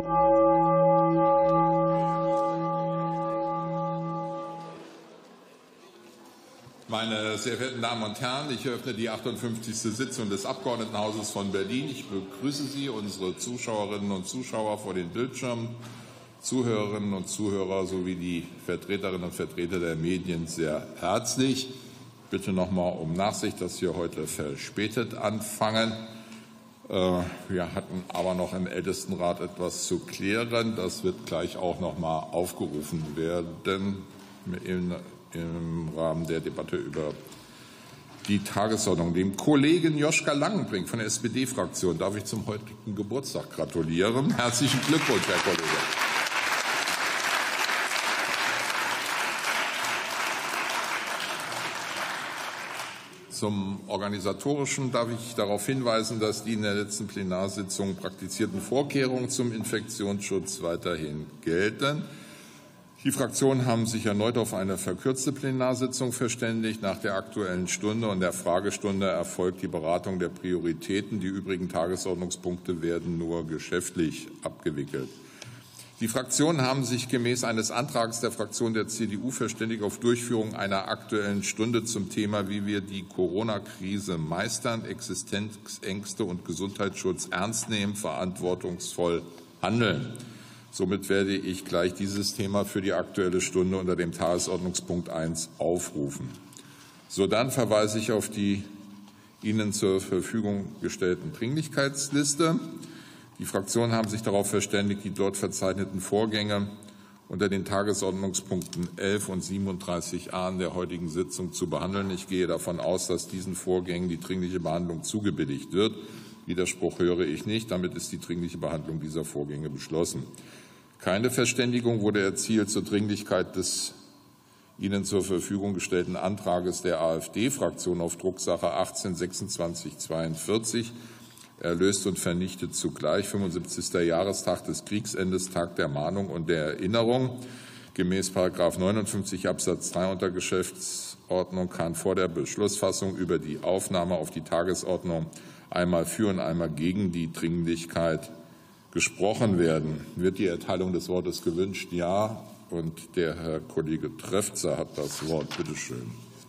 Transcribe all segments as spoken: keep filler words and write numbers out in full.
Meine sehr verehrten Damen und Herren, ich eröffne die achtundfünfzigste Sitzung des Abgeordnetenhauses von Berlin. Ich begrüße Sie, unsere Zuschauerinnen und Zuschauer vor den Bildschirmen, Zuhörerinnen und Zuhörer sowie die Vertreterinnen und Vertreter der Medien sehr herzlich. Ich bitte noch mal um Nachsicht, dass wir heute verspätet anfangen. Wir hatten aber noch im Ältestenrat etwas zu klären. Das wird gleich auch noch mal aufgerufen werden im Rahmen der Debatte über die Tagesordnung. Dem Kollegen Joschka Langenbrink von der S P D-Fraktion darf ich zum heutigen Geburtstag gratulieren. Herzlichen Glückwunsch, Herr Kollege. Zum Organisatorischen darf ich darauf hinweisen, dass die in der letzten Plenarsitzung praktizierten Vorkehrungen zum Infektionsschutz weiterhin gelten. Die Fraktionen haben sich erneut auf eine verkürzte Plenarsitzung verständigt. Nach der Aktuellen Stunde und der Fragestunde erfolgt die Beratung der Prioritäten. Die übrigen Tagesordnungspunkte werden nur geschäftlich abgewickelt. Die Fraktionen haben sich gemäß eines Antrags der Fraktion der C D U verständigt auf Durchführung einer Aktuellen Stunde zum Thema, wie wir die Corona-Krise meistern, Existenzängste und Gesundheitsschutz ernst nehmen, verantwortungsvoll handeln. Somit werde ich gleich dieses Thema für die Aktuelle Stunde unter dem Tagesordnungspunkt eins aufrufen. Sodann verweise ich auf die Ihnen zur Verfügung gestellten Dringlichkeitsliste. Die Fraktionen haben sich darauf verständigt, die dort verzeichneten Vorgänge unter den Tagesordnungspunkten elf und siebenunddreißig a in der heutigen Sitzung zu behandeln. Ich gehe davon aus, dass diesen Vorgängen die dringliche Behandlung zugebilligt wird. Widerspruch höre ich nicht. Damit ist die dringliche Behandlung dieser Vorgänge beschlossen. Keine Verständigung wurde erzielt zur Dringlichkeit des Ihnen zur Verfügung gestellten Antrages der AfD-Fraktion auf Drucksache achtzehn sechsundzwanzig zweiundvierzig. Er löst und vernichtet zugleich fünfundsiebzigster Jahrestag des Kriegsendes, Tag der Mahnung und der Erinnerung. Gemäß Paragraph neunundfünfzig Absatz drei unter Geschäftsordnung kann vor der Beschlussfassung über die Aufnahme auf die Tagesordnung einmal für und einmal gegen die Dringlichkeit gesprochen werden. Wird die Erteilung des Wortes gewünscht? Ja. Und der Herr Kollege Trefzer hat das Wort. Bitte schön.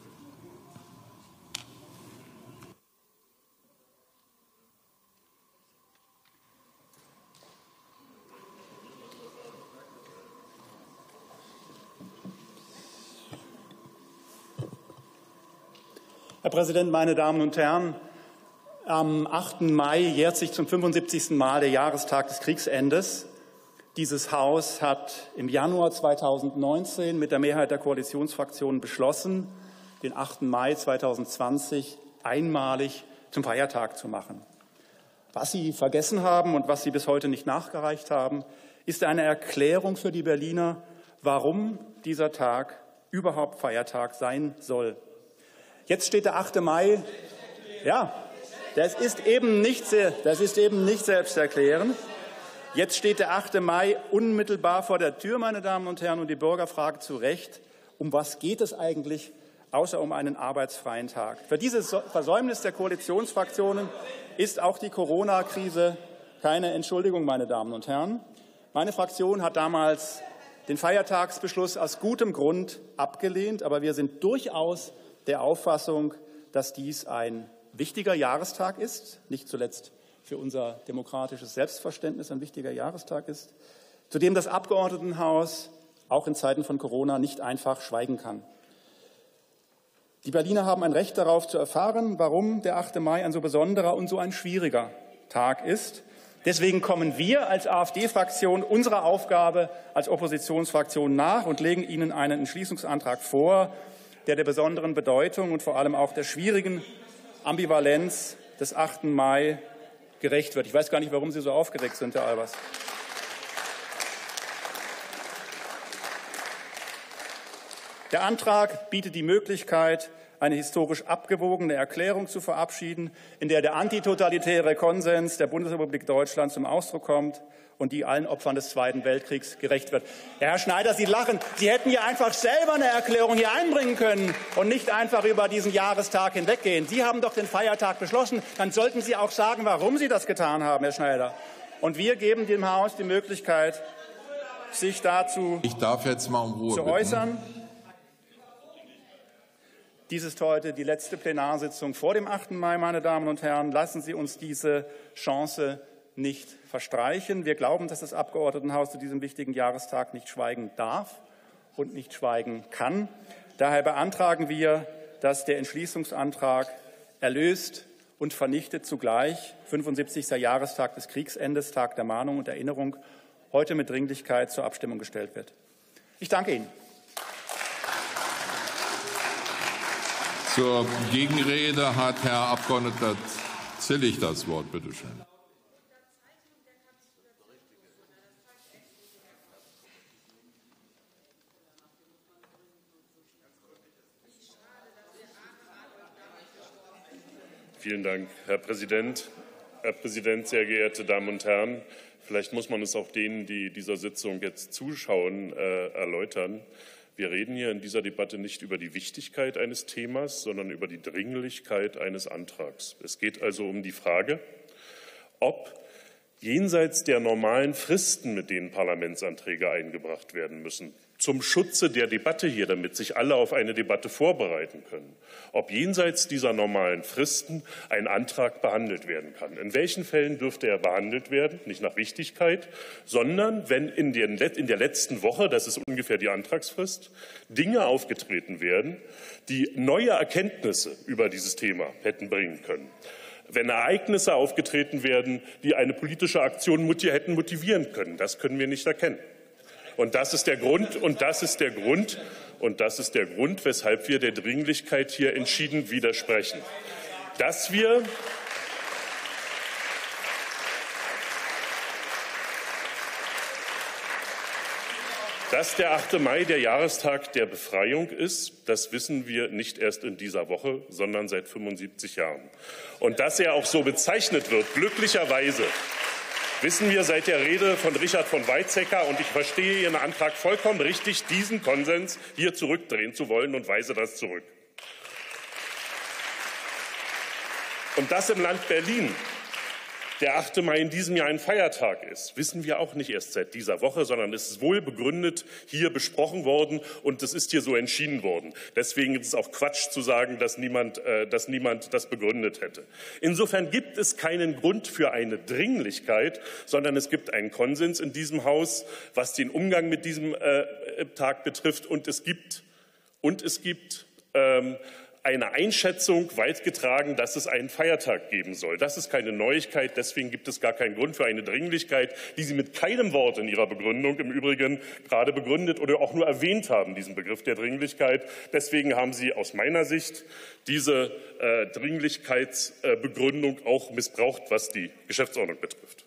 Herr Präsident, meine Damen und Herren! Am achten Mai jährt sich zum fünfundsiebzigsten Mal der Jahrestag des Kriegsendes. Dieses Haus hat im Januar zweitausendneunzehn mit der Mehrheit der Koalitionsfraktionen beschlossen, den achten Mai zweitausendzwanzig einmalig zum Feiertag zu machen. Was Sie vergessen haben und was Sie bis heute nicht nachgereicht haben, ist eine Erklärung für die Berliner, warum dieser Tag überhaupt Feiertag sein soll. Jetzt steht der achte Mai. Ja. Das ist eben nicht, das ist eben nicht selbsterklärend. Jetzt steht der achte Mai unmittelbar vor der Tür, meine Damen und Herren, und die Bürger fragen zu Recht, um was geht es eigentlich, außer um einen arbeitsfreien Tag. Für dieses Versäumnis der Koalitionsfraktionen ist auch die Corona-Krise keine Entschuldigung, meine Damen und Herren. Meine Fraktion hat damals den Feiertagsbeschluss aus gutem Grund abgelehnt, aber wir sind durchaus der Auffassung, dass dies ein wichtiger Jahrestag ist, nicht zuletzt für unser demokratisches Selbstverständnis ein wichtiger Jahrestag ist, zu dem das Abgeordnetenhaus auch in Zeiten von Corona nicht einfach schweigen kann. Die Berliner haben ein Recht darauf zu erfahren, warum der achte Mai ein so besonderer und so ein schwieriger Tag ist. Deswegen kommen wir als AfD-Fraktion unserer Aufgabe als Oppositionsfraktion nach und legen Ihnen einen Entschließungsantrag vor, der der besonderen Bedeutung und vor allem auch der schwierigen Ambivalenz des achten Mai gerecht wird. Ich weiß gar nicht, warum Sie so aufgeregt sind, Herr Albers. Der Antrag bietet die Möglichkeit, eine historisch abgewogene Erklärung zu verabschieden, in der der antitotalitäre Konsens der Bundesrepublik Deutschland zum Ausdruck kommt und die allen Opfern des Zweiten Weltkriegs gerecht wird. Herr Schneider, Sie lachen. Sie hätten ja einfach selber eine Erklärung hier einbringen können und nicht einfach über diesen Jahrestag hinweggehen. Sie haben doch den Feiertag beschlossen. Dann sollten Sie auch sagen, warum Sie das getan haben, Herr Schneider. Und wir geben dem Haus die Möglichkeit, sich dazu ich darf jetzt mal um Ruhe zu bitten. äußern. Dies ist heute die letzte Plenarsitzung vor dem achten Mai, meine Damen und Herren. Lassen Sie uns diese Chance nicht verstreichen. Wir glauben, dass das Abgeordnetenhaus zu diesem wichtigen Jahrestag nicht schweigen darf und nicht schweigen kann. Daher beantragen wir, dass der Entschließungsantrag erlöst und vernichtet zugleich fünfundsiebzigster Jahrestag des Kriegsendes, Tag der Mahnung und Erinnerung, heute mit Dringlichkeit zur Abstimmung gestellt wird. Ich danke Ihnen. Zur Gegenrede hat Herr Abgeordneter Zillig das Wort. Bitte schön. Vielen Dank, Herr Präsident. Herr Präsident, sehr geehrte Damen und Herren! Vielleicht muss man es auch denen, die dieser Sitzung jetzt zuschauen, äh, erläutern. Wir reden hier in dieser Debatte nicht über die Wichtigkeit eines Themas, sondern über die Dringlichkeit eines Antrags. Es geht also um die Frage, ob jenseits der normalen Fristen, mit denen Parlamentsanträge eingebracht werden müssen, zum Schutze der Debatte hier, damit sich alle auf eine Debatte vorbereiten können, ob jenseits dieser normalen Fristen ein Antrag behandelt werden kann. In welchen Fällen dürfte er behandelt werden? Nicht nach Wichtigkeit, sondern wenn in, den, in der letzten Woche, das ist ungefähr die Antragsfrist, Dinge aufgetreten werden, die neue Erkenntnisse über dieses Thema hätten bringen können. Wenn Ereignisse aufgetreten werden, die eine politische Aktion hätten motivieren können. Das können wir nicht erkennen. Und das ist der Grund, und das ist der Grund, und das ist der Grund, weshalb wir der Dringlichkeit hier entschieden widersprechen. Dass wir Dass der achte Mai der Jahrestag der Befreiung ist, das wissen wir nicht erst in dieser Woche, sondern seit fünfundsiebzig Jahren. Und dass er auch so bezeichnet wird, glücklicherweise, wissen wir seit der Rede von Richard von Weizsäcker, und ich verstehe Ihren Antrag vollkommen richtig, diesen Konsens hier zurückdrehen zu wollen, und weise das zurück. Und dass im Land Berlin der achte Mai in diesem Jahr ein Feiertag ist, wissen wir auch nicht erst seit dieser Woche, sondern es ist wohl begründet hier besprochen worden, und es ist hier so entschieden worden. Deswegen ist es auch Quatsch zu sagen, dass niemand, äh, dass niemand das begründet hätte. Insofern gibt es keinen Grund für eine Dringlichkeit, sondern es gibt einen Konsens in diesem Haus, was den Umgang mit diesem äh, Tag betrifft, und es gibt, und es gibt ähm, eine Einschätzung weit getragen, dass es einen Feiertag geben soll. Das ist keine Neuigkeit. Deswegen gibt es gar keinen Grund für eine Dringlichkeit, die Sie mit keinem Wort in Ihrer Begründung im Übrigen gerade begründet oder auch nur erwähnt haben, diesen Begriff der Dringlichkeit. Deswegen haben Sie aus meiner Sicht diese äh, Dringlichkeitsbegründung äh, auch missbraucht, was die Geschäftsordnung betrifft.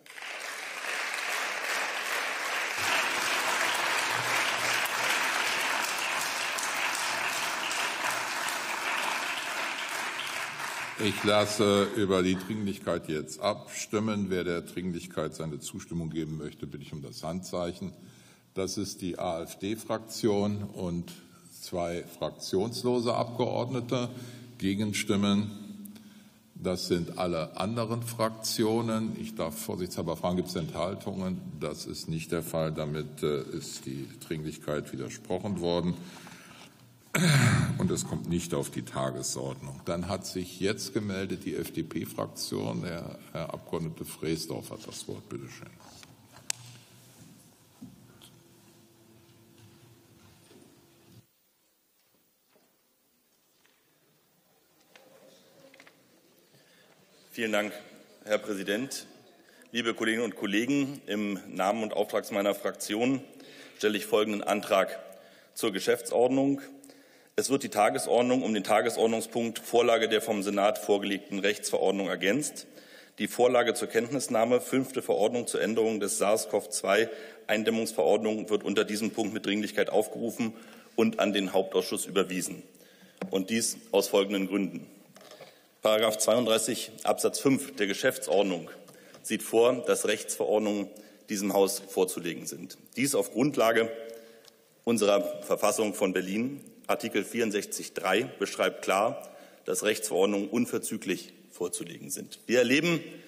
Ich lasse über die Dringlichkeit jetzt abstimmen. Wer der Dringlichkeit seine Zustimmung geben möchte, bitte ich um das Handzeichen. Das ist die AfD-Fraktion und zwei fraktionslose Abgeordnete. Gegenstimmen, das sind alle anderen Fraktionen. Ich darf vorsichtshalber fragen, gibt es Enthaltungen? Das ist nicht der Fall. Damit ist die Dringlichkeit widersprochen worden. Und es kommt nicht auf die Tagesordnung. Dann hat sich jetzt gemeldet die F D P-Fraktion. Der Herr Abgeordnete Freesdorf hat das Wort. Bitte schön. Vielen Dank, Herr Präsident. Liebe Kolleginnen und Kollegen, im Namen und Auftrag meiner Fraktion stelle ich folgenden Antrag zur Geschäftsordnung. Es wird die Tagesordnung um den Tagesordnungspunkt Vorlage der vom Senat vorgelegten Rechtsverordnung ergänzt. Die Vorlage zur Kenntnisnahme, fünfte Verordnung zur Änderung des SARS-CoV zwei Eindämmungsverordnung, wird unter diesem Punkt mit Dringlichkeit aufgerufen und an den Hauptausschuss überwiesen. Und dies aus folgenden Gründen. Paragraph zweiunddreißig Absatz fünf der Geschäftsordnung sieht vor, dass Rechtsverordnungen diesem Haus vorzulegen sind. Dies auf Grundlage unserer Verfassung von Berlin. Artikel vierundsechzig Absatz drei beschreibt klar, dass Rechtsverordnungen unverzüglich vorzulegen sind. Wir erleben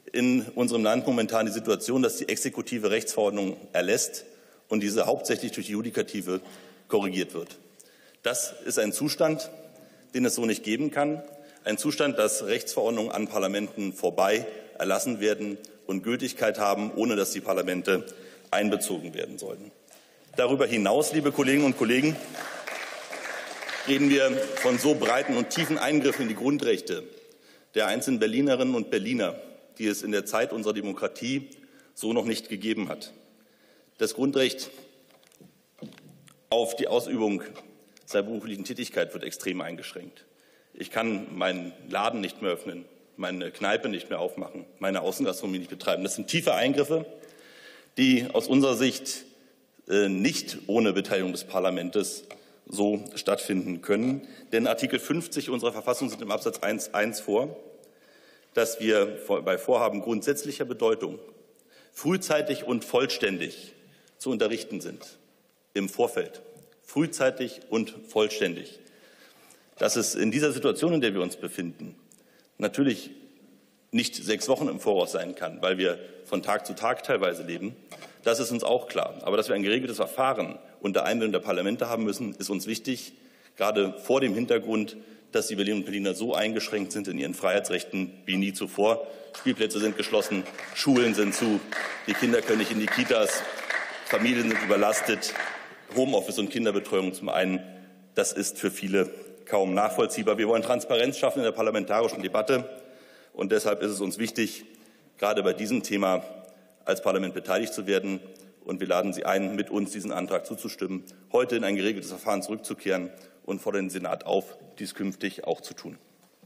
in unserem Land momentan die Situation, dass die Exekutive Rechtsverordnungen erlässt und diese hauptsächlich durch die Judikative korrigiert wird. Das ist ein Zustand, den es so nicht geben kann. Ein Zustand, dass Rechtsverordnungen an Parlamenten vorbei erlassen werden und Gültigkeit haben, ohne dass die Parlamente einbezogen werden sollten. Darüber hinaus, liebe Kolleginnen und Kollegen, reden wir von so breiten und tiefen Eingriffen in die Grundrechte der einzelnen Berlinerinnen und Berliner, die es in der Zeit unserer Demokratie so noch nicht gegeben hat. Das Grundrecht auf die Ausübung seiner beruflichen Tätigkeit wird extrem eingeschränkt. Ich kann meinen Laden nicht mehr öffnen, meine Kneipe nicht mehr aufmachen, meine Außengastronomie nicht betreiben. Das sind tiefe Eingriffe, die aus unserer Sicht nicht ohne Beteiligung des Parlaments so stattfinden können. Denn Artikel fünfzig unserer Verfassung sieht im Absatz eins Punkt eins vor, dass wir bei Vorhaben grundsätzlicher Bedeutung frühzeitig und vollständig zu unterrichten sind. Im Vorfeld. Frühzeitig und vollständig. Dass es in dieser Situation, in der wir uns befinden, natürlich nicht sechs Wochen im Voraus sein kann, weil wir von Tag zu Tag teilweise leben, das ist uns auch klar. Aber dass wir ein geregeltes Verfahren unter Einbindung der Parlamente haben müssen, ist uns wichtig, gerade vor dem Hintergrund, dass die Berlinerinnen und Berliner so eingeschränkt sind in ihren Freiheitsrechten wie nie zuvor. Spielplätze sind geschlossen, Schulen sind zu, die Kinder können nicht in die Kitas, Familien sind überlastet, Homeoffice und Kinderbetreuung zum einen. Das ist für viele kaum nachvollziehbar. Wir wollen Transparenz schaffen in der parlamentarischen Debatte. Und deshalb ist es uns wichtig, gerade bei diesem Thema als Parlament beteiligt zu werden. Und wir laden Sie ein, mit uns diesen Antrag zuzustimmen, heute in ein geregeltes Verfahren zurückzukehren und fordern den Senat auf, dies künftig auch zu tun.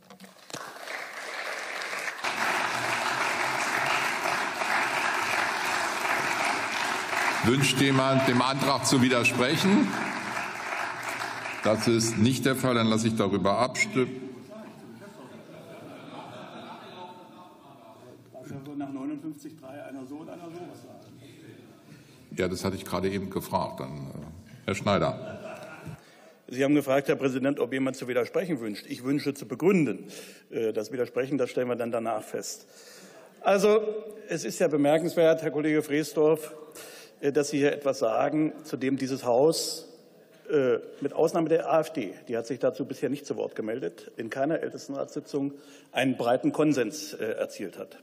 Wünscht jemand, dem Antrag zu widersprechen? Das ist nicht der Fall. Dann lasse ich darüber abstimmen. Nach neunundfünfzig Absatz drei einer so und einer so was sagen. Ja, das hatte ich gerade eben gefragt. Dann, äh, Herr Schneider. Sie haben gefragt, Herr Präsident, ob jemand zu widersprechen wünscht. Ich wünsche zu begründen. Das Widersprechen, das stellen wir dann danach fest. Also, es ist ja bemerkenswert, Herr Kollege Freesdorf, dass Sie hier etwas sagen, zu dem dieses Haus, mit Ausnahme der AfD, die hat sich dazu bisher nicht zu Wort gemeldet, in keiner Ältestenratssitzung einen breiten Konsens erzielt hat,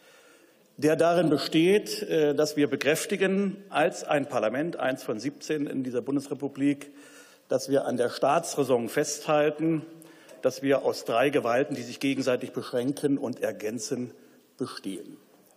der darin besteht, dass wir bekräftigen, als ein Parlament, eins von siebzehn in dieser Bundesrepublik, dass wir an der Staatsräson festhalten, dass wir aus drei Gewalten, die sich gegenseitig beschränken und ergänzen, bestehen.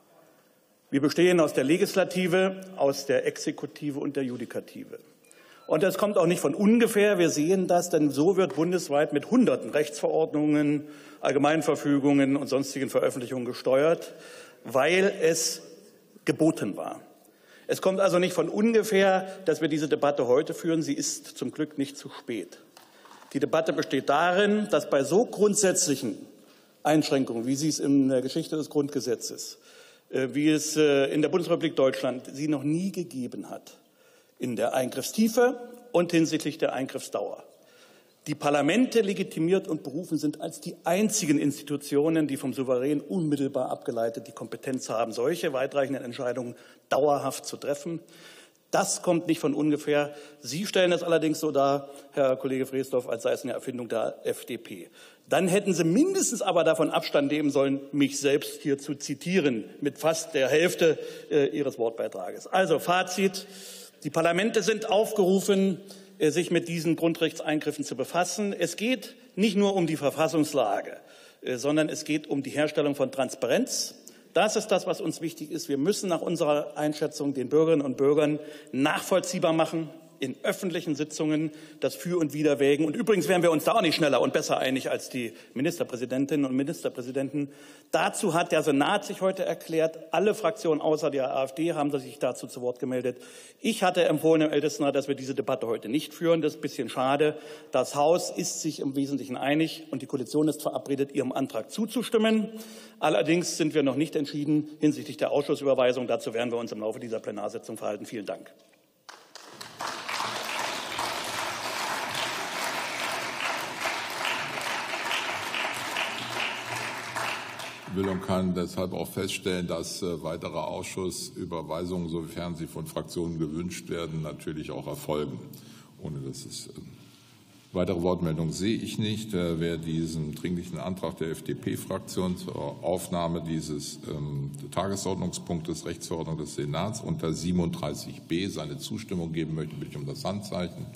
Wir bestehen aus der Legislative, aus der Exekutive und der Judikative. Und das kommt auch nicht von ungefähr. Wir sehen das, denn so wird bundesweit mit hunderten Rechtsverordnungen, Allgemeinverfügungen und sonstigen Veröffentlichungen gesteuert, weil es geboten war. Es kommt also nicht von ungefähr, dass wir diese Debatte heute führen. Sie ist zum Glück nicht zu spät. Die Debatte besteht darin, dass bei so grundsätzlichen Einschränkungen, wie sie es in der Geschichte des Grundgesetzes, wie es in der Bundesrepublik Deutschland sie noch nie gegeben hat, in der Eingriffstiefe und hinsichtlich der Eingriffsdauer, die Parlamente legitimiert und berufen sind als die einzigen Institutionen, die vom Souverän unmittelbar abgeleitet die Kompetenz haben, solche weitreichenden Entscheidungen dauerhaft zu treffen. Das kommt nicht von ungefähr. Sie stellen es allerdings so dar, Herr Kollege Freesdorf, als sei es eine Erfindung der F D P. Dann hätten Sie mindestens aber davon Abstand nehmen sollen, mich selbst hier zu zitieren, mit fast der Hälfte äh, Ihres Wortbeitrages. Also Fazit. Die Parlamente sind aufgerufen, sich mit diesen Grundrechtseingriffen zu befassen. Es geht nicht nur um die Verfassungslage, sondern es geht um die Herstellung von Transparenz. Das ist das, was uns wichtig ist. Wir müssen nach unserer Einschätzung den Bürgerinnen und Bürgern nachvollziehbar machen, in öffentlichen Sitzungen das Für und Wider wägen. Und übrigens wären wir uns da auch nicht schneller und besser einig als die Ministerpräsidentinnen und Ministerpräsidenten. Dazu hat der Senat sich heute erklärt. Alle Fraktionen außer der AfD haben sich dazu zu Wort gemeldet. Ich hatte empfohlen im Ältestenrat, dass wir diese Debatte heute nicht führen. Das ist ein bisschen schade. Das Haus ist sich im Wesentlichen einig und die Koalition ist verabredet, ihrem Antrag zuzustimmen. Allerdings sind wir noch nicht entschieden hinsichtlich der Ausschussüberweisung. Dazu werden wir uns im Laufe dieser Plenarsitzung verhalten. Vielen Dank. will und kann deshalb auch feststellen, dass weitere Ausschussüberweisungen, sofern sie von Fraktionen gewünscht werden, natürlich auch erfolgen. Ohne dass es weitere Wortmeldungen sehe ich nicht. Wer diesen dringlichen Antrag der F D P-Fraktion zur Aufnahme dieses ähm, Tagesordnungspunktes Rechtsverordnung des Senats unter siebenunddreißig b seine Zustimmung geben möchte, bitte ich um das Handzeichen.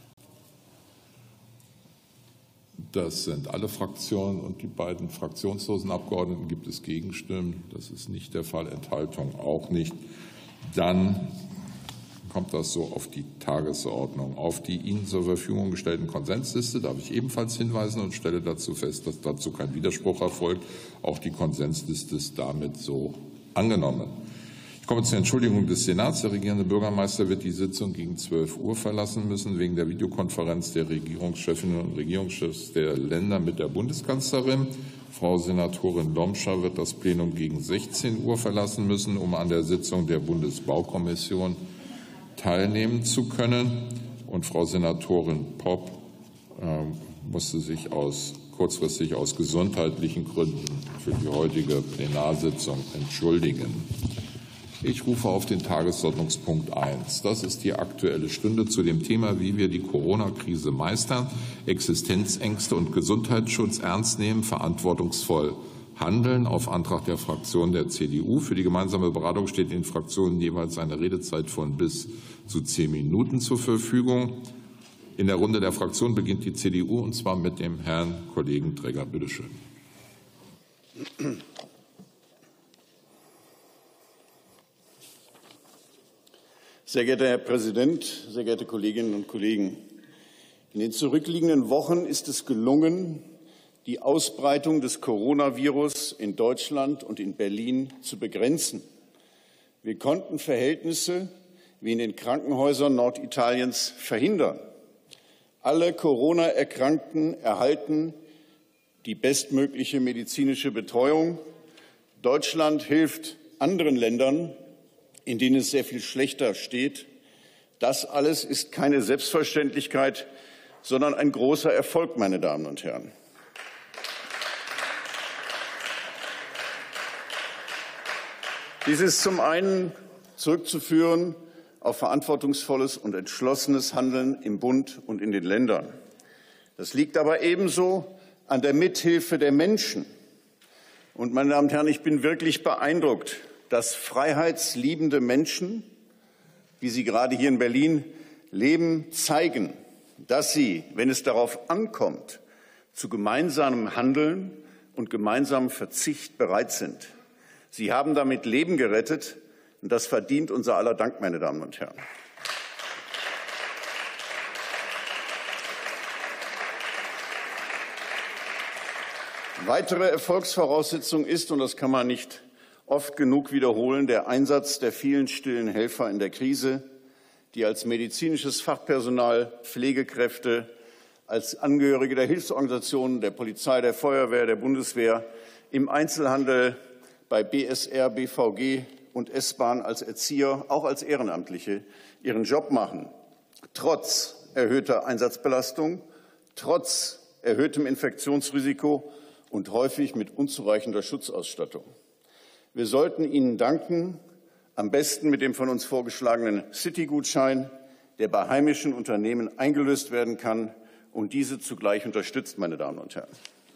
Das sind alle Fraktionen und die beiden fraktionslosen Abgeordneten. Gibt es Gegenstimmen? Das ist nicht der Fall. Enthaltung auch nicht. Dann kommt das so auf die Tagesordnung. Auf die Ihnen zur Verfügung gestellten Konsensliste darf ich ebenfalls hinweisen und stelle dazu fest, dass dazu kein Widerspruch erfolgt. Auch die Konsensliste ist damit so angenommen. Ich komme zur Entschuldigung des Senats. Der regierende Bürgermeister wird die Sitzung gegen zwölf Uhr verlassen müssen, wegen der Videokonferenz der Regierungschefinnen und Regierungschefs der Länder mit der Bundeskanzlerin. Frau Senatorin Lomscher wird das Plenum gegen sechzehn Uhr verlassen müssen, um an der Sitzung der Bundesbaukommission teilnehmen zu können. Und Frau Senatorin Popp äh, musste sich aus, kurzfristig aus gesundheitlichen Gründen für die heutige Plenarsitzung entschuldigen. Ich rufe auf den Tagesordnungspunkt eins. Das ist die Aktuelle Stunde zu dem Thema, wie wir die Corona-Krise meistern, Existenzängste und Gesundheitsschutz ernst nehmen, verantwortungsvoll handeln. Auf Antrag der Fraktion der C D U. Für die gemeinsame Beratung steht den Fraktionen jeweils eine Redezeit von bis zu zehn Minuten zur Verfügung. In der Runde der Fraktion beginnt die C D U, und zwar mit dem Herrn Kollegen Träger. Bitte schön. Sehr geehrter Herr Präsident, sehr geehrte Kolleginnen und Kollegen! In den zurückliegenden Wochen ist es gelungen, die Ausbreitung des Coronavirus in Deutschland und in Berlin zu begrenzen. Wir konnten Verhältnisse wie in den Krankenhäusern Norditaliens verhindern. Alle Corona-Erkrankten erhalten die bestmögliche medizinische Betreuung. Deutschland hilft anderen Ländern, in denen es sehr viel schlechter steht. Das alles ist keine Selbstverständlichkeit, sondern ein großer Erfolg, meine Damen und Herren. Dies ist zum einen zurückzuführen auf verantwortungsvolles und entschlossenes Handeln im Bund und in den Ländern. Das liegt aber ebenso an der Mithilfe der Menschen. Und, meine Damen und Herren, ich bin wirklich beeindruckt, dass freiheitsliebende Menschen, wie sie gerade hier in Berlin leben, zeigen, dass sie, wenn es darauf ankommt, zu gemeinsamem Handeln und gemeinsamem Verzicht bereit sind. Sie haben damit Leben gerettet, und das verdient unser aller Dank, meine Damen und Herren. Weitere Erfolgsvoraussetzung ist, und das kann man nicht oft genug wiederholen, der Einsatz der vielen stillen Helfer in der Krise, die als medizinisches Fachpersonal, Pflegekräfte, als Angehörige der Hilfsorganisationen, der Polizei, der Feuerwehr, der Bundeswehr, im Einzelhandel, bei B S R, B V G und S-Bahn, als Erzieher, auch als Ehrenamtliche ihren Job machen. Trotz erhöhter Einsatzbelastung, trotz erhöhtem Infektionsrisiko und häufig mit unzureichender Schutzausstattung. Wir sollten Ihnen danken, am besten mit dem von uns vorgeschlagenen City-Gutschein, der bei heimischen Unternehmen eingelöst werden kann und diese zugleich unterstützt, meine Damen und Herren.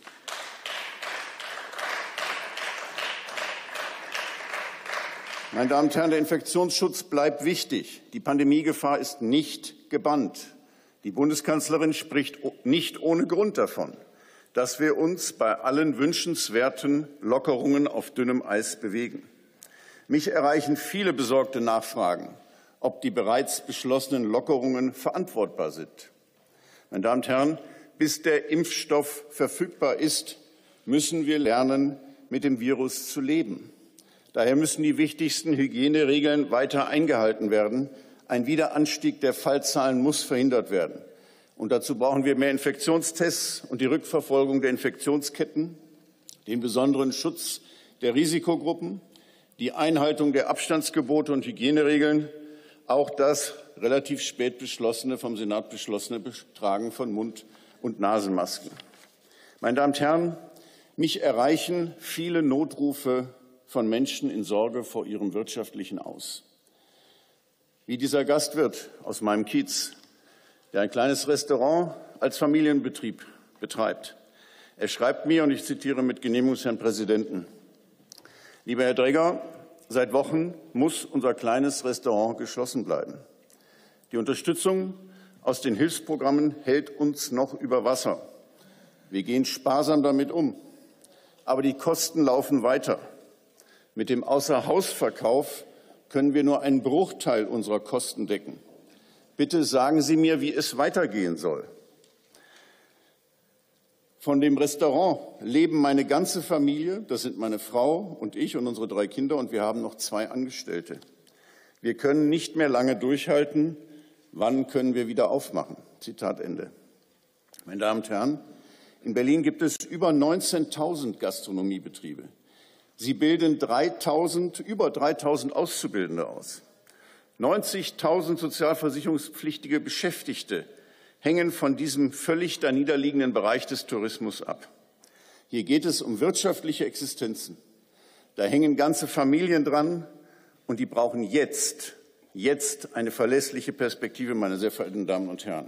Meine Damen und Herren, der Infektionsschutz bleibt wichtig. Die Pandemiegefahr ist nicht gebannt. Die Bundeskanzlerin spricht nicht ohne Grund davon, dass wir uns bei allen wünschenswerten Lockerungen auf dünnem Eis bewegen. Mich erreichen viele besorgte Nachfragen, ob die bereits beschlossenen Lockerungen verantwortbar sind. Meine Damen und Herren, bis der Impfstoff verfügbar ist, müssen wir lernen, mit dem Virus zu leben. Daher müssen die wichtigsten Hygieneregeln weiter eingehalten werden. Ein Wiederanstieg der Fallzahlen muss verhindert werden. Und dazu brauchen wir mehr Infektionstests und die Rückverfolgung der Infektionsketten, den besonderen Schutz der Risikogruppen, die Einhaltung der Abstandsgebote und Hygieneregeln, auch das relativ spät beschlossene, vom Senat beschlossene Tragen von Mund- und Nasenmasken. Meine Damen und Herren, Mich erreichen viele Notrufe von Menschen in Sorge vor ihrem wirtschaftlichen Aus. Wie dieser Gastwirt aus meinem Kiez, der ein kleines Restaurant als Familienbetrieb betreibt. Er schreibt mir, und ich zitiere mit Genehmigung des Herrn Präsidenten: Lieber Herr Dregger, seit Wochen muss unser kleines Restaurant geschlossen bleiben. Die Unterstützung aus den Hilfsprogrammen hält uns noch über Wasser. Wir gehen sparsam damit um, aber die Kosten laufen weiter. Mit dem Außerhausverkauf können wir nur einen Bruchteil unserer Kosten decken. Bitte sagen Sie mir, wie es weitergehen soll. Von dem Restaurant leben meine ganze Familie, das sind meine Frau und ich und unsere drei Kinder, und wir haben noch zwei Angestellte. Wir können nicht mehr lange durchhalten. Wann können wir wieder aufmachen? Zitat Ende. Meine Damen und Herren, in Berlin gibt es über neunzehntausend Gastronomiebetriebe. Sie bilden dreitausend, über dreitausend Auszubildende aus. neunzigtausend sozialversicherungspflichtige Beschäftigte hängen von diesem völlig daniederliegenden Bereich des Tourismus ab. Hier geht es um wirtschaftliche Existenzen. Da hängen ganze Familien dran, und die brauchen jetzt, jetzt eine verlässliche Perspektive, meine sehr verehrten Damen und Herren.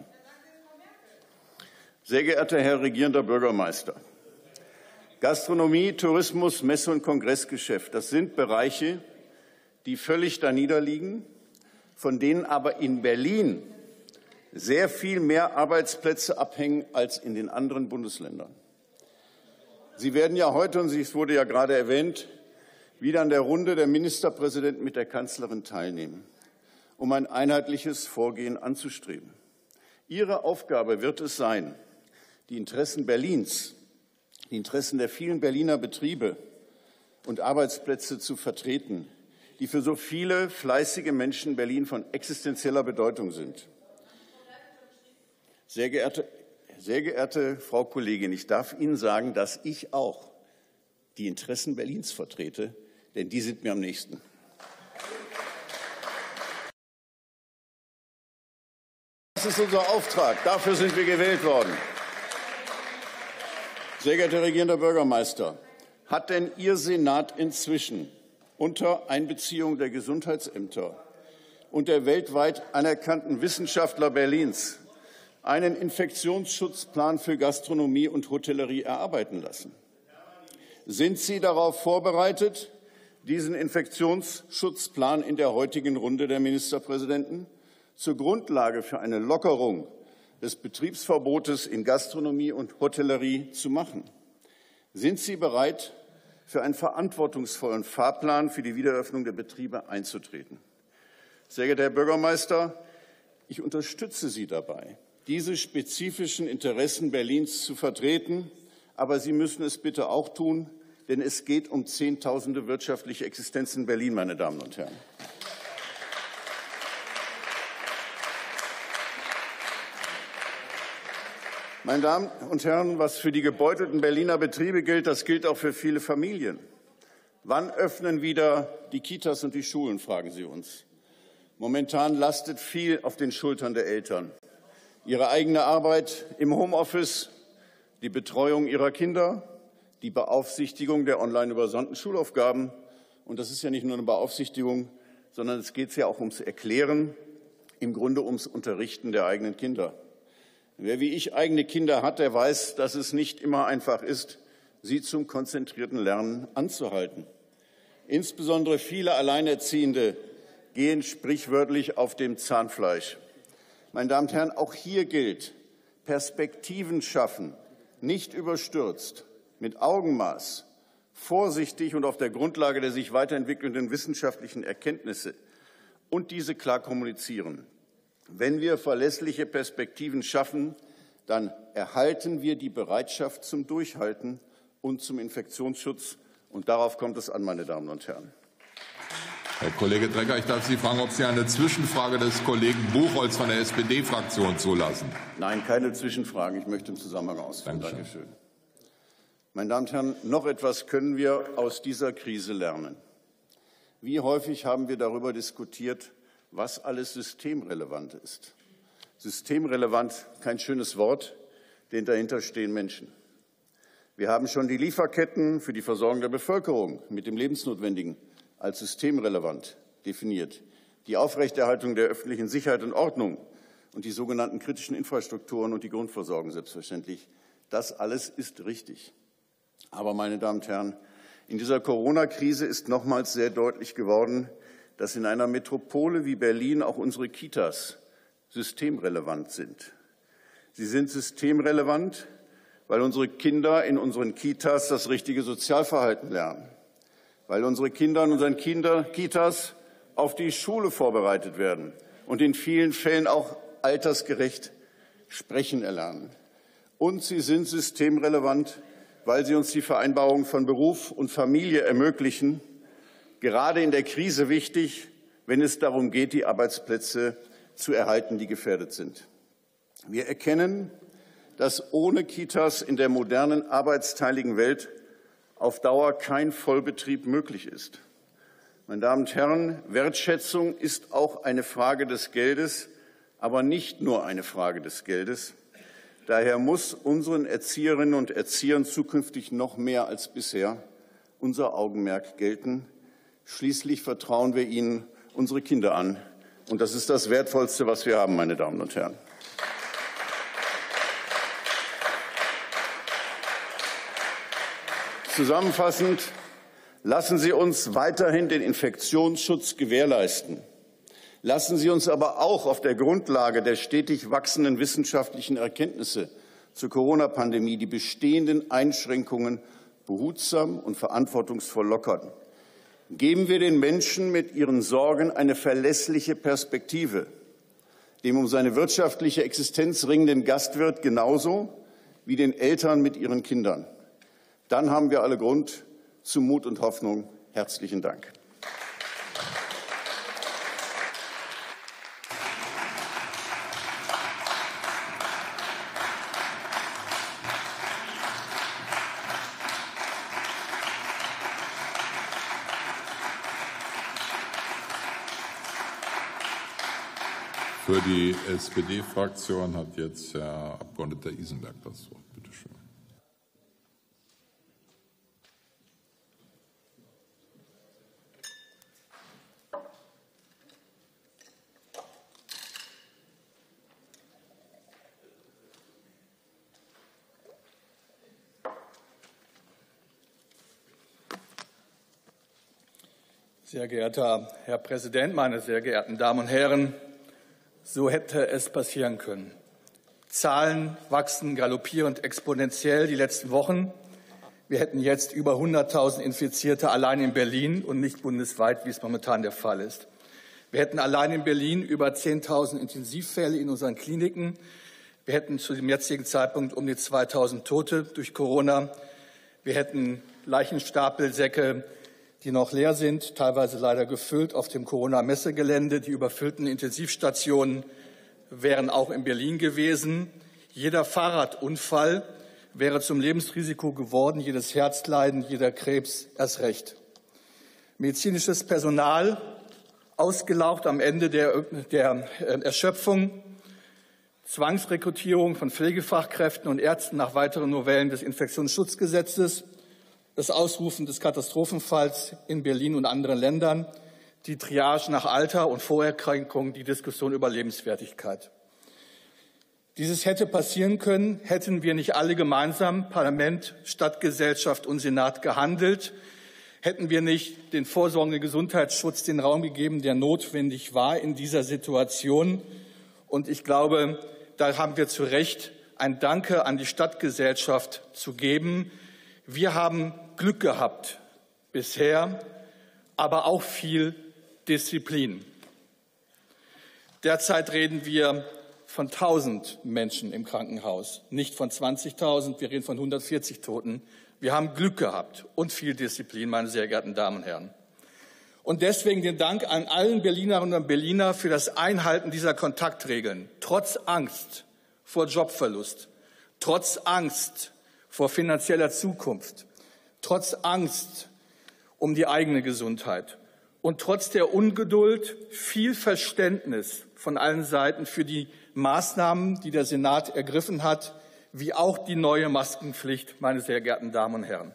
Sehr geehrter Herr Regierender Bürgermeister, Gastronomie, Tourismus, Messe- und Kongressgeschäft, das sind Bereiche, die völlig daniederliegen, von denen aber in Berlin sehr viel mehr Arbeitsplätze abhängen als in den anderen Bundesländern. Sie werden ja heute, und es wurde ja gerade erwähnt, wieder an der Runde der Ministerpräsidenten mit der Kanzlerin teilnehmen, um ein einheitliches Vorgehen anzustreben. Ihre Aufgabe wird es sein, die Interessen Berlins, die Interessen der vielen Berliner Betriebe und Arbeitsplätze zu vertreten, die für so viele fleißige Menschen in Berlin von existenzieller Bedeutung sind. Sehr geehrte, sehr geehrte Frau Kollegin, ich darf Ihnen sagen, dass ich auch die Interessen Berlins vertrete, denn die sind mir am nächsten. Das ist unser Auftrag. Dafür sind wir gewählt worden. Sehr geehrter regierender Bürgermeister, hat denn Ihr Senat inzwischen unter Einbeziehung der Gesundheitsämter und der weltweit anerkannten Wissenschaftler Berlins einen Infektionsschutzplan für Gastronomie und Hotellerie erarbeiten lassen? Sind Sie darauf vorbereitet, diesen Infektionsschutzplan in der heutigen Runde der Ministerpräsidenten zur Grundlage für eine Lockerung des Betriebsverbotes in Gastronomie und Hotellerie zu machen? Sind Sie bereit, für einen verantwortungsvollen Fahrplan für die Wiedereröffnung der Betriebe einzutreten? Sehr geehrter Herr Bürgermeister, ich unterstütze Sie dabei, diese spezifischen Interessen Berlins zu vertreten. Aber Sie müssen es bitte auch tun, denn es geht um Zehntausende wirtschaftliche Existenzen in Berlin, meine Damen und Herren. Meine Damen und Herren, was für die gebeutelten Berliner Betriebe gilt, das gilt auch für viele Familien. Wann öffnen wieder die Kitas und die Schulen, fragen Sie uns. Momentan lastet viel auf den Schultern der Eltern. Ihre eigene Arbeit im Homeoffice, die Betreuung ihrer Kinder, die Beaufsichtigung der online übersandten Schulaufgaben. Und das ist ja nicht nur eine Beaufsichtigung, sondern es geht ja auch ums Erklären, im Grunde ums Unterrichten der eigenen Kinder. Wer wie ich eigene Kinder hat, der weiß, dass es nicht immer einfach ist, sie zum konzentrierten Lernen anzuhalten. Insbesondere viele Alleinerziehende gehen sprichwörtlich auf dem Zahnfleisch. Meine Damen und Herren, auch hier gilt, Perspektiven schaffen, nicht überstürzt, mit Augenmaß, vorsichtig und auf der Grundlage der sich weiterentwickelnden wissenschaftlichen Erkenntnisse und diese klar kommunizieren. Wenn wir verlässliche Perspektiven schaffen, dann erhalten wir die Bereitschaft zum Durchhalten und zum Infektionsschutz. Und darauf kommt es an, meine Damen und Herren. Herr Kollege Dregger, ich darf Sie fragen, ob Sie eine Zwischenfrage des Kollegen Buchholz von der S P D-Fraktion zulassen. Nein, keine Zwischenfragen. Ich möchte im Zusammenhang ausführen. Dankeschön. Dankeschön. Meine Damen und Herren, noch etwas können wir aus dieser Krise lernen. Wie häufig haben wir darüber diskutiert, was alles systemrelevant ist. Systemrelevant, kein schönes Wort, denn dahinter stehen Menschen. Wir haben schon die Lieferketten für die Versorgung der Bevölkerung mit dem Lebensnotwendigen als systemrelevant definiert. Die Aufrechterhaltung der öffentlichen Sicherheit und Ordnung und die sogenannten kritischen Infrastrukturen und die Grundversorgung selbstverständlich. Das alles ist richtig. Aber, meine Damen und Herren, in dieser Corona-Krise ist nochmals sehr deutlich geworden, dass in einer Metropole wie Berlin auch unsere Kitas systemrelevant sind. Sie sind systemrelevant, weil unsere Kinder in unseren Kitas das richtige Sozialverhalten lernen, weil unsere Kinder in unseren Kinder, Kitas auf die Schule vorbereitet werden und in vielen Fällen auch altersgerecht sprechen erlernen. Und sie sind systemrelevant, weil sie uns die Vereinbarung von Beruf und Familie ermöglichen, gerade in der Krise wichtig, wenn es darum geht, die Arbeitsplätze zu erhalten, die gefährdet sind. Wir erkennen, dass ohne Kitas in der modernen arbeitsteiligen Welt auf Dauer kein Vollbetrieb möglich ist. Meine Damen und Herren, Wertschätzung ist auch eine Frage des Geldes, aber nicht nur eine Frage des Geldes. Daher muss unseren Erzieherinnen und Erziehern zukünftig noch mehr als bisher unser Augenmerk gelten. Schließlich vertrauen wir ihnen unsere Kinder an. Und das ist das Wertvollste, was wir haben, meine Damen und Herren. Zusammenfassend, lassen Sie uns weiterhin den Infektionsschutz gewährleisten. Lassen Sie uns aber auch auf der Grundlage der stetig wachsenden wissenschaftlichen Erkenntnisse zur Corona-Pandemie die bestehenden Einschränkungen behutsam und verantwortungsvoll lockern. Geben wir den Menschen mit ihren Sorgen eine verlässliche Perspektive, dem um seine wirtschaftliche Existenz ringenden Gastwirt genauso wie den Eltern mit ihren Kindern. Dann haben wir alle Grund zu Mut und Hoffnung. Herzlichen Dank. Für die S P D-Fraktion hat jetzt Herr Abgeordneter Isenberg das Wort. Bitte schön. Sehr geehrter Herr Präsident, meine sehr geehrten Damen und Herren! So hätte es passieren können. Zahlen wachsen galoppierend exponentiell die letzten Wochen. Wir hätten jetzt über hunderttausend Infizierte allein in Berlin und nicht bundesweit, wie es momentan der Fall ist. Wir hätten allein in Berlin über zehntausend Intensivfälle in unseren Kliniken. Wir hätten zu dem jetzigen Zeitpunkt um die zweitausend Tote durch Corona. Wir hätten Leichenstapelsäcke, die noch leer sind, teilweise leider gefüllt auf dem Corona-Messegelände. Die überfüllten Intensivstationen wären auch in Berlin gewesen. Jeder Fahrradunfall wäre zum Lebensrisiko geworden, jedes Herzleiden, jeder Krebs erst recht. Medizinisches Personal ausgelaugt am Ende der, der Erschöpfung, Zwangsrekrutierung von Pflegefachkräften und Ärzten nach weiteren Novellen des Infektionsschutzgesetzes, das Ausrufen des Katastrophenfalls in Berlin und anderen Ländern, die Triage nach Alter und Vorerkrankung, die Diskussion über Lebenswertigkeit. Dieses hätte passieren können, hätten wir nicht alle gemeinsam, Parlament, Stadtgesellschaft und Senat, gehandelt, hätten wir nicht den vorsorgenden Gesundheitsschutz den Raum gegeben, der notwendig war in dieser Situation. Und ich glaube, da haben wir zu Recht ein Danke an die Stadtgesellschaft zu geben. Wir haben Glück gehabt bisher, aber auch viel Disziplin. Derzeit reden wir von tausend Menschen im Krankenhaus, nicht von zwanzigtausend, wir reden von hundertvierzig Toten. Wir haben Glück gehabt und viel Disziplin, meine sehr geehrten Damen und Herren. Und deswegen den Dank an allen Berlinerinnen und Berliner für das Einhalten dieser Kontaktregeln, trotz Angst vor Jobverlust, trotz Angst vor finanzieller Zukunft, trotz Angst um die eigene Gesundheit und trotz der Ungeduld viel Verständnis von allen Seiten für die Maßnahmen, die der Senat ergriffen hat. wie auch die neue Maskenpflicht, meine sehr geehrten Damen und Herren.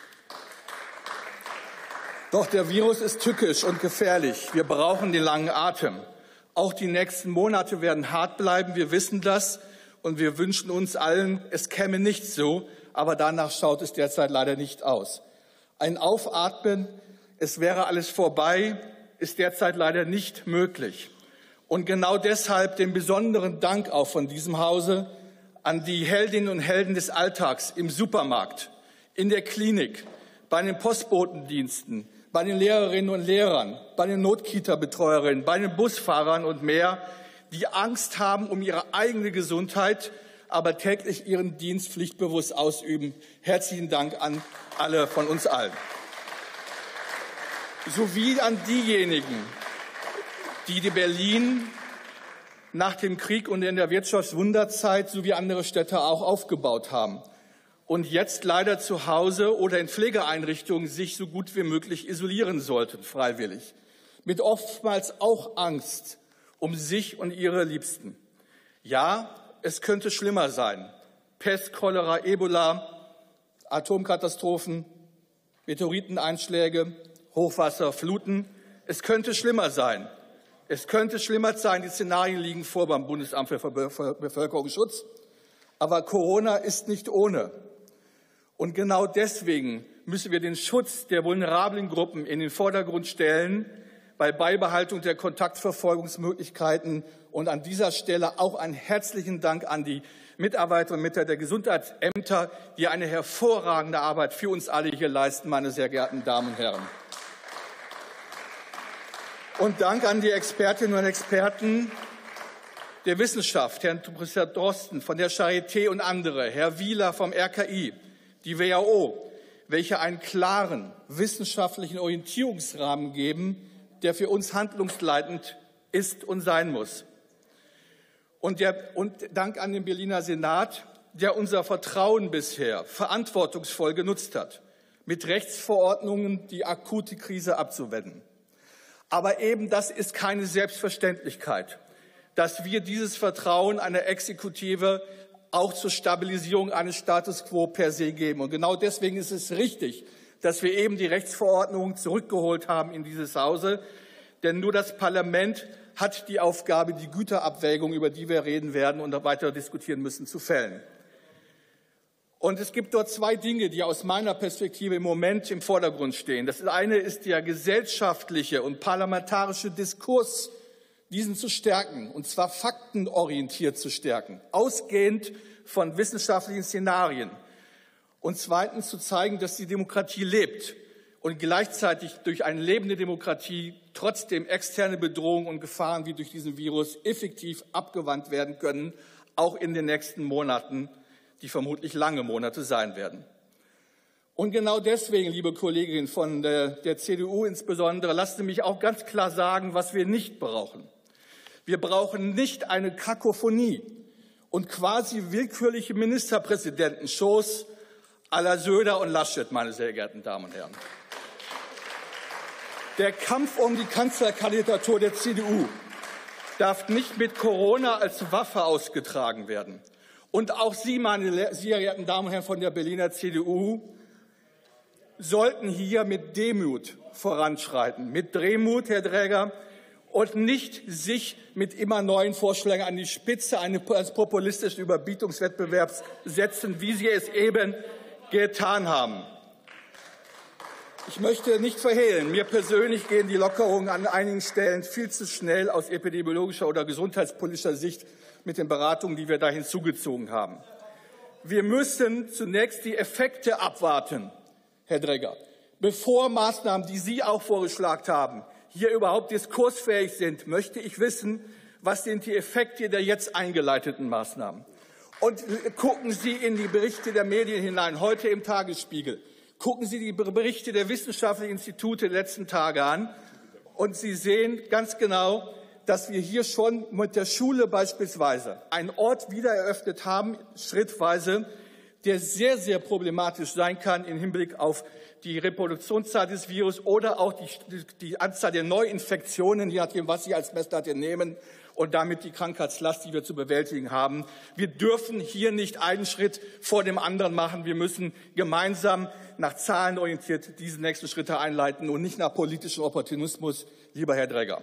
Doch der Virus ist tückisch und gefährlich. Wir brauchen den langen Atem. Auch die nächsten Monate werden hart bleiben. Wir wissen das und wir wünschen uns allen, es käme nicht so. Aber danach schaut es derzeit leider nicht aus. Ein Aufatmen, es wäre alles vorbei, ist derzeit leider nicht möglich. Und genau deshalb den besonderen Dank auch von diesem Hause an die Heldinnen und Helden des Alltags im Supermarkt, in der Klinik, bei den Postbotendiensten, bei den Lehrerinnen und Lehrern, bei den Notkita-Betreuerinnen, bei den Busfahrern und mehr, die Angst haben um ihre eigene Gesundheit, aber täglich ihren Dienst pflichtbewusst ausüben. Herzlichen Dank an alle von uns allen. Sowie an diejenigen, die die Berlin nach dem Krieg und in der Wirtschaftswunderzeit sowie andere Städte auch aufgebaut haben und jetzt leider zu Hause oder in Pflegeeinrichtungen sich so gut wie möglich isolieren sollten, freiwillig, mit oftmals auch Angst um sich und ihre Liebsten. Ja, es könnte schlimmer sein. Pest, Cholera, Ebola, Atomkatastrophen, Meteoriteneinschläge, Hochwasser, Fluten. Es könnte schlimmer sein. Es könnte schlimmer sein. Die Szenarien liegen vor beim Bundesamt für Bevölkerungsschutz. Aber Corona ist nicht ohne. Und genau deswegen müssen wir den Schutz der vulnerablen Gruppen in den Vordergrund stellen, bei Beibehaltung der Kontaktverfolgungsmöglichkeiten. Und an dieser Stelle auch einen herzlichen Dank an die Mitarbeiterinnen und Mitarbeiter der Gesundheitsämter, die eine hervorragende Arbeit für uns alle hier leisten, meine sehr geehrten Damen und Herren. Und Dank an die Expertinnen und Experten der Wissenschaft, Herrn Professor Drosten von der Charité und andere, Herr Wieler vom R K I, die W H O, welche einen klaren wissenschaftlichen Orientierungsrahmen geben, der für uns handlungsleitend ist und sein muss. Und, der, und Dank an den Berliner Senat, der unser Vertrauen bisher verantwortungsvoll genutzt hat, mit Rechtsverordnungen die akute Krise abzuwenden. Aber eben das ist keine Selbstverständlichkeit, dass wir dieses Vertrauen einer Exekutive auch zur Stabilisierung eines Status quo per se geben. Und genau deswegen ist es richtig, dass wir eben die Rechtsverordnung zurückgeholt haben in dieses Hause. Denn nur das Parlament hat die Aufgabe, die Güterabwägung, über die wir reden werden und weiter diskutieren müssen, zu fällen. Und es gibt dort zwei Dinge, die aus meiner Perspektive im Moment im Vordergrund stehen. Das eine ist der gesellschaftliche und parlamentarische Diskurs, diesen zu stärken, und zwar faktenorientiert zu stärken, ausgehend von wissenschaftlichen Szenarien. Und zweitens zu zeigen, dass die Demokratie lebt und gleichzeitig durch eine lebende Demokratie trotzdem externe Bedrohungen und Gefahren wie durch diesen Virus effektiv abgewandt werden können, auch in den nächsten Monaten, die vermutlich lange Monate sein werden. Und genau deswegen, liebe Kolleginnen von der, der C D U insbesondere, lasst Sie mich auch ganz klar sagen, was wir nicht brauchen. Wir brauchen nicht eine Kakophonie und quasi willkürliche Ministerpräsidentenshows à la Söder und Laschet, meine sehr geehrten Damen und Herren. Der Kampf um die Kanzlerkandidatur der C D U darf nicht mit Corona als Waffe ausgetragen werden. Und auch Sie, meine sehr geehrten Damen und Herren von der Berliner C D U, sollten hier mit Demut voranschreiten, mit Drehmut, Herr Dräger, und nicht sich mit immer neuen Vorschlägen an die Spitze eines populistischen Überbietungswettbewerbs setzen, wie Sie es eben getan haben. Ich möchte nicht verhehlen, mir persönlich gehen die Lockerungen an einigen Stellen viel zu schnell aus epidemiologischer oder gesundheitspolitischer Sicht mit den Beratungen, die wir da hinzugezogen haben. Wir müssen zunächst die Effekte abwarten, Herr Dräger, bevor Maßnahmen, die Sie auch vorgeschlagen haben, hier überhaupt diskursfähig sind, möchte ich wissen, was sind die Effekte der jetzt eingeleiteten Maßnahmen. Und gucken Sie in die Berichte der Medien hinein, heute im Tagesspiegel. Gucken Sie die Berichte der wissenschaftlichen Institute der letzten Tage an. Und Sie sehen ganz genau, dass wir hier schon mit der Schule beispielsweise einen Ort wieder eröffnet haben, schrittweise, der sehr, sehr problematisch sein kann im Hinblick auf die Reproduktionszeit des Virus oder auch die, die Anzahl der Neuinfektionen, je nachdem, was Sie als Messlatte nehmen. und damit die Krankheitslast, die wir zu bewältigen haben. Wir dürfen hier nicht einen Schritt vor dem anderen machen. Wir müssen gemeinsam nach Zahlen orientiert diese nächsten Schritte einleiten und nicht nach politischem Opportunismus, lieber Herr Dregger.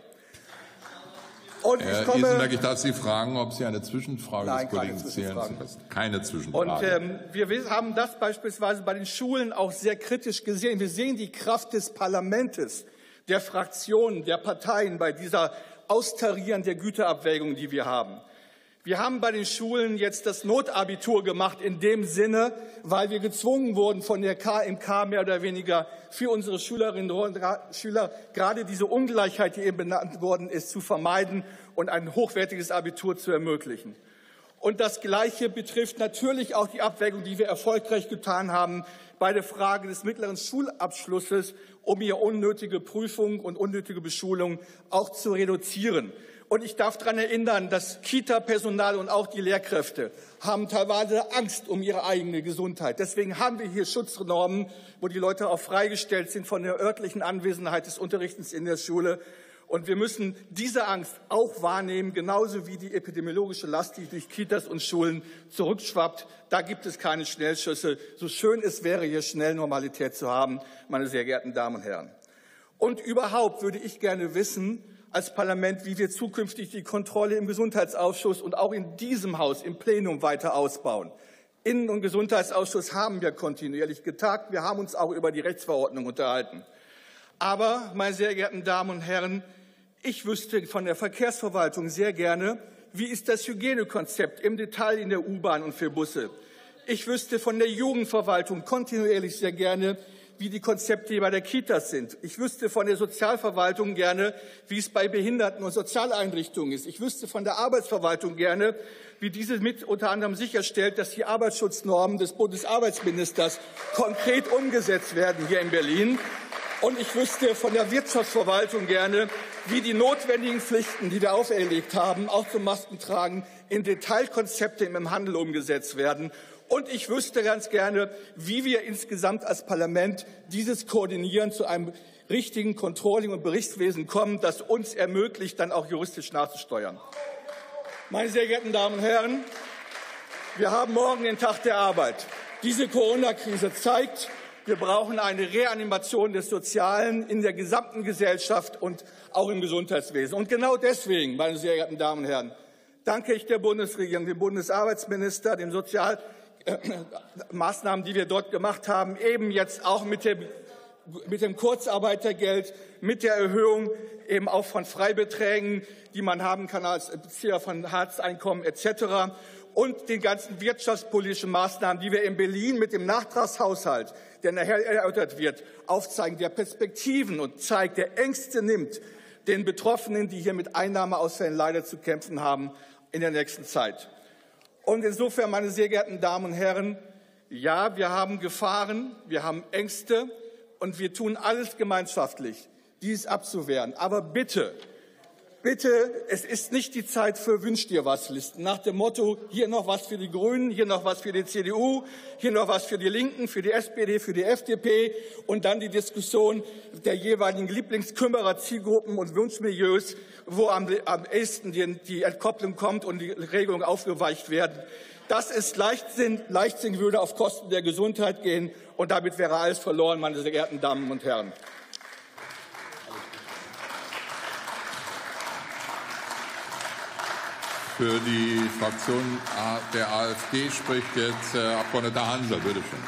Und ich komme, Herr Isenberg, ich darf Sie fragen, ob Sie eine Zwischenfrage Nein, des Kollegen zählen. Keine Zwischenfrage. Und ähm, wir haben das beispielsweise bei den Schulen auch sehr kritisch gesehen. Wir sehen die Kraft des Parlaments, der Fraktionen, der Parteien bei dieser Austarieren der Güterabwägung, die wir haben. Wir haben bei den Schulen jetzt das Notabitur gemacht in dem Sinne, weil wir gezwungen wurden von der K M K mehr oder weniger für unsere Schülerinnen und Schüler gerade diese Ungleichheit, die eben benannt worden ist, zu vermeiden und ein hochwertiges Abitur zu ermöglichen. Und das Gleiche betrifft natürlich auch die Abwägung, die wir erfolgreich getan haben bei der Frage des mittleren Schulabschlusses, um hier unnötige Prüfungen und unnötige Beschulung auch zu reduzieren. Und ich darf daran erinnern, das Kita-Personal und auch die Lehrkräfte haben teilweise Angst um ihre eigene Gesundheit. Deswegen haben wir hier Schutznormen, wo die Leute auch freigestellt sind von der örtlichen Anwesenheit des Unterrichtens in der Schule. Und wir müssen diese Angst auch wahrnehmen, genauso wie die epidemiologische Last, die durch Kitas und Schulen zurückschwappt. Da gibt es keine Schnellschüsse. So schön es wäre, hier schnell Normalität zu haben, meine sehr geehrten Damen und Herren. Und überhaupt würde ich gerne wissen, als Parlament, wie wir zukünftig die Kontrolle im Gesundheitsausschuss und auch in diesem Haus im Plenum weiter ausbauen. Innen- und Gesundheitsausschuss haben wir kontinuierlich getagt. Wir haben uns auch über die Rechtsverordnung unterhalten. Aber, meine sehr geehrten Damen und Herren, ich wüsste von der Verkehrsverwaltung sehr gerne, wie ist das Hygienekonzept im Detail in der U-Bahn und für Busse. Ich wüsste von der Jugendverwaltung kontinuierlich sehr gerne, wie die Konzepte bei der Kitas sind. Ich wüsste von der Sozialverwaltung gerne, wie es bei Behinderten- und Sozialeinrichtungen ist. Ich wüsste von der Arbeitsverwaltung gerne, wie diese mit unter anderem sicherstellt, dass die Arbeitsschutznormen des Bundesarbeitsministers konkret umgesetzt werden hier in Berlin. Und ich wüsste von der Wirtschaftsverwaltung gerne, wie die notwendigen Pflichten, die wir auferlegt haben, auch zum Maskentragen, in Detailkonzepte im Handel umgesetzt werden. Und ich wüsste ganz gerne, wie wir insgesamt als Parlament dieses Koordinieren zu einem richtigen Controlling- und Berichtswesen kommen, das uns ermöglicht, dann auch juristisch nachzusteuern. Meine sehr geehrten Damen und Herren, wir haben morgen den Tag der Arbeit. Diese Corona-Krise zeigt, wir brauchen eine Reanimation des Sozialen in der gesamten Gesellschaft und auch im Gesundheitswesen. Und genau deswegen, meine sehr geehrten Damen und Herren, danke ich der Bundesregierung, dem Bundesarbeitsminister, dem Sozial Maßnahmen, die wir dort gemacht haben, eben jetzt auch mit dem, mit dem Kurzarbeitergeld, mit der Erhöhung eben auch von Freibeträgen, die man haben kann als Bezieher von Hartz-Einkommen et cetera und den ganzen wirtschaftspolitischen Maßnahmen, die wir in Berlin mit dem Nachtragshaushalt, der nachher erörtert wird, aufzeigen, der Perspektiven und zeigt, der Ängste nimmt den Betroffenen, die hier mit Einnahmeausfällen leider zu kämpfen haben, in der nächsten Zeit. Und insofern, meine sehr geehrten Damen und Herren, ja, wir haben Gefahren, wir haben Ängste und wir tun alles gemeinschaftlich, dies abzuwehren. Aber bitte, bitte, es ist nicht die Zeit für Wünsch-dir-was-Listen nach dem Motto, hier noch was für die Grünen, hier noch was für die C D U, hier noch was für die Linken, für die S P D, für die F D P und dann die Diskussion der jeweiligen Lieblingskümmerer, Zielgruppen und Wunschmilieus, wo am, am ehesten die, die Entkopplung kommt und die Regelungen aufgeweicht werden. Das ist Leichtsinn. Leichtsinn würde auf Kosten der Gesundheit gehen und damit wäre alles verloren, meine sehr geehrten Damen und Herren. Für die Fraktion der AfD spricht jetzt Herr Abgeordneter Hanser. Bitte schön.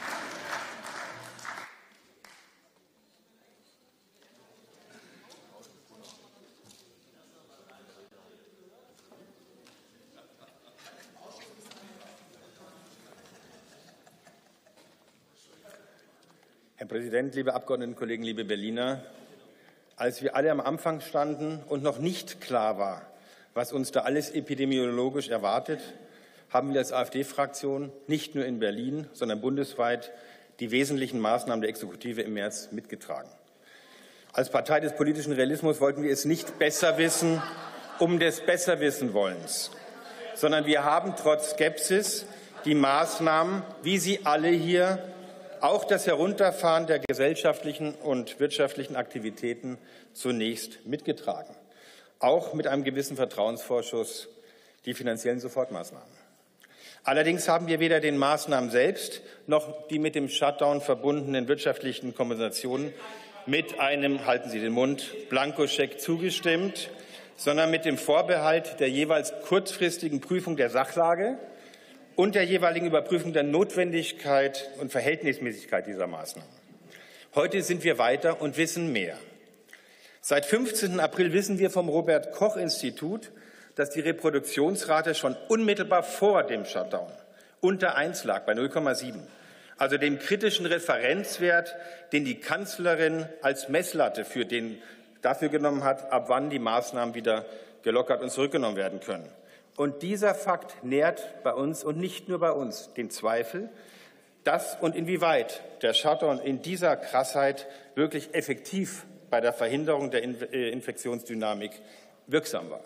Herr Präsident, liebe Abgeordnetenkollegen, liebe Berliner! Als wir alle am Anfang standen und noch nicht klar war, was uns da alles epidemiologisch erwartet, haben wir als AfD-Fraktion nicht nur in Berlin, sondern bundesweit die wesentlichen Maßnahmen der Exekutive im März mitgetragen. Als Partei des politischen Realismus wollten wir es nicht besser wissen, um des Besserwissenwollens, sondern wir haben trotz Skepsis die Maßnahmen, wie Sie alle hier, auch das Herunterfahren der gesellschaftlichen und wirtschaftlichen Aktivitäten zunächst mitgetragen. auch mit einem gewissen Vertrauensvorschuss die finanziellen Sofortmaßnahmen. Allerdings haben wir weder den Maßnahmen selbst noch die mit dem Shutdown verbundenen wirtschaftlichen Kompensationen mit einem, halten Sie den Mund, Blankoscheck zugestimmt, sondern mit dem Vorbehalt der jeweils kurzfristigen Prüfung der Sachlage und der jeweiligen Überprüfung der Notwendigkeit und Verhältnismäßigkeit dieser Maßnahmen. Heute sind wir weiter und wissen mehr. Seit fünfzehnten April wissen wir vom Robert-Koch-Institut, dass die Reproduktionsrate schon unmittelbar vor dem Shutdown unter eins lag, bei null Komma sieben, also dem kritischen Referenzwert, den die Kanzlerin als Messlatte für den dafür genommen hat, ab wann die Maßnahmen wieder gelockert und zurückgenommen werden können. Und dieser Fakt nährt bei uns und nicht nur bei uns den Zweifel, dass und inwieweit der Shutdown in dieser Krassheit wirklich effektiv bei der Verhinderung der Infektionsdynamik wirksam war.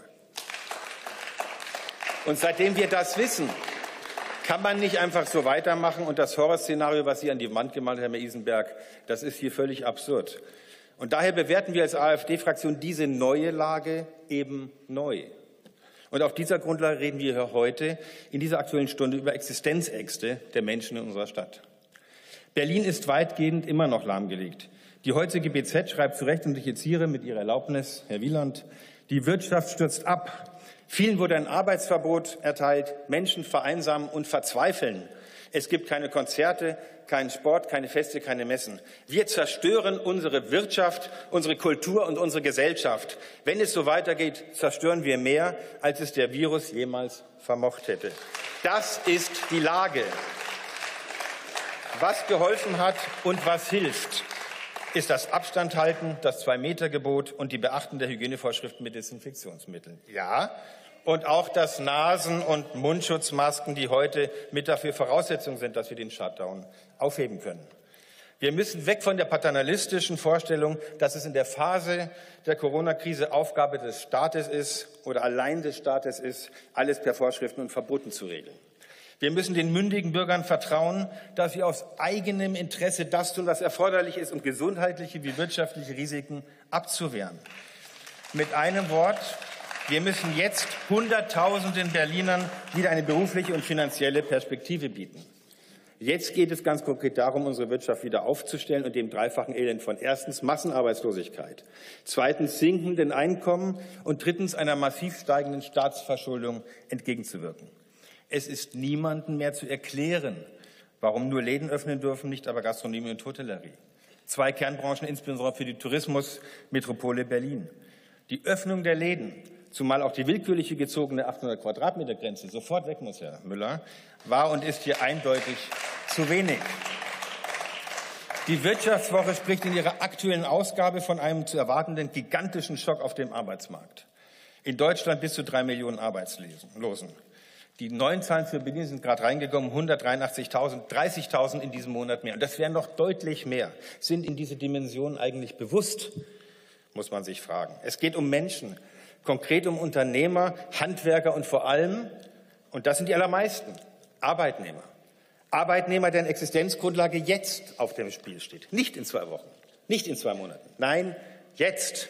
Und seitdem wir das wissen, kann man nicht einfach so weitermachen. Und das Horrorszenario, was Sie an die Wand gemalt haben, Herr Isenberg, das ist hier völlig absurd. Und daher bewerten wir als AfD-Fraktion diese neue Lage eben neu. Und auf dieser Grundlage reden wir hier heute in dieser Aktuellen Stunde über Existenzängste der Menschen in unserer Stadt. Berlin ist weitgehend immer noch lahmgelegt. Die heutige B Z schreibt zu Recht, und ich zitiere mit Ihrer Erlaubnis, Herr Wieland, die Wirtschaft stürzt ab. Vielen wurde ein Arbeitsverbot erteilt. Menschen vereinsamen und verzweifeln. Es gibt keine Konzerte, keinen Sport, keine Feste, keine Messen. Wir zerstören unsere Wirtschaft, unsere Kultur und unsere Gesellschaft. Wenn es so weitergeht, zerstören wir mehr, als es der Virus jemals vermocht hätte. Das ist die Lage. Was geholfen hat und was hilft, ist das Abstandhalten, das Zwei-Meter-Gebot und die Beachtung der Hygienevorschriften mit Desinfektionsmitteln. Ja, und auch das Nasen- und Mundschutzmasken, die heute mit dafür Voraussetzung sind, dass wir den Shutdown aufheben können. Wir müssen weg von der paternalistischen Vorstellung, dass es in der Phase der Corona-Krise Aufgabe des Staates ist oder allein des Staates ist, alles per Vorschriften und Verboten zu regeln. Wir müssen den mündigen Bürgern vertrauen, dass sie aus eigenem Interesse das tun, was erforderlich ist, um gesundheitliche wie wirtschaftliche Risiken abzuwehren. Mit einem Wort, wir müssen jetzt Hunderttausenden Berlinern wieder eine berufliche und finanzielle Perspektive bieten. Jetzt geht es ganz konkret darum, unsere Wirtschaft wieder aufzustellen und dem dreifachen Elend von erstens Massenarbeitslosigkeit, zweitens sinkenden Einkommen und drittens einer massiv steigenden Staatsverschuldung entgegenzuwirken. Es ist niemandem mehr zu erklären, warum nur Läden öffnen dürfen, nicht aber Gastronomie und Hotellerie. Zwei Kernbranchen, insbesondere für die Tourismusmetropole Berlin. Die Öffnung der Läden, zumal auch die willkürliche gezogene achthundert Quadratmeter Grenze sofort weg muss, Herr Müller, war und ist hier eindeutig zu wenig. Die Wirtschaftswoche spricht in ihrer aktuellen Ausgabe von einem zu erwartenden gigantischen Schock auf dem Arbeitsmarkt. In Deutschland bis zu drei Millionen Arbeitslosen. Die neuen Zahlen für Berlin sind gerade reingekommen, hundertdreiundachtzigtausend, dreißigtausend in diesem Monat mehr. Und das wären noch deutlich mehr. Sind Ihnen diese Dimensionen eigentlich bewusst, muss man sich fragen. Es geht um Menschen, konkret um Unternehmer, Handwerker und vor allem, und das sind die allermeisten, Arbeitnehmer. Arbeitnehmer, deren Existenzgrundlage jetzt auf dem Spiel steht. Nicht in zwei Wochen, nicht in zwei Monaten. Nein, jetzt.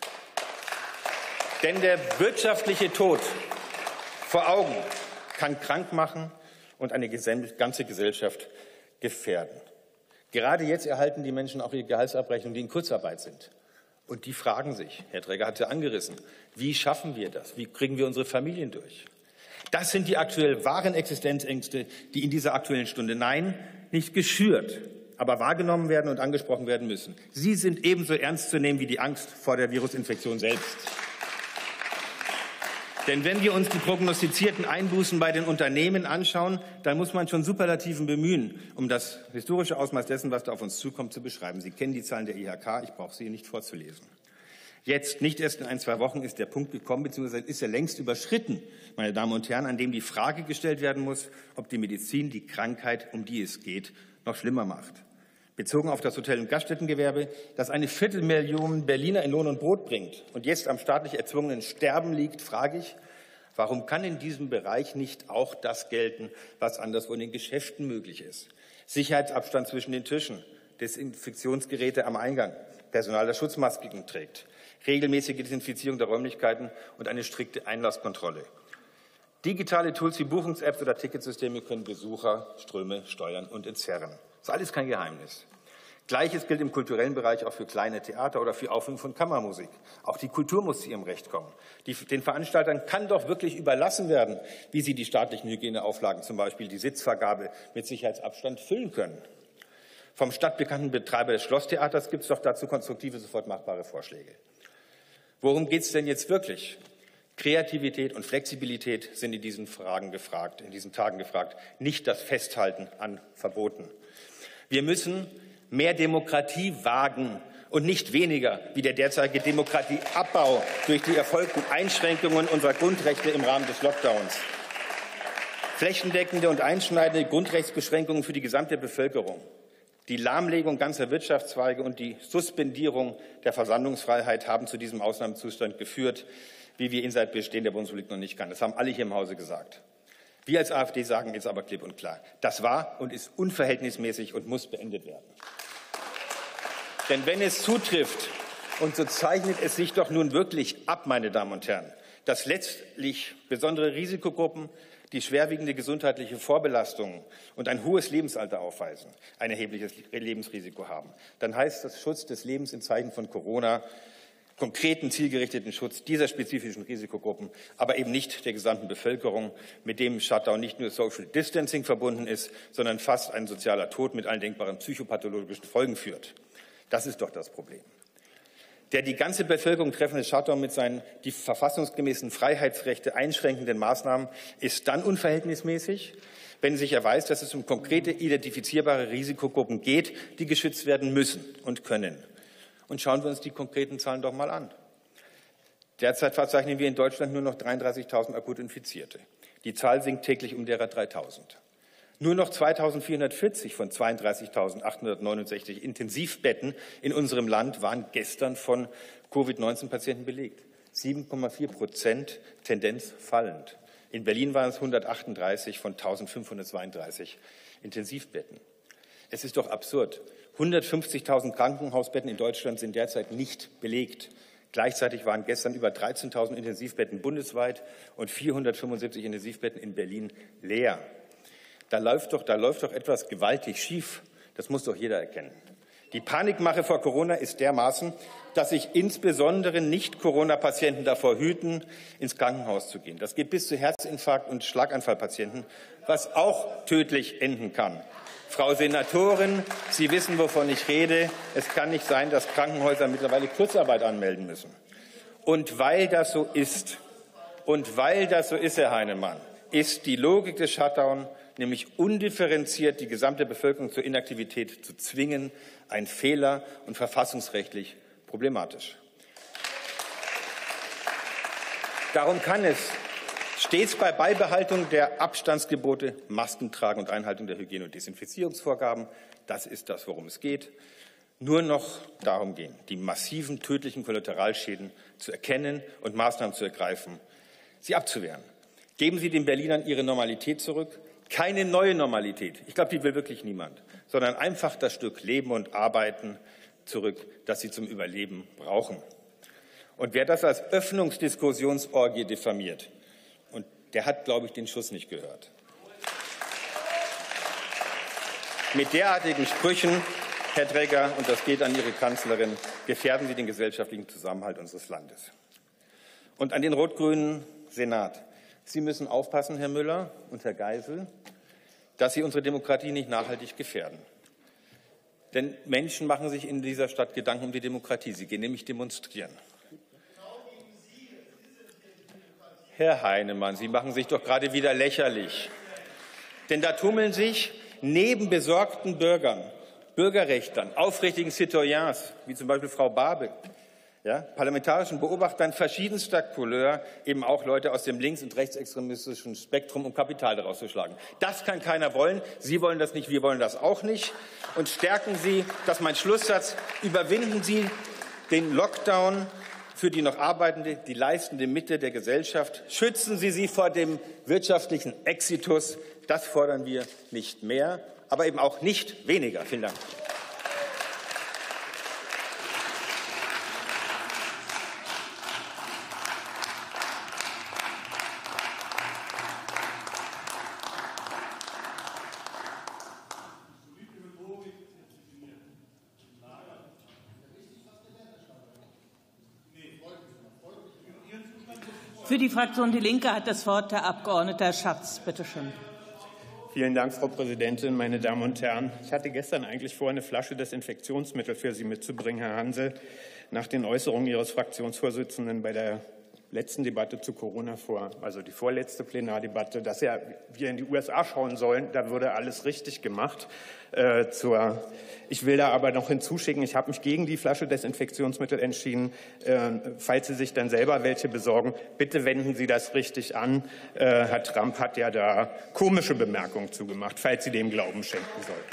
Denn der wirtschaftliche Tod vor Augen kann krank machen und eine ganze Gesellschaft gefährden. Gerade jetzt erhalten die Menschen auch ihre Gehaltsabrechnungen, die in Kurzarbeit sind. Und die fragen sich, Herr Träger hat es ja angerissen, wie schaffen wir das? Wie kriegen wir unsere Familien durch? Das sind die aktuell wahren Existenzängste, die in dieser Aktuellen Stunde, nein, nicht geschürt, aber wahrgenommen werden und angesprochen werden müssen. Sie sind ebenso ernst zu nehmen wie die Angst vor der Virusinfektion selbst. Denn wenn wir uns die prognostizierten Einbußen bei den Unternehmen anschauen, dann muss man schon Superlativen bemühen, um das historische Ausmaß dessen, was da auf uns zukommt, zu beschreiben. Sie kennen die Zahlen der I H K, ich brauche sie Ihnen nicht vorzulesen. Jetzt, nicht erst in ein, zwei Wochen, ist der Punkt gekommen, beziehungsweise ist er längst überschritten, meine Damen und Herren, an dem die Frage gestellt werden muss, ob die Medizin die Krankheit, um die es geht, noch schlimmer macht. Bezogen auf das Hotel- und Gaststättengewerbe, das eine Viertelmillion Berliner in Lohn und Brot bringt und jetzt am staatlich erzwungenen Sterben liegt, frage ich, warum kann in diesem Bereich nicht auch das gelten, was anderswo in den Geschäften möglich ist? Sicherheitsabstand zwischen den Tischen, Desinfektionsgeräte am Eingang, Personal, das Schutzmasken trägt, regelmäßige Desinfizierung der Räumlichkeiten und eine strikte Einlasskontrolle. Digitale Tools wie Buchungs-Apps oder Ticketsysteme können Besucherströme steuern und entzerren. Das ist alles kein Geheimnis. Gleiches gilt im kulturellen Bereich auch für kleine Theater oder für Aufführungen von Kammermusik. Auch die Kultur muss zu ihrem Recht kommen. Die, den Veranstaltern kann doch wirklich überlassen werden, wie sie die staatlichen Hygieneauflagen, zum Beispiel die Sitzvergabe mit Sicherheitsabstand, füllen können. Vom stadtbekannten Betreiber des Schlosstheaters gibt es doch dazu konstruktive, sofort machbare Vorschläge. Worum geht es denn jetzt wirklich? Kreativität und Flexibilität sind in diesen Fragen gefragt, in diesen Tagen gefragt, nicht das Festhalten an Verboten. Wir müssen mehr Demokratie wagen und nicht weniger wie der derzeitige Demokratieabbau durch die erfolgten Einschränkungen unserer Grundrechte im Rahmen des Lockdowns. Flächendeckende und einschneidende Grundrechtsbeschränkungen für die gesamte Bevölkerung, die Lahmlegung ganzer Wirtschaftszweige und die Suspendierung der Versammlungsfreiheit haben zu diesem Ausnahmezustand geführt, wie wir ihn seit Bestehen der Bundesrepublik noch nicht kannten. Das haben alle hier im Hause gesagt. Wir als AfD sagen jetzt aber klipp und klar, das war und ist unverhältnismäßig und muss beendet werden. Denn wenn es zutrifft, und so zeichnet es sich doch nun wirklich ab, meine Damen und Herren, dass letztlich besondere Risikogruppen, die schwerwiegende gesundheitliche Vorbelastungen und ein hohes Lebensalter aufweisen, ein erhebliches Lebensrisiko haben, dann heißt das Schutz des Lebens in Zeiten von Corona konkreten, zielgerichteten Schutz dieser spezifischen Risikogruppen, aber eben nicht der gesamten Bevölkerung, mit dem Shutdown nicht nur Social Distancing verbunden ist, sondern fast ein sozialer Tod mit allen denkbaren psychopathologischen Folgen führt. Das ist doch das Problem. Der die ganze Bevölkerung treffende Shutdown mit seinen die verfassungsgemäßen Freiheitsrechte einschränkenden Maßnahmen ist dann unverhältnismäßig, wenn sich erweist, dass es um konkrete, identifizierbare Risikogruppen geht, die geschützt werden müssen und können. Und schauen wir uns die konkreten Zahlen doch mal an. Derzeit verzeichnen wir in Deutschland nur noch dreiunddreißigtausend akut Infizierte. Die Zahl sinkt täglich um derer dreitausend. Nur noch zweitausendvierhundertvierzig von zweiunddreißigtausendachthundertneunundsechzig Intensivbetten in unserem Land waren gestern von Covid neunzehn Patienten belegt. sieben Komma vier Prozent, Tendenz fallend. In Berlin waren es hundertachtunddreißig von eintausendfünfhundertzweiunddreißig Intensivbetten. Es ist doch absurd. hundertfünfzigtausend Krankenhausbetten in Deutschland sind derzeit nicht belegt. Gleichzeitig waren gestern über dreizehntausend Intensivbetten bundesweit und vierhundertfünfundsiebzig Intensivbetten in Berlin leer. Da läuft doch, da läuft doch etwas gewaltig schief. Das muss doch jeder erkennen. Die Panikmache vor Corona ist dermaßen, dass sich insbesondere Nicht-Corona-Patienten davor hüten, ins Krankenhaus zu gehen. Das geht bis zu Herzinfarkt- und Schlaganfallpatienten, was auch tödlich enden kann. Frau Senatorin, Sie wissen, wovon ich rede. Es kann nicht sein, dass Krankenhäuser mittlerweile Kurzarbeit anmelden müssen. Und weil das so ist, und weil das so ist, Herr Heinemann, ist die Logik des Shutdown, nämlich undifferenziert die gesamte Bevölkerung zur Inaktivität zu zwingen, ein Fehler und verfassungsrechtlich problematisch. Darum kann es stets bei Beibehaltung der Abstandsgebote, Masken tragen und Einhaltung der Hygiene- und Desinfizierungsvorgaben, das ist das, worum es geht, nur noch darum gehen, die massiven tödlichen Kollateralschäden zu erkennen und Maßnahmen zu ergreifen, sie abzuwehren. Geben Sie den Berlinern ihre Normalität zurück. Keine neue Normalität, ich glaube, die will wirklich niemand, sondern einfach das Stück Leben und Arbeiten zurück, das sie zum Überleben brauchen. Und wer das als Öffnungsdiskussionsorgie diffamiert, und der hat, glaube ich, den Schuss nicht gehört. Mit derartigen Sprüchen, Herr Dregger, und das geht an Ihre Kanzlerin, gefährden Sie den gesellschaftlichen Zusammenhalt unseres Landes. Und an den rot-grünen Senat. Sie müssen aufpassen, Herr Müller und Herr Geisel, dass Sie unsere Demokratie nicht nachhaltig gefährden. Denn Menschen machen sich in dieser Stadt Gedanken um die Demokratie. Sie gehen nämlich demonstrieren. Herr Heinemann, Sie machen sich doch gerade wieder lächerlich. Denn da tummeln sich neben besorgten Bürgern, Bürgerrechtlern, aufrichtigen Citoyens, wie zum Beispiel Frau Barbe, ja, parlamentarischen Beobachtern verschiedenster Couleur, eben auch Leute aus dem links- und rechtsextremistischen Spektrum, um Kapital daraus zu schlagen. Das kann keiner wollen. Sie wollen das nicht, wir wollen das auch nicht. Und stärken Sie, das ist mein Schlusssatz, überwinden Sie den Lockdown für die noch arbeitende, die leistende Mitte der Gesellschaft. Schützen Sie sie vor dem wirtschaftlichen Exitus. Das fordern wir nicht mehr, aber eben auch nicht weniger. Vielen Dank. Für die Fraktion Die Linke hat das Wort der Abgeordnete Schatz. Bitte schön. Vielen Dank, Frau Präsidentin, meine Damen und Herren. Ich hatte gestern eigentlich vor, eine Flasche Desinfektionsmittel für Sie mitzubringen, Herr Hansel, nach den Äußerungen Ihres Fraktionsvorsitzenden bei der letzten Debatte zu Corona vor, also die vorletzte Plenardebatte, dass ja wir in die U S A schauen sollen, da würde alles richtig gemacht. Äh, zur, ich will da aber noch hinzuschicken, ich habe mich gegen die Flasche Desinfektionsmittel entschieden. Äh, falls Sie sich dann selber welche besorgen, bitte wenden Sie das richtig an. Äh, Herr Trump hat ja da komische Bemerkungen zugemacht, falls Sie dem Glauben schenken sollten.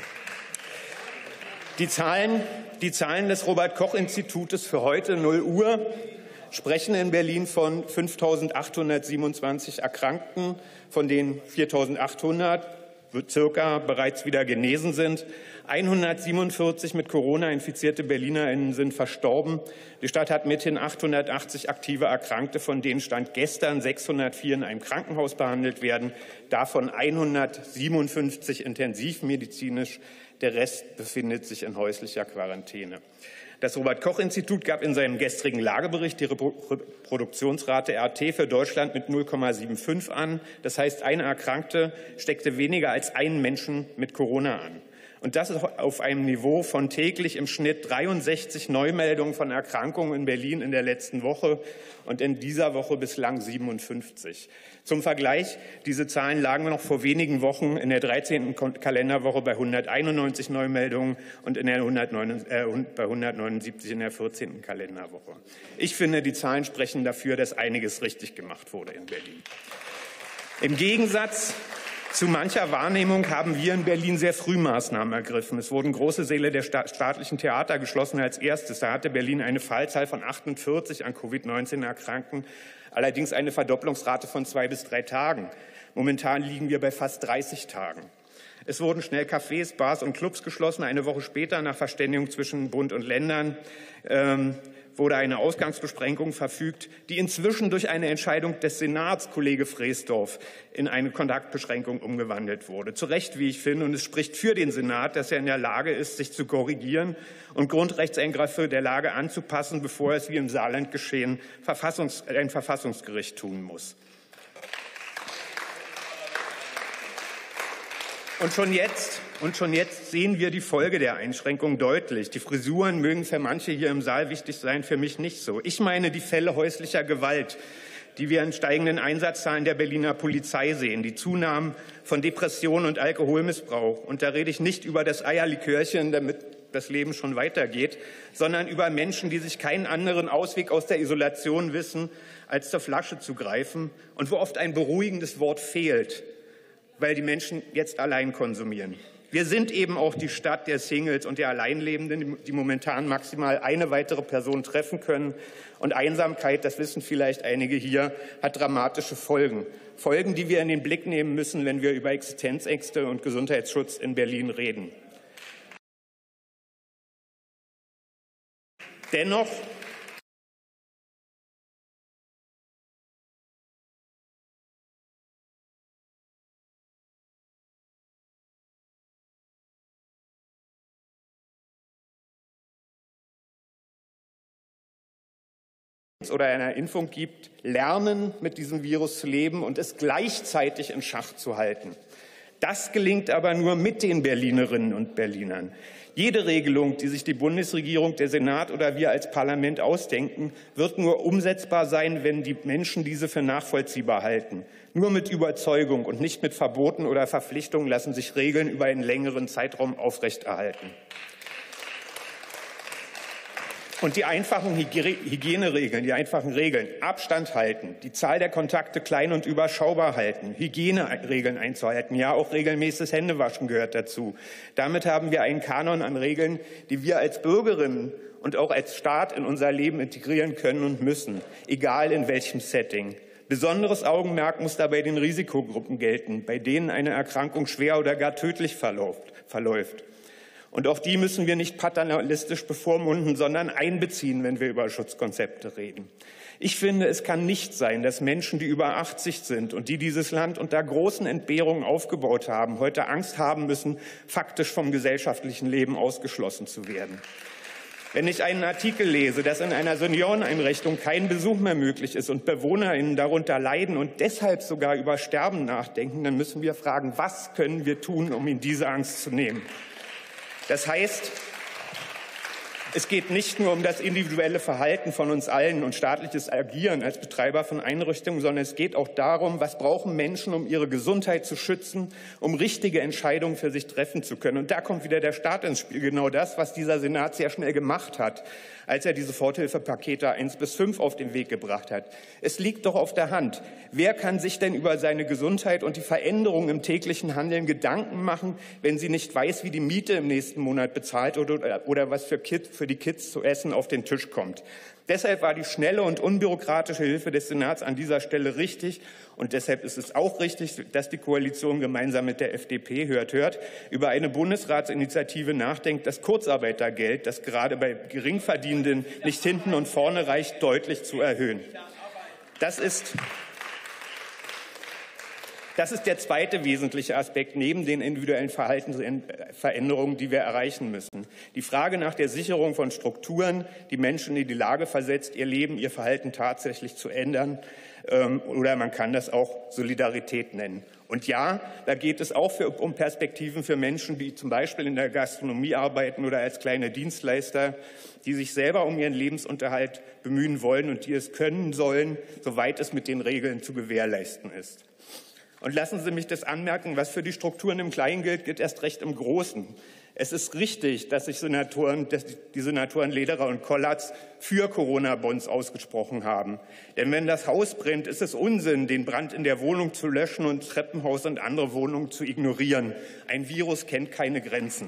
Die Zahlen, die Zahlen des Robert-Koch-Institutes für heute null Uhr sprechen in Berlin von fünftausendachthundertsiebenundzwanzig Erkrankten, von denen viertausendachthundert circa bereits wieder genesen sind. hundertsiebenundvierzig mit Corona infizierte BerlinerInnen sind verstorben. Die Stadt hat mithin achthundertachtzig aktive Erkrankte, von denen Stand gestern sechshundertvier in einem Krankenhaus behandelt werden, davon hundertsiebenundfünfzig intensivmedizinisch. Der Rest befindet sich in häuslicher Quarantäne. Das Robert-Koch-Institut gab in seinem gestrigen Lagebericht die Reproduktionsrate R T für Deutschland mit null Komma fünfundsiebzig an. Das heißt, eine Erkrankte steckte weniger als einen Menschen mit Corona an. Und das ist auf einem Niveau von täglich im Schnitt dreiundsechzig Neumeldungen von Erkrankungen in Berlin in der letzten Woche und in dieser Woche bislang siebenundfünfzig. Zum Vergleich, diese Zahlen lagen noch vor wenigen Wochen in der dreizehnten Kalenderwoche bei hunderteinundneunzig Neumeldungen und in der hundertneun, äh, bei hundertneunundsiebzig in der vierzehnten Kalenderwoche. Ich finde, die Zahlen sprechen dafür, dass einiges richtig gemacht wurde in Berlin. Im Gegensatz zu mancher Wahrnehmung haben wir in Berlin sehr früh Maßnahmen ergriffen. Es wurden große Säle der staatlichen Theater geschlossen als erstes. Da hatte Berlin eine Fallzahl von achtundvierzig an Covid neunzehn Erkrankten, allerdings eine Verdopplungsrate von zwei bis drei Tagen. Momentan liegen wir bei fast dreißig Tagen. Es wurden schnell Cafés, Bars und Clubs geschlossen. Eine Woche später, nach Verständigung zwischen Bund und Ländern, ähm, wurde eine Ausgangsbeschränkung verfügt, die inzwischen durch eine Entscheidung des Senats, Kollege Freesdorf, in eine Kontaktbeschränkung umgewandelt wurde. Zu Recht, wie ich finde, und es spricht für den Senat, dass er in der Lage ist, sich zu korrigieren und Grundrechtseingriffe der Lage anzupassen, bevor es, wie im Saarland geschehen, Verfassungs-, ein Verfassungsgericht tun muss. Und schon jetzt, und schon jetzt sehen wir die Folge der Einschränkung deutlich. Die Frisuren mögen für manche hier im Saal wichtig sein, für mich nicht so. Ich meine die Fälle häuslicher Gewalt, die wir in steigenden Einsatzzahlen der Berliner Polizei sehen, die Zunahmen von Depressionen und Alkoholmissbrauch. Und da rede ich nicht über das Eierlikörchen, damit das Leben schon weitergeht, sondern über Menschen, die sich keinen anderen Ausweg aus der Isolation wissen, als zur Flasche zu greifen und wo oft ein beruhigendes Wort fehlt, weil die Menschen jetzt allein konsumieren. Wir sind eben auch die Stadt der Singles und der Alleinlebenden, die momentan maximal eine weitere Person treffen können. Und Einsamkeit, das wissen vielleicht einige hier, hat dramatische Folgen. Folgen, die wir in den Blick nehmen müssen, wenn wir über Existenzängste und Gesundheitsschutz in Berlin reden. Dennoch oder einer Impfung gibt, lernen, mit diesem Virus zu leben und es gleichzeitig in Schach zu halten. Das gelingt aber nur mit den Berlinerinnen und Berlinern. Jede Regelung, die sich die Bundesregierung, der Senat oder wir als Parlament ausdenken, wird nur umsetzbar sein, wenn die Menschen diese für nachvollziehbar halten. Nur mit Überzeugung und nicht mit Verboten oder Verpflichtungen lassen sich Regeln über einen längeren Zeitraum aufrechterhalten. Und die einfachen Hygieneregeln, die einfachen Regeln, Abstand halten, die Zahl der Kontakte klein und überschaubar halten, Hygieneregeln einzuhalten, ja auch regelmäßiges Händewaschen gehört dazu. Damit haben wir einen Kanon an Regeln, die wir als Bürgerinnen und auch als Staat in unser Leben integrieren können und müssen, egal in welchem Setting. Besonderes Augenmerk muss dabei den Risikogruppen gelten, bei denen eine Erkrankung schwer oder gar tödlich verläuft. Und auch die müssen wir nicht paternalistisch bevormunden, sondern einbeziehen, wenn wir über Schutzkonzepte reden. Ich finde, es kann nicht sein, dass Menschen, die über achtzig sind und die dieses Land unter großen Entbehrungen aufgebaut haben, heute Angst haben müssen, faktisch vom gesellschaftlichen Leben ausgeschlossen zu werden. Wenn ich einen Artikel lese, dass in einer Senioreneinrichtung kein Besuch mehr möglich ist und BewohnerInnen darunter leiden und deshalb sogar über Sterben nachdenken, dann müssen wir fragen, was können wir tun, um ihnen diese Angst zu nehmen? Das heißt, es geht nicht nur um das individuelle Verhalten von uns allen und staatliches Agieren als Betreiber von Einrichtungen, sondern es geht auch darum, was brauchen Menschen, um ihre Gesundheit zu schützen, um richtige Entscheidungen für sich treffen zu können. Und da kommt wieder der Staat ins Spiel, genau das, was dieser Senat sehr schnell gemacht hat, als er diese Soforthilfepakete eins bis fünf auf den Weg gebracht hat. Es liegt doch auf der Hand. Wer kann sich denn über seine Gesundheit und die Veränderungen im täglichen Handeln Gedanken machen, wenn sie nicht weiß, wie die Miete im nächsten Monat bezahlt oder, oder was für, Kids, für die Kids zu essen auf den Tisch kommt? Deshalb war die schnelle und unbürokratische Hilfe des Senats an dieser Stelle richtig. Und deshalb ist es auch richtig, dass die Koalition gemeinsam mit der F D P, hört, hört, über eine Bundesratsinitiative nachdenkt, das Kurzarbeitergeld, das gerade bei Geringverdienenden nicht hinten und vorne reicht, deutlich zu erhöhen. Das ist Das ist der zweite wesentliche Aspekt neben den individuellen Verhaltensveränderungen, die wir erreichen müssen. Die Frage nach der Sicherung von Strukturen, die Menschen in die Lage versetzt, ihr Leben, ihr Verhalten tatsächlich zu ändern. Oder man kann das auch Solidarität nennen. Und ja, da geht es auch für, um Perspektiven für Menschen, die zum Beispiel in der Gastronomie arbeiten oder als kleine Dienstleister, die sich selber um ihren Lebensunterhalt bemühen wollen und die es können sollen, soweit es mit den Regeln zu gewährleisten ist. Und lassen Sie mich das anmerken, was für die Strukturen im Kleinen gilt, gilt erst recht im Großen. Es ist richtig, dass sich Senatoren, dass die Senatoren Lederer und Kollatz für Corona-Bonds ausgesprochen haben. Denn wenn das Haus brennt, ist es Unsinn, den Brand in der Wohnung zu löschen und Treppenhaus und andere Wohnungen zu ignorieren. Ein Virus kennt keine Grenzen.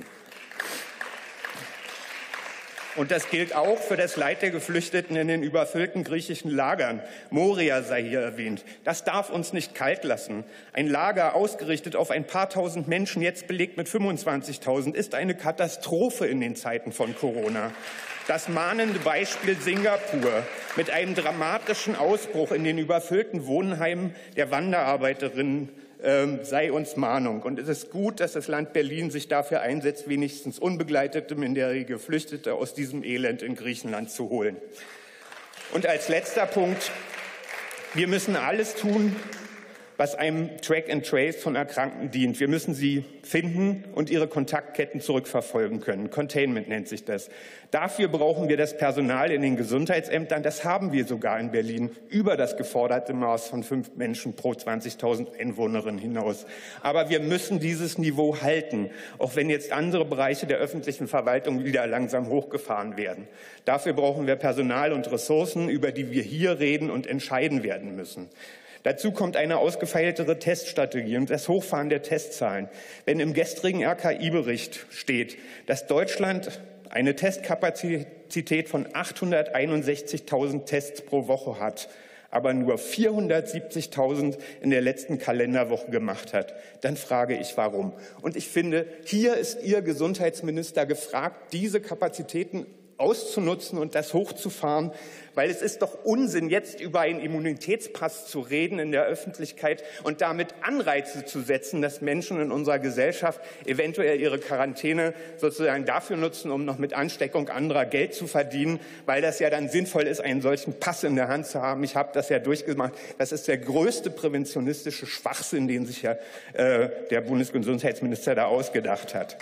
Und das gilt auch für das Leid der Geflüchteten in den überfüllten griechischen Lagern. Moria sei hier erwähnt. Das darf uns nicht kalt lassen. Ein Lager ausgerichtet auf ein paar tausend Menschen, jetzt belegt mit fünfundzwanzigtausend, ist eine Katastrophe in den Zeiten von Corona. Das mahnende Beispiel Singapur mit einem dramatischen Ausbruch in den überfüllten Wohnheimen der Wanderarbeiterinnen sei uns Mahnung. Und es ist gut, dass das Land Berlin sich dafür einsetzt, wenigstens unbegleitete, minderjährige Geflüchtete aus diesem Elend in Griechenland zu holen. Und als letzter Punkt, wir müssen alles tun, was einem Track and Trace von Erkrankten dient. Wir müssen sie finden und ihre Kontaktketten zurückverfolgen können. Containment nennt sich das. Dafür brauchen wir das Personal in den Gesundheitsämtern. Das haben wir sogar in Berlin über das geforderte Maß von fünf Menschen pro zwanzigtausend Einwohnerinnen hinaus. Aber wir müssen dieses Niveau halten, auch wenn jetzt andere Bereiche der öffentlichen Verwaltung wieder langsam hochgefahren werden. Dafür brauchen wir Personal und Ressourcen, über die wir hier reden und entscheiden werden müssen. Dazu kommt eine ausgefeiltere Teststrategie und das Hochfahren der Testzahlen. Wenn im gestrigen R K I-Bericht steht, dass Deutschland eine Testkapazität von achthunderteinundsechzigtausend Tests pro Woche hat, aber nur vierhundertsiebzigtausend in der letzten Kalenderwoche gemacht hat, dann frage ich, warum. Und ich finde, hier ist Ihr Gesundheitsminister gefragt, diese Kapazitäten auszunutzen und das hochzufahren, weil es ist doch Unsinn, jetzt über einen Immunitätspass zu reden in der Öffentlichkeit und damit Anreize zu setzen, dass Menschen in unserer Gesellschaft eventuell ihre Quarantäne sozusagen dafür nutzen, um noch mit Ansteckung anderer Geld zu verdienen, weil das ja dann sinnvoll ist, einen solchen Pass in der Hand zu haben. Ich habe das ja durchgemacht. Das ist der größte präventionistische Schwachsinn, den sich ja äh, der Bundesgesundheitsminister da ausgedacht hat.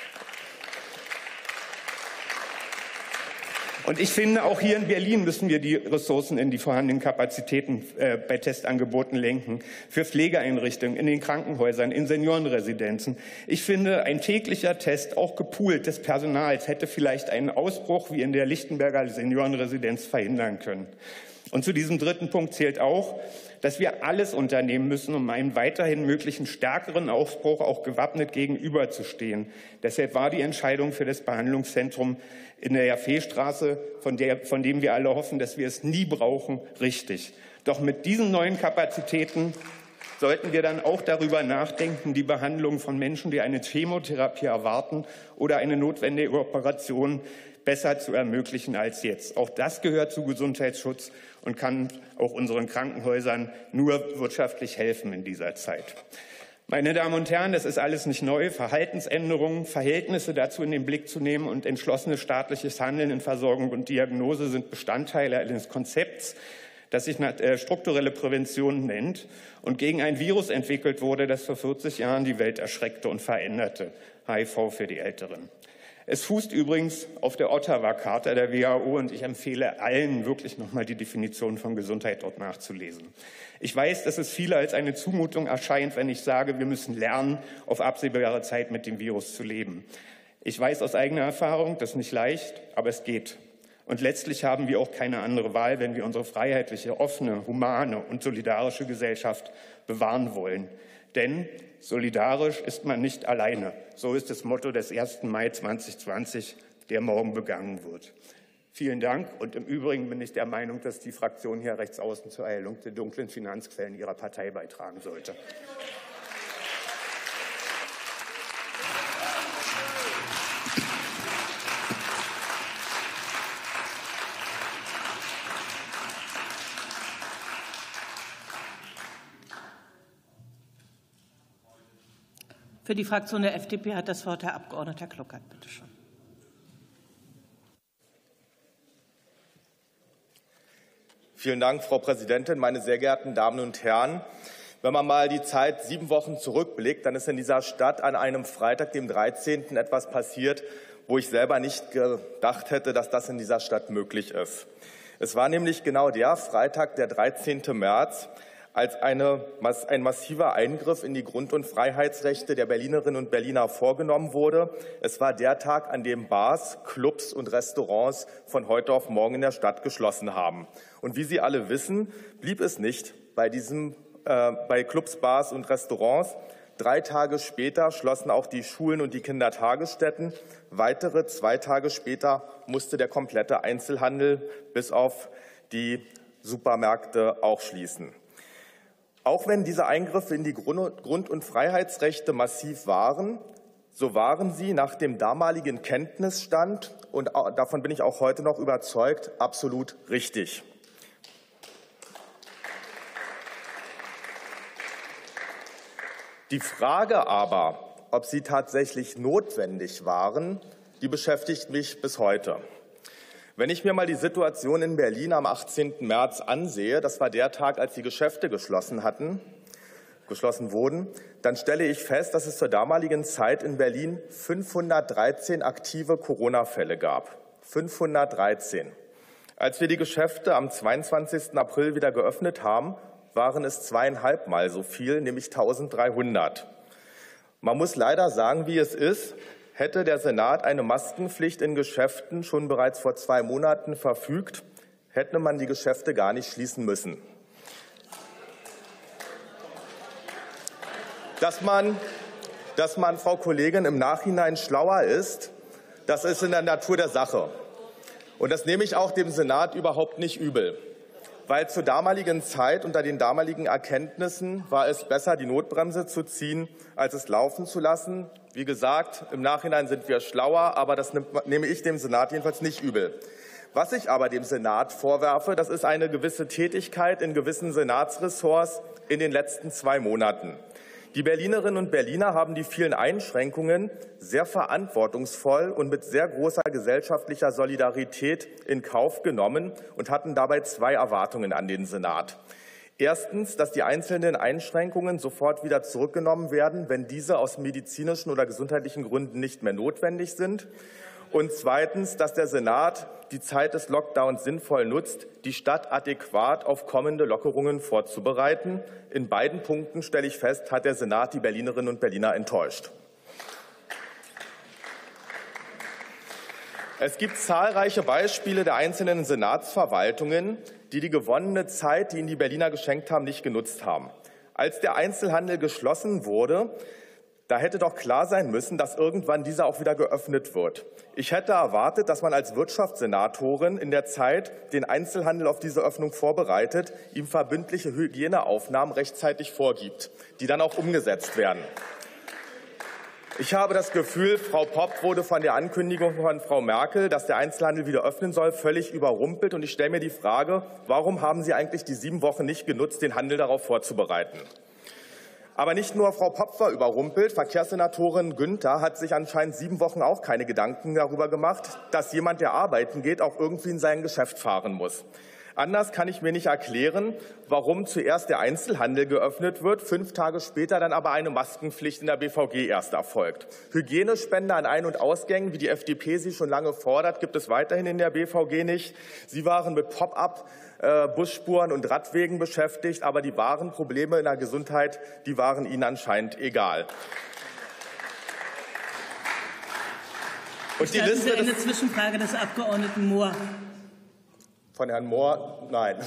Und ich finde, auch hier in Berlin müssen wir die Ressourcen in die vorhandenen Kapazitäten äh, bei Testangeboten lenken, für Pflegeeinrichtungen, in den Krankenhäusern, in Seniorenresidenzen. Ich finde, ein täglicher Test, auch gepoolt des Personals, hätte vielleicht einen Ausbruch wie in der Lichtenberger Seniorenresidenz verhindern können. Und zu diesem dritten Punkt zählt auch, dass wir alles unternehmen müssen, um einem weiterhin möglichen stärkeren Aufbruch auch gewappnet gegenüberzustehen. Deshalb war die Entscheidung für das Behandlungszentrum in der Jaffe-Straße, von, der, von dem wir alle hoffen, dass wir es nie brauchen, richtig. Doch mit diesen neuen Kapazitäten sollten wir dann auch darüber nachdenken, die Behandlung von Menschen, die eine Chemotherapie erwarten oder eine notwendige Operation, besser zu ermöglichen als jetzt. Auch das gehört zu Gesundheitsschutz und kann auch unseren Krankenhäusern nur wirtschaftlich helfen in dieser Zeit. Meine Damen und Herren, das ist alles nicht neu. Verhaltensänderungen, Verhältnisse dazu in den Blick zu nehmen und entschlossenes staatliches Handeln in Versorgung und Diagnose sind Bestandteile eines Konzepts, das sich strukturelle Prävention nennt und gegen ein Virus entwickelt wurde, das vor vierzig Jahren die Welt erschreckte und veränderte. H I V für die Älteren. Es fußt übrigens auf der Ottawa-Charta der W H O und ich empfehle allen wirklich noch mal die Definition von Gesundheit dort nachzulesen. Ich weiß, dass es viele als eine Zumutung erscheint, wenn ich sage, wir müssen lernen, auf absehbare Zeit mit dem Virus zu leben. Ich weiß aus eigener Erfahrung, das ist nicht leicht, aber es geht. Und letztlich haben wir auch keine andere Wahl, wenn wir unsere freiheitliche, offene, humane und solidarische Gesellschaft bewahren wollen. Denn solidarisch ist man nicht alleine. So ist das Motto des ersten Mai zweitausendzwanzig, der morgen begangen wird. Vielen Dank. Und im Übrigen bin ich der Meinung, dass die Fraktion hier rechts außen zur Erhellung der dunklen Finanzquellen ihrer Partei beitragen sollte. Für die Fraktion der F D P hat das Wort Herr Abgeordneter Kluckert. Bitte schön. Vielen Dank, Frau Präsidentin, meine sehr geehrten Damen und Herren. Wenn man mal die Zeit sieben Wochen zurückblickt, dann ist in dieser Stadt an einem Freitag, dem dreizehnten etwas passiert, wo ich selber nicht gedacht hätte, dass das in dieser Stadt möglich ist. Es war nämlich genau der Freitag, der dreizehnte März, als eine, ein massiver Eingriff in die Grund- und Freiheitsrechte der Berlinerinnen und Berliner vorgenommen wurde. Es war der Tag, an dem Bars, Clubs und Restaurants von heute auf morgen in der Stadt geschlossen haben. Und wie Sie alle wissen, blieb es nicht bei, diesem, äh, bei Clubs, Bars und Restaurants. Drei Tage später schlossen auch die Schulen und die Kindertagesstätten. Weitere zwei Tage später musste der komplette Einzelhandel bis auf die Supermärkte auch schließen. Auch wenn diese Eingriffe in die Grund- und Freiheitsrechte massiv waren, so waren sie nach dem damaligen Kenntnisstand, und davon bin ich auch heute noch überzeugt, absolut richtig. Die Frage aber, ob sie tatsächlich notwendig waren, die beschäftigt mich bis heute. Wenn ich mir mal die Situation in Berlin am achtzehnten März ansehe, das war der Tag, als die Geschäfte geschlossen hatten, geschlossen wurden, dann stelle ich fest, dass es zur damaligen Zeit in Berlin fünfhundertdreizehn aktive Corona-Fälle gab. fünfhundertdreizehn. Als wir die Geschäfte am zweiundzwanzigsten April wieder geöffnet haben, waren es zweieinhalb Mal so viel, nämlich eintausenddreihundert. Man muss leider sagen, wie es ist. Hätte der Senat eine Maskenpflicht in Geschäften schon bereits vor zwei Monaten verfügt, hätte man die Geschäfte gar nicht schließen müssen. Dass man, dass man, Frau Kollegin, im Nachhinein schlauer ist, das ist in der Natur der Sache. Und das nehme ich auch dem Senat überhaupt nicht übel. Weil zur damaligen Zeit, unter den damaligen Erkenntnissen, war es besser, die Notbremse zu ziehen, als es laufen zu lassen. Wie gesagt, im Nachhinein sind wir schlauer, aber das nehme ich dem Senat jedenfalls nicht übel. Was ich aber dem Senat vorwerfe, das ist eine gewisse Tätigkeit in gewissen Senatsressorts in den letzten zwei Monaten. Die Berlinerinnen und Berliner haben die vielen Einschränkungen sehr verantwortungsvoll und mit sehr großer gesellschaftlicher Solidarität in Kauf genommen und hatten dabei zwei Erwartungen an den Senat. Erstens, dass die einzelnen Einschränkungen sofort wieder zurückgenommen werden, wenn diese aus medizinischen oder gesundheitlichen Gründen nicht mehr notwendig sind. Und zweitens, dass der Senat die Zeit des Lockdowns sinnvoll nutzt, die Stadt adäquat auf kommende Lockerungen vorzubereiten. In beiden Punkten, stelle ich fest, hat der Senat die Berlinerinnen und Berliner enttäuscht. Es gibt zahlreiche Beispiele der einzelnen Senatsverwaltungen, die die gewonnene Zeit, die ihnen die Berliner geschenkt haben, nicht genutzt haben. Als der Einzelhandel geschlossen wurde, da hätte doch klar sein müssen, dass irgendwann dieser auch wieder geöffnet wird. Ich hätte erwartet, dass man als Wirtschaftssenatorin in der Zeit den Einzelhandel auf diese Öffnung vorbereitet, ihm verbindliche Hygieneaufnahmen rechtzeitig vorgibt, die dann auch umgesetzt werden. Ich habe das Gefühl, Frau Popp wurde von der Ankündigung von Frau Merkel, dass der Einzelhandel wieder öffnen soll, völlig überrumpelt. Und ich stelle mir die Frage, warum haben Sie eigentlich die sieben Wochen nicht genutzt, den Handel darauf vorzubereiten? Aber nicht nur Frau Popp war überrumpelt. Verkehrssenatorin Günther hat sich anscheinend sieben Wochen auch keine Gedanken darüber gemacht, dass jemand, der arbeiten geht, auch irgendwie in sein Geschäft fahren muss. Anders kann ich mir nicht erklären, warum zuerst der Einzelhandel geöffnet wird, fünf Tage später dann aber eine Maskenpflicht in der B V G erst erfolgt. Hygienespende an Ein- und Ausgängen, wie die F D P sie schon lange fordert, gibt es weiterhin in der B V G nicht. Sie waren mit Pop-up Busspuren und Radwegen beschäftigt, aber die wahren Probleme in der Gesundheit, die waren Ihnen anscheinend egal. Und die Liste Sie eine Zwischenfrage des Abgeordneten Mohr. Von Herrn Mohr? Nein.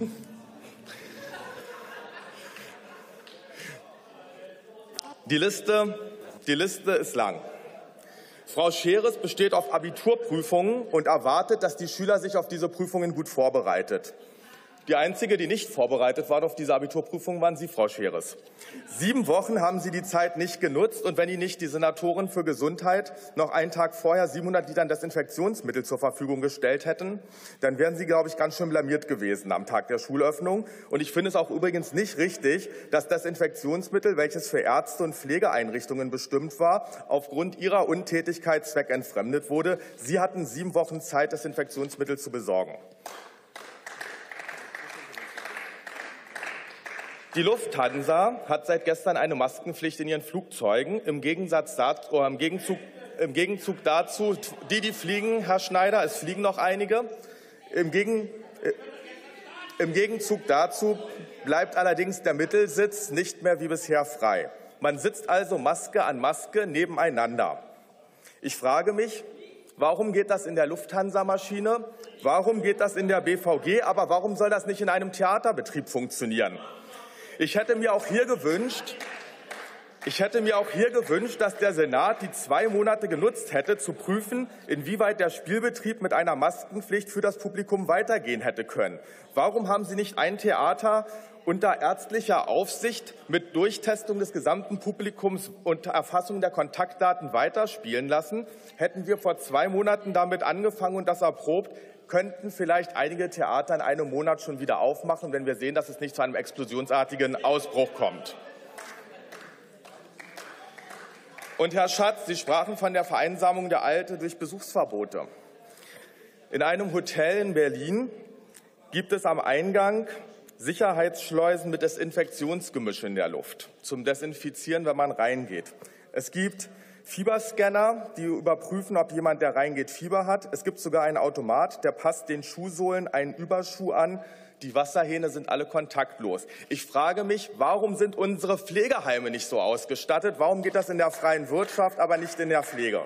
Die Liste, die Liste ist lang. Frau Scheres besteht auf Abiturprüfungen und erwartet, dass die Schüler sich auf diese Prüfungen gut vorbereitet. Die einzige, die nicht vorbereitet war auf diese Abiturprüfung, waren Sie, Frau Scheres. Sieben Wochen haben Sie die Zeit nicht genutzt. Und wenn Ihnen nicht die Senatoren für Gesundheit noch einen Tag vorher siebenhundert Litern Desinfektionsmittel zur Verfügung gestellt hätten, dann wären Sie, glaube ich, ganz schön blamiert gewesen am Tag der Schulöffnung. Und ich finde es auch übrigens nicht richtig, dass Desinfektionsmittel, welches für Ärzte und Pflegeeinrichtungen bestimmt war, aufgrund Ihrer Untätigkeit zweckentfremdet wurde. Sie hatten sieben Wochen Zeit, Desinfektionsmittel zu besorgen. Die Lufthansa hat seit gestern eine Maskenpflicht in ihren Flugzeugen. Im Gegensatz dazu, oder im Gegenzug, im Gegenzug dazu, die, die fliegen, Herr Schneider, es fliegen noch einige. Im, Gegen, äh, Im Gegenzug dazu bleibt allerdings der Mittelsitz nicht mehr wie bisher frei. Man sitzt also Maske an Maske nebeneinander. Ich frage mich, warum geht das in der Lufthansa-Maschine? Warum geht das in der B V G? Aber warum soll das nicht in einem Theaterbetrieb funktionieren? Ich hätte mir auch hier gewünscht, ich hätte mir auch hier gewünscht, dass der Senat die zwei Monate genutzt hätte, zu prüfen, inwieweit der Spielbetrieb mit einer Maskenpflicht für das Publikum weitergehen hätte können. Warum haben Sie nicht ein Theater unter ärztlicher Aufsicht mit Durchtestung des gesamten Publikums und Erfassung der Kontaktdaten weiterspielen lassen? Hätten wir vor zwei Monaten damit angefangen und das erprobt, könnten vielleicht einige Theater in einem Monat schon wieder aufmachen, wenn wir sehen, dass es nicht zu einem explosionsartigen Ausbruch kommt. Und Herr Schatz, Sie sprachen von der Vereinsamung der Alte durch Besuchsverbote. In einem Hotel in Berlin gibt es am Eingang Sicherheitsschleusen mit Desinfektionsgemisch in der Luft zum Desinfizieren, wenn man reingeht. Es gibt Fieberscanner, die überprüfen, ob jemand, der reingeht, Fieber hat. Es gibt sogar einen Automat, der passt den Schuhsohlen einen Überschuh an. Die Wasserhähne sind alle kontaktlos. Ich frage mich, warum sind unsere Pflegeheime nicht so ausgestattet? Warum geht das in der freien Wirtschaft, aber nicht in der Pflege?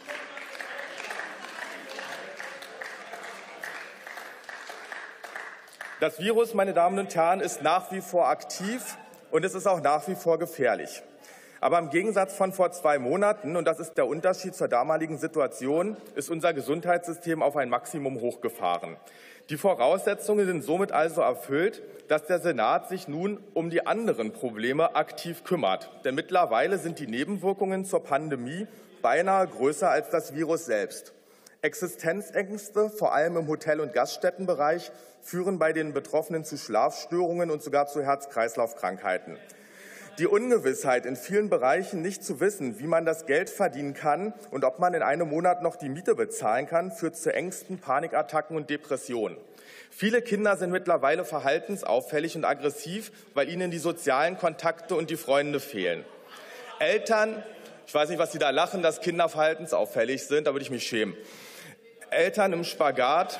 Das Virus, meine Damen und Herren, ist nach wie vor aktiv und es ist auch nach wie vor gefährlich. Aber im Gegensatz von vor zwei Monaten, und das ist der Unterschied zur damaligen Situation, ist unser Gesundheitssystem auf ein Maximum hochgefahren. Die Voraussetzungen sind somit also erfüllt, dass der Senat sich nun um die anderen Probleme aktiv kümmert. Denn mittlerweile sind die Nebenwirkungen zur Pandemie beinahe größer als das Virus selbst. Existenzängste, vor allem im Hotel- und Gaststättenbereich, führen bei den Betroffenen zu Schlafstörungen und sogar zu Herz-Kreislauf-Krankheiten. Die Ungewissheit, in vielen Bereichen nicht zu wissen, wie man das Geld verdienen kann und ob man in einem Monat noch die Miete bezahlen kann, führt zu Ängsten, Panikattacken und Depressionen. Viele Kinder sind mittlerweile verhaltensauffällig und aggressiv, weil ihnen die sozialen Kontakte und die Freunde fehlen. Eltern, ich weiß nicht, was Sie da lachen, dass Kinder verhaltensauffällig sind, da würde ich mich schämen. Eltern im Spagat.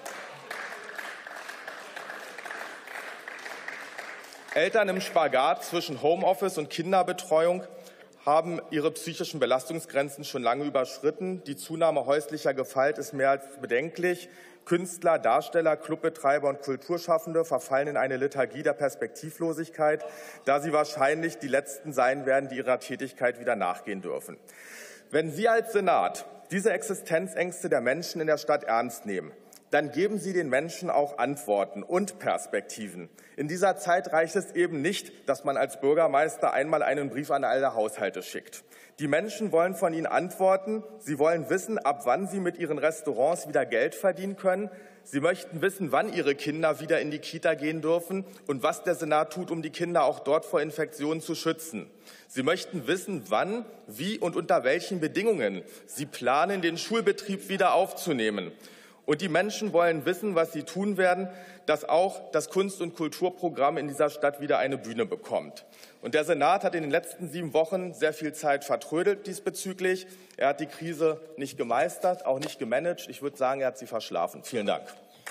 Eltern im Spagat zwischen Homeoffice und Kinderbetreuung haben ihre psychischen Belastungsgrenzen schon lange überschritten. Die Zunahme häuslicher Gewalt ist mehr als bedenklich. Künstler, Darsteller, Clubbetreiber und Kulturschaffende verfallen in eine Lethargie der Perspektivlosigkeit, da sie wahrscheinlich die Letzten sein werden, die ihrer Tätigkeit wieder nachgehen dürfen. Wenn Sie als Senat diese Existenzängste der Menschen in der Stadt ernst nehmen, dann geben Sie den Menschen auch Antworten und Perspektiven. In dieser Zeit reicht es eben nicht, dass man als Bürgermeister einmal einen Brief an alle Haushalte schickt. Die Menschen wollen von Ihnen Antworten. Sie wollen wissen, ab wann Sie mit Ihren Restaurants wieder Geld verdienen können. Sie möchten wissen, wann Ihre Kinder wieder in die Kita gehen dürfen und was der Senat tut, um die Kinder auch dort vor Infektionen zu schützen. Sie möchten wissen, wann, wie und unter welchen Bedingungen Sie planen, den Schulbetrieb wieder aufzunehmen. Und die Menschen wollen wissen, was sie tun werden, dass auch das Kunst- und Kulturprogramm in dieser Stadt wieder eine Bühne bekommt. Und der Senat hat in den letzten sieben Wochen sehr viel Zeit vertrödelt diesbezüglich. Er hat die Krise nicht gemeistert, auch nicht gemanagt. Ich würde sagen, er hat sie verschlafen. Vielen Dank.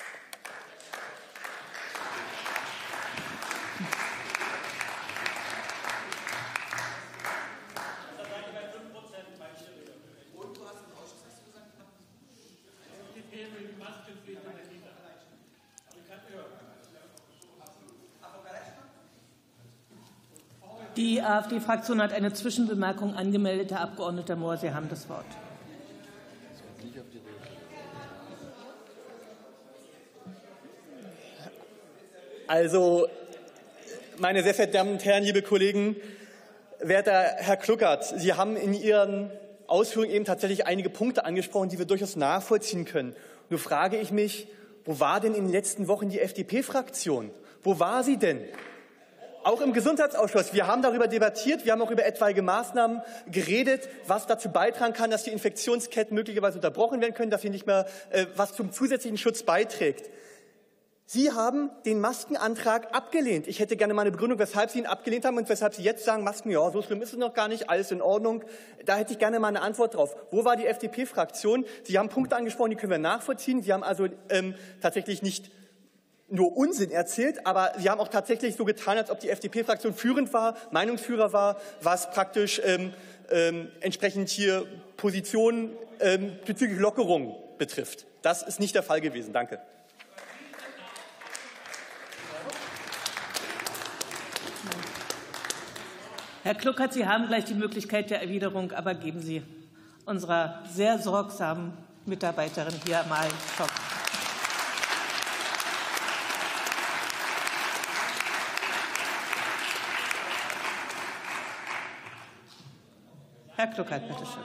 Die AfD-Fraktion hat eine Zwischenbemerkung angemeldet. Herr Abgeordneter Mohr, Sie haben das Wort. Also, meine sehr verehrten Damen und Herren, liebe Kollegen, werter Herr Kluckert, Sie haben in Ihren Ausführungen eben tatsächlich einige Punkte angesprochen, die wir durchaus nachvollziehen können. Nur frage ich mich, wo war denn in den letzten Wochen die F D P-Fraktion? Wo war sie denn? Auch im Gesundheitsausschuss. Wir haben darüber debattiert, wir haben auch über etwaige Maßnahmen geredet, was dazu beitragen kann, dass die Infektionsketten möglicherweise unterbrochen werden können, dass sie nicht mehr äh, was zum zusätzlichen Schutz beiträgt. Sie haben den Maskenantrag abgelehnt. Ich hätte gerne mal eine Begründung, weshalb Sie ihn abgelehnt haben und weshalb Sie jetzt sagen, Masken, ja, so schlimm ist es noch gar nicht, alles in Ordnung. Da hätte ich gerne mal eine Antwort drauf. Wo war die F D P-Fraktion? Sie haben Punkte angesprochen, die können wir nachvollziehen. Sie haben also ähm, tatsächlich nicht nur Unsinn erzählt, aber Sie haben auch tatsächlich so getan, als ob die F D P-Fraktion führend war, Meinungsführer war, was praktisch ähm, ähm, entsprechend hier Positionen ähm, bezüglich Lockerung betrifft. Das ist nicht der Fall gewesen. Danke. Herr Kluckert, Sie haben gleich die Möglichkeit der Erwiderung, aber geben Sie unserer sehr sorgsamen Mitarbeiterin hier mal einen Schock. Herr Kluckert, bitte schön.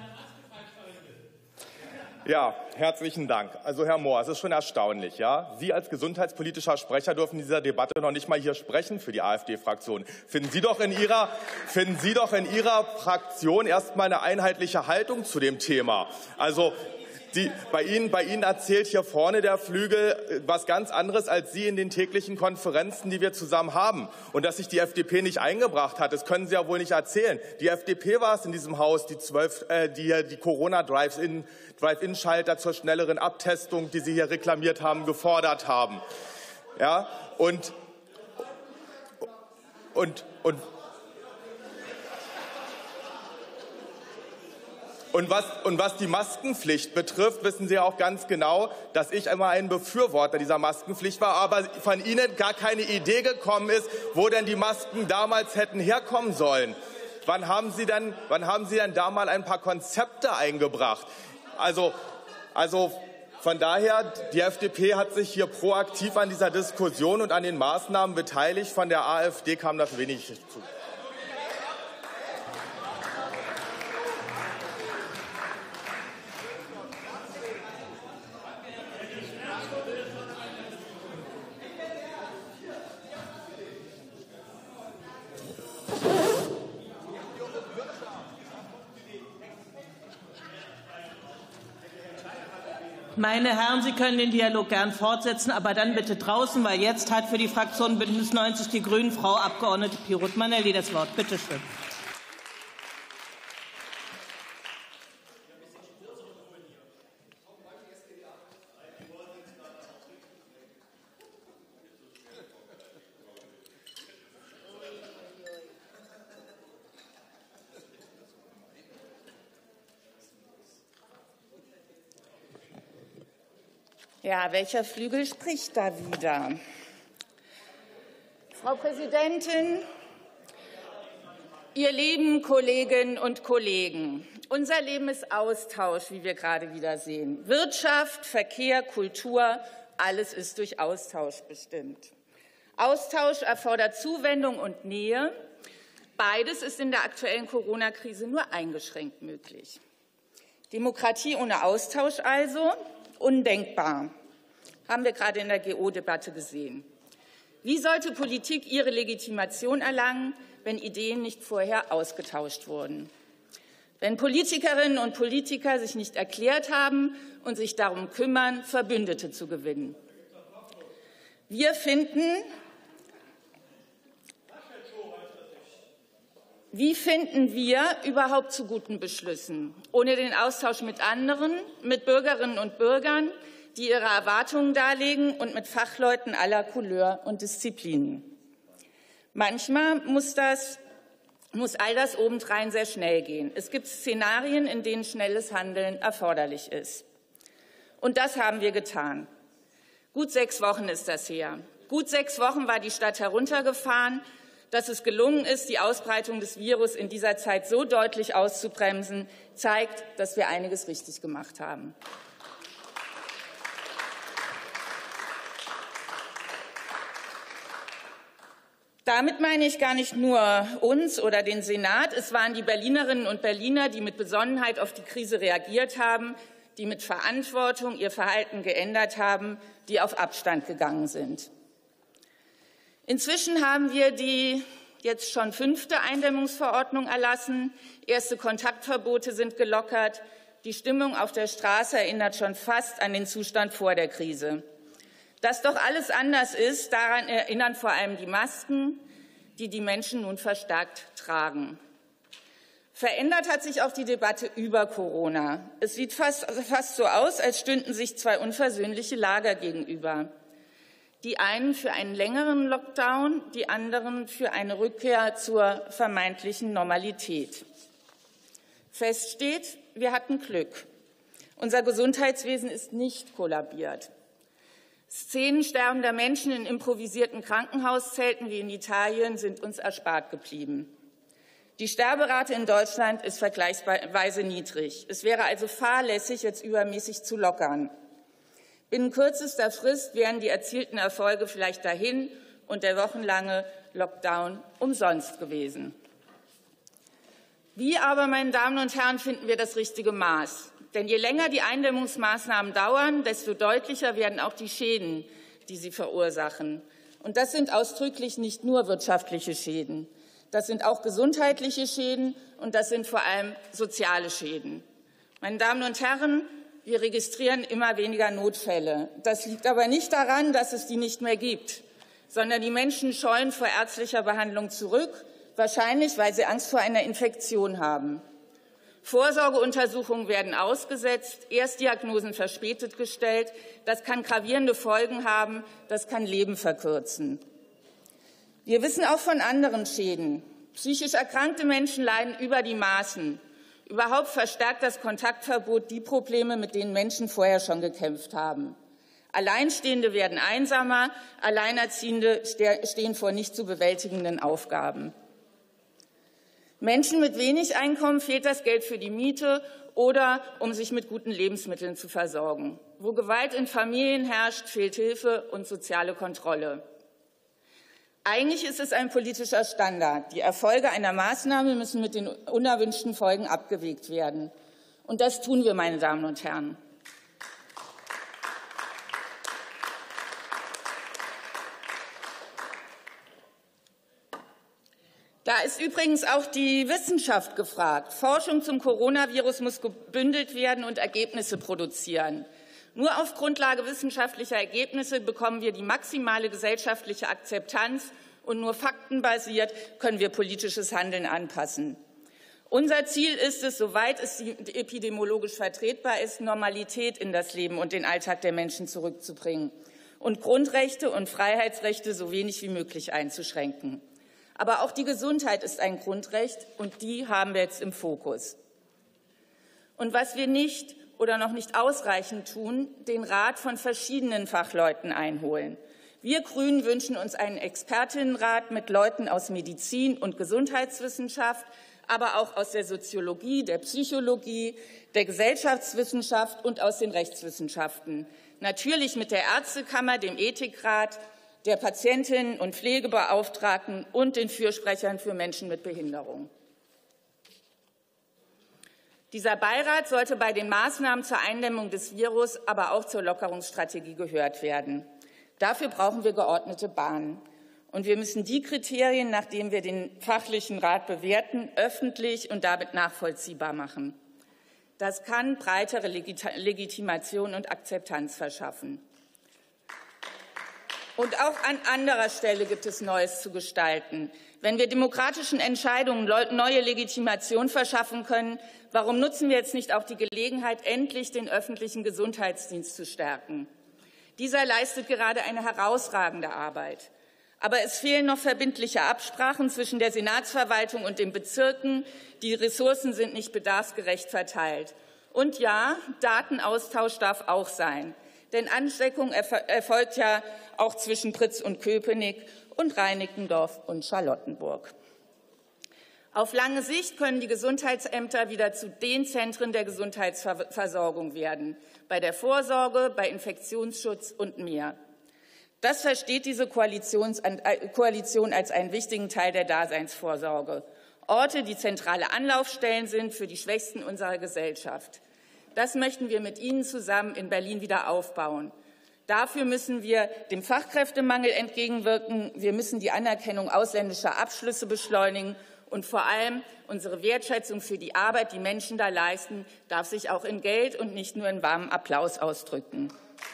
Ja, herzlichen Dank. Also Herr Mohr, es ist schon erstaunlich, ja? Sie als gesundheitspolitischer Sprecher dürfen in dieser Debatte noch nicht mal hier sprechen für die AfD-Fraktion. Finden Sie doch in Ihrer, finden Sie doch in Ihrer Fraktion erst mal eine einheitliche Haltung zu dem Thema. Also Die, bei, Ihnen, bei Ihnen erzählt hier vorne der Flügel was ganz anderes als Sie in den täglichen Konferenzen, die wir zusammen haben. Und dass sich die F D P nicht eingebracht hat, das können Sie ja wohl nicht erzählen. Die F D P war es in diesem Haus, die, zwölf, äh, die, die Corona-Drive-In, Drive-In-Schalter zur schnelleren Abtestung, die Sie hier reklamiert haben, gefordert haben. Ja, und, und, und Und was, und was die Maskenpflicht betrifft, wissen Sie auch ganz genau, dass ich immer ein Befürworter dieser Maskenpflicht war, aber von Ihnen gar keine Idee gekommen ist, wo denn die Masken damals hätten herkommen sollen. Wann haben Sie denn, wann haben Sie denn da mal ein paar Konzepte eingebracht? Also, also von daher, die F D P hat sich hier proaktiv an dieser Diskussion und an den Maßnahmen beteiligt. Von der AfD kam das wenig zu. Meine Herren, Sie können den Dialog gern fortsetzen, aber dann bitte draußen, weil jetzt hat für die Fraktion Bündnis neunzig Die Grünen Frau Abgeordnete Piroth-Manelli das Wort. Bitte schön. Ja, welcher Flügel spricht da wieder? Frau Präsidentin, ihr lieben Kolleginnen und Kollegen, Unser Leben ist Austausch, wie wir gerade wieder sehen. Wirtschaft, Verkehr, Kultur, alles ist durch Austausch bestimmt. Austausch erfordert Zuwendung und Nähe. Beides ist in der aktuellen Corona-Krise nur eingeschränkt möglich. Demokratie ohne Austausch also undenkbar, haben wir gerade in der G O-Debatte gesehen. Wie sollte Politik ihre Legitimation erlangen, wenn Ideen nicht vorher ausgetauscht wurden? Wenn Politikerinnen und Politiker sich nicht erklärt haben und sich darum kümmern, Verbündete zu gewinnen. Wir finden, wie finden wir überhaupt zu guten Beschlüssen, ohne den Austausch mit anderen, mit Bürgerinnen und Bürgern, die ihre Erwartungen darlegen und mit Fachleuten aller Couleur und Disziplinen? Manchmal muss das muss all das obendrein sehr schnell gehen. Es gibt Szenarien, in denen schnelles Handeln erforderlich ist. Und das haben wir getan. Gut sechs Wochen ist das her. Gut sechs Wochen war die Stadt heruntergefahren. Dass es gelungen ist, die Ausbreitung des Virus in dieser Zeit so deutlich auszubremsen, zeigt, dass wir einiges richtig gemacht haben. Damit meine ich gar nicht nur uns oder den Senat. Es waren die Berlinerinnen und Berliner, die mit Besonnenheit auf die Krise reagiert haben, die mit Verantwortung ihr Verhalten geändert haben, die auf Abstand gegangen sind. Inzwischen haben wir die jetzt schon fünfte Eindämmungsverordnung erlassen. Erste Kontaktverbote sind gelockert. Die Stimmung auf der Straße erinnert schon fast an den Zustand vor der Krise. Dass doch alles anders ist, daran erinnern vor allem die Masken, die die Menschen nun verstärkt tragen. Verändert hat sich auch die Debatte über Corona. Es sieht fast, fast so aus, als stünden sich zwei unversöhnliche Lager gegenüber. Die einen für einen längeren Lockdown, die anderen für eine Rückkehr zur vermeintlichen Normalität. Fest steht, wir hatten Glück. Unser Gesundheitswesen ist nicht kollabiert. Szenen sterbender Menschen in improvisierten Krankenhauszelten wie in Italien sind uns erspart geblieben. Die Sterberate in Deutschland ist vergleichsweise niedrig. Es wäre also fahrlässig, jetzt übermäßig zu lockern. Binnen kürzester Frist wären die erzielten Erfolge vielleicht dahin und der wochenlange Lockdown umsonst gewesen. Wie aber, meine Damen und Herren, finden wir das richtige Maß? Denn je länger die Eindämmungsmaßnahmen dauern, desto deutlicher werden auch die Schäden, die sie verursachen. Und das sind ausdrücklich nicht nur wirtschaftliche Schäden. Das sind auch gesundheitliche Schäden und das sind vor allem soziale Schäden. Meine Damen und Herren, wir registrieren immer weniger Notfälle. Das liegt aber nicht daran, dass es die nicht mehr gibt, sondern die Menschen scheuen vor ärztlicher Behandlung zurück, wahrscheinlich weil sie Angst vor einer Infektion haben. Vorsorgeuntersuchungen werden ausgesetzt, Erstdiagnosen verspätet gestellt. Das kann gravierende Folgen haben, das kann Leben verkürzen. Wir wissen auch von anderen Schäden. Psychisch erkrankte Menschen leiden über die Maßen. Überhaupt verstärkt das Kontaktverbot die Probleme, mit denen Menschen vorher schon gekämpft haben. Alleinstehende werden einsamer, Alleinerziehende stehen vor nicht zu bewältigenden Aufgaben. Menschen mit wenig Einkommen fehlt das Geld für die Miete oder um sich mit guten Lebensmitteln zu versorgen. Wo Gewalt in Familien herrscht, fehlt Hilfe und soziale Kontrolle. Eigentlich ist es ein politischer Standard. Die Erfolge einer Maßnahme müssen mit den unerwünschten Folgen abgewegt werden. Und das tun wir, meine Damen und Herren. Da ist übrigens auch die Wissenschaft gefragt. Forschung zum Coronavirus muss gebündelt werden und Ergebnisse produzieren. Nur auf Grundlage wissenschaftlicher Ergebnisse bekommen wir die maximale gesellschaftliche Akzeptanz und nur faktenbasiert können wir politisches Handeln anpassen. Unser Ziel ist es, soweit es epidemiologisch vertretbar ist, Normalität in das Leben und den Alltag der Menschen zurückzubringen und Grundrechte und Freiheitsrechte so wenig wie möglich einzuschränken. Aber auch die Gesundheit ist ein Grundrecht, und die haben wir jetzt im Fokus. Und was wir nicht oder noch nicht ausreichend tun, den Rat von verschiedenen Fachleuten einholen. Wir Grünen wünschen uns einen Expertinnenrat mit Leuten aus Medizin und Gesundheitswissenschaft, aber auch aus der Soziologie, der Psychologie, der Gesellschaftswissenschaft und aus den Rechtswissenschaften. Natürlich mit der Ärztekammer, dem Ethikrat, der Patientinnen- und Pflegebeauftragten und den Fürsprechern für Menschen mit Behinderung. Dieser Beirat sollte bei den Maßnahmen zur Eindämmung des Virus, aber auch zur Lockerungsstrategie gehört werden. Dafür brauchen wir geordnete Bahnen. Und wir müssen die Kriterien, nach denen wir den fachlichen Rat bewerten, öffentlich und damit nachvollziehbar machen. Das kann breitere Legitimation und Akzeptanz verschaffen. Und auch an anderer Stelle gibt es Neues zu gestalten. Wenn wir demokratischen Entscheidungen neue Legitimation verschaffen können, warum nutzen wir jetzt nicht auch die Gelegenheit, endlich den öffentlichen Gesundheitsdienst zu stärken? Dieser leistet gerade eine herausragende Arbeit. Aber es fehlen noch verbindliche Absprachen zwischen der Senatsverwaltung und den Bezirken. Die Ressourcen sind nicht bedarfsgerecht verteilt. Und ja, Datenaustausch darf auch sein. Denn Ansteckung erfolgt ja auch zwischen Pritz und Köpenick und Reinickendorf und Charlottenburg. Auf lange Sicht können die Gesundheitsämter wieder zu den Zentren der Gesundheitsversorgung werden, bei der Vorsorge, bei Infektionsschutz und mehr. Das versteht diese Koalition als einen wichtigen Teil der Daseinsvorsorge. Orte, die zentrale Anlaufstellen sind für die Schwächsten unserer Gesellschaft. Das möchten wir mit Ihnen zusammen in Berlin wieder aufbauen. Dafür müssen wir dem Fachkräftemangel entgegenwirken. Wir müssen die Anerkennung ausländischer Abschlüsse beschleunigen. Und vor allem unsere Wertschätzung für die Arbeit, die Menschen da leisten, darf sich auch in Geld und nicht nur in warmem Applaus ausdrücken.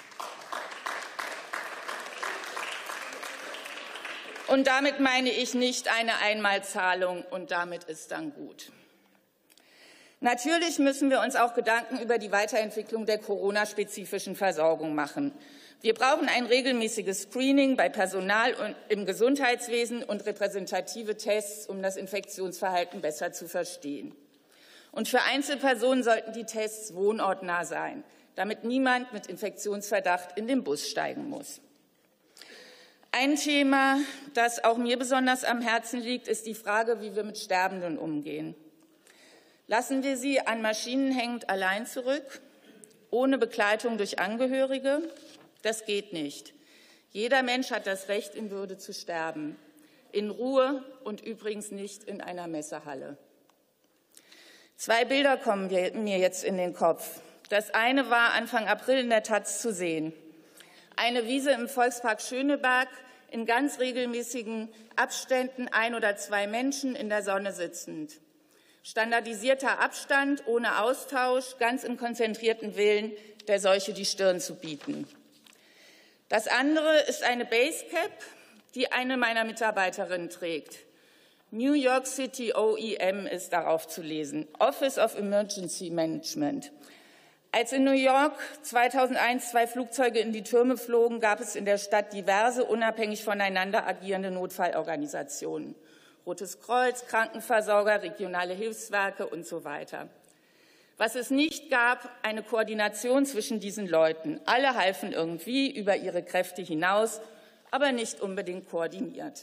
Und damit meine ich nicht eine Einmalzahlung, und damit ist dann gut. Natürlich müssen wir uns auch Gedanken über die Weiterentwicklung der Corona-spezifischen Versorgung machen. Wir brauchen ein regelmäßiges Screening bei Personal und im Gesundheitswesen und repräsentative Tests, um das Infektionsverhalten besser zu verstehen. Und für Einzelpersonen sollten die Tests wohnortnah sein, damit niemand mit Infektionsverdacht in den Bus steigen muss. Ein Thema, das auch mir besonders am Herzen liegt, ist die Frage, wie wir mit Sterbenden umgehen. Lassen wir sie an Maschinen hängend allein zurück, ohne Begleitung durch Angehörige? Das geht nicht. Jeder Mensch hat das Recht, in Würde zu sterben, in Ruhe und übrigens nicht in einer Messehalle. Zwei Bilder kommen mir jetzt in den Kopf. Das eine war Anfang April in der Taz zu sehen. Eine Wiese im Volkspark Schöneberg, in ganz regelmäßigen Abständen ein oder zwei Menschen in der Sonne sitzend. Standardisierter Abstand, ohne Austausch, ganz im konzentrierten Willen, der Seuche die Stirn zu bieten. Das andere ist eine Basecap, die eine meiner Mitarbeiterinnen trägt. New York City O E M ist darauf zu lesen, Office of Emergency Management. Als in New York zweitausendeins zwei Flugzeuge in die Türme flogen, gab es in der Stadt diverse unabhängig voneinander agierende Notfallorganisationen. Rotes Kreuz, Krankenversorger, regionale Hilfswerke und so weiter. Was es nicht gab, eine Koordination zwischen diesen Leuten. Alle halfen irgendwie über ihre Kräfte hinaus, aber nicht unbedingt koordiniert.